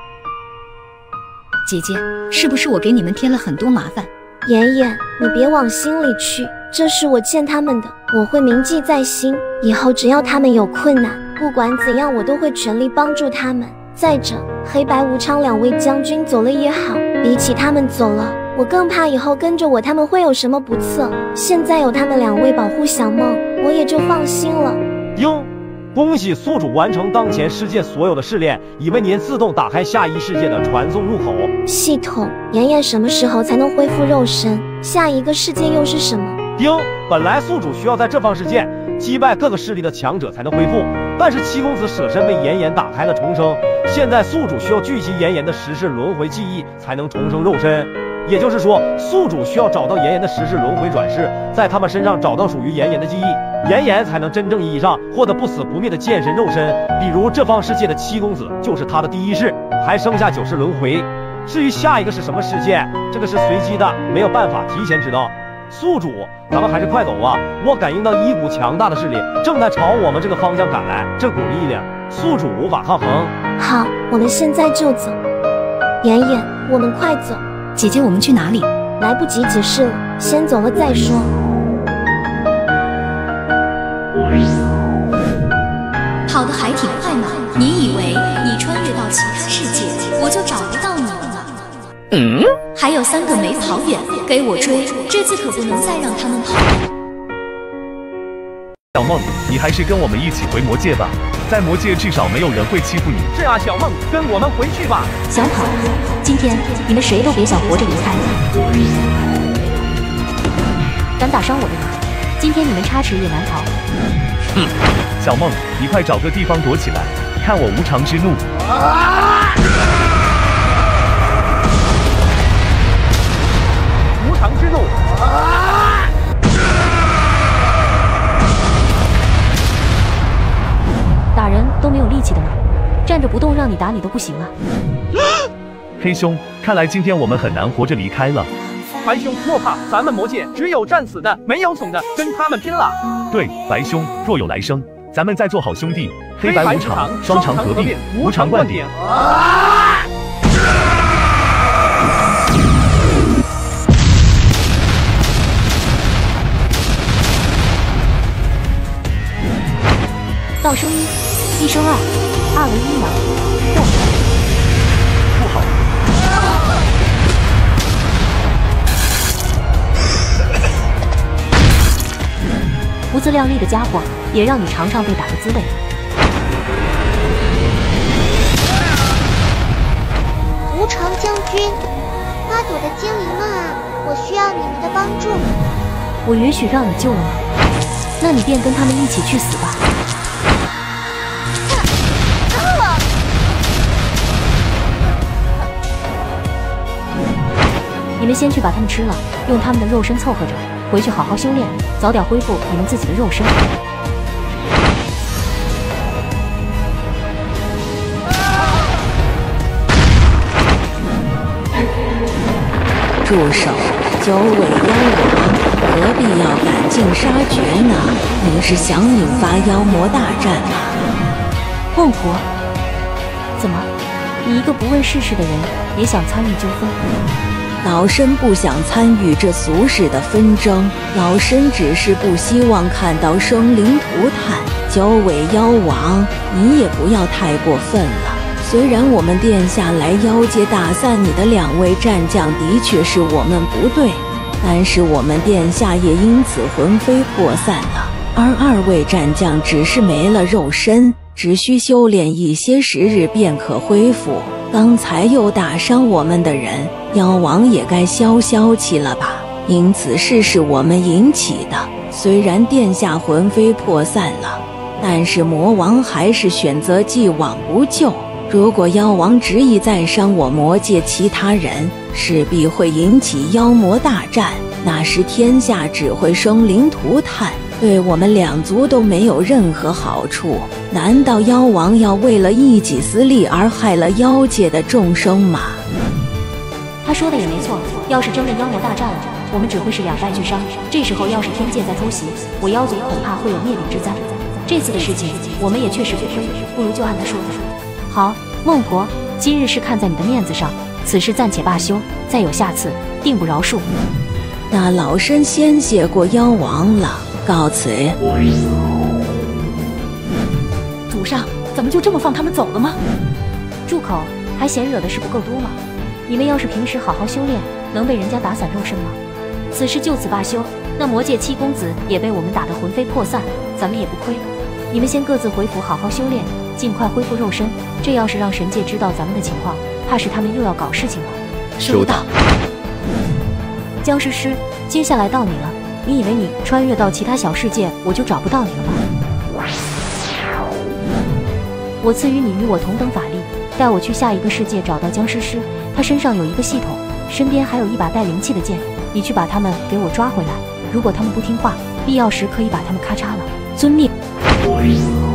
姐姐，是不是我给你们添了很多麻烦？ 妍妍，你别往心里去，这是我欠他们的，我会铭记在心。以后只要他们有困难，不管怎样，我都会全力帮助他们。再者，黑白无常2位将军走了也好，比起他们走了，我更怕以后跟着我他们会有什么不测。现在有他们2位保护小梦，我也就放心了。 哟，恭喜宿主完成当前世界所有的试炼，已为您自动打开下一世界的传送入口。 系统，妍妍什么时候才能恢复肉身？下一个世界又是什么？ 丁，本来宿主需要在这方世界击败各个势力的强者才能恢复，但是七公子舍身为妍妍打开了重生，现在宿主需要聚集妍妍的十世轮回记忆才能重生肉身。也就是说，宿主需要找到妍妍的十世轮回转世，在他们身上找到属于妍妍的记忆，妍妍才能真正意义上获得不死不灭的剑身肉身。比如这方世界的七公子就是他的第一世，还剩下9世轮回。至于下一个是什么世界，这个是随机的，没有办法提前知道。宿主，咱们还是快走啊！我感应到一股强大的势力正在朝我们这个方向赶来，这股力量，宿主无法抗衡。 好，我们现在就走。妍妍，我们快走。 姐姐，我们去哪里？ 来不及解释了，先走了再说。 跑得还挺快嘛！你以为你穿越到其他世界，我就找不到你了吗？还有3个没跑远，给我追！这次可不能再让他们跑了。 小梦，你还是跟我们一起回魔界吧，在魔界至少没有人会欺负你。 是啊，小梦，跟我们回去吧。 想跑？今天你们谁都别想活着离开。敢打伤我的人，今天你们插齿也难逃。 小梦，你快找个地方躲起来，看我无常之怒。 无常之怒。 打人都没有力气的吗？站着不动让你打你都不行啊。 黑兄，看来今天我们很难活着离开了。 白兄莫怕，咱们魔界只有战死的，没有怂的，跟他们拼了。 对，白兄，若有来生，咱们再做好兄弟。黑白无常，双常合并，无常灌顶。 道声音，1 1生2，2为阴阳， 不好。 不自量力的家伙，也让你尝尝被打的滋味。 无常将军，花朵的精灵们啊，我需要你们的帮助。 我允许让你救了吗？那你便跟他们一起去死吧。你们先去把他们吃了，用他们的肉身凑合着，回去好好修炼，早点恢复你们自己的肉身。 住手！九尾妖王，何必要赶尽杀绝呢？你是想引发妖魔大战吗？ 孟婆，怎么，你一个不问世事的人，也想参与纠纷？ 老身不想参与这俗世的纷争，老身只是不希望看到生灵涂炭。九尾妖王，你也不要太过分了。虽然我们殿下来妖界打散你的2位战将的确是我们不对，但是我们殿下也因此魂飞魄散了，而2位战将只是没了肉身，只需修炼一些时日便可恢复。刚才又打伤我们的人，妖王也该消消气了吧？因此事是我们引起的，虽然殿下魂飞魄散了，但是魔王还是选择既往不咎。如果妖王执意再伤我魔界其他人，势必会引起妖魔大战，那时天下只会生灵涂炭，对我们2族都没有任何好处。难道妖王要为了一己私利而害了妖界的众生吗？ 他说的也没错，要是真的妖魔大战了，我们只会是2败俱伤。这时候要是天界再偷袭，我妖族恐怕会有灭顶之灾。这次的事情我们也确实不亏，不如就按他说的。好，孟婆，今日是看在你的面子上，此事暂且罢休，再有下次，定不饶恕。 那老身先谢过妖王了，告辞。 祖上怎么就这么放他们走了吗？ 住口！还嫌惹的事不够多吗？你们要是平时好好修炼，能被人家打散肉身吗？此事就此罢休，那魔界7公子也被我们打得魂飞魄散，咱们也不亏。你们先各自回府好好修炼，尽快恢复肉身。这要是让神界知道咱们的情况，怕是他们又要搞事情了。 收到。 僵尸师，接下来到你了。你以为你穿越到其他小世界，我就找不到你了吗？我赐予你与我同等法力，带我去下一个世界找到僵尸师，他身上有一个系统，身边还有一把带灵气的剑，你去把他们给我抓回来。如果他们不听话，必要时可以把他们咔嚓了。遵命。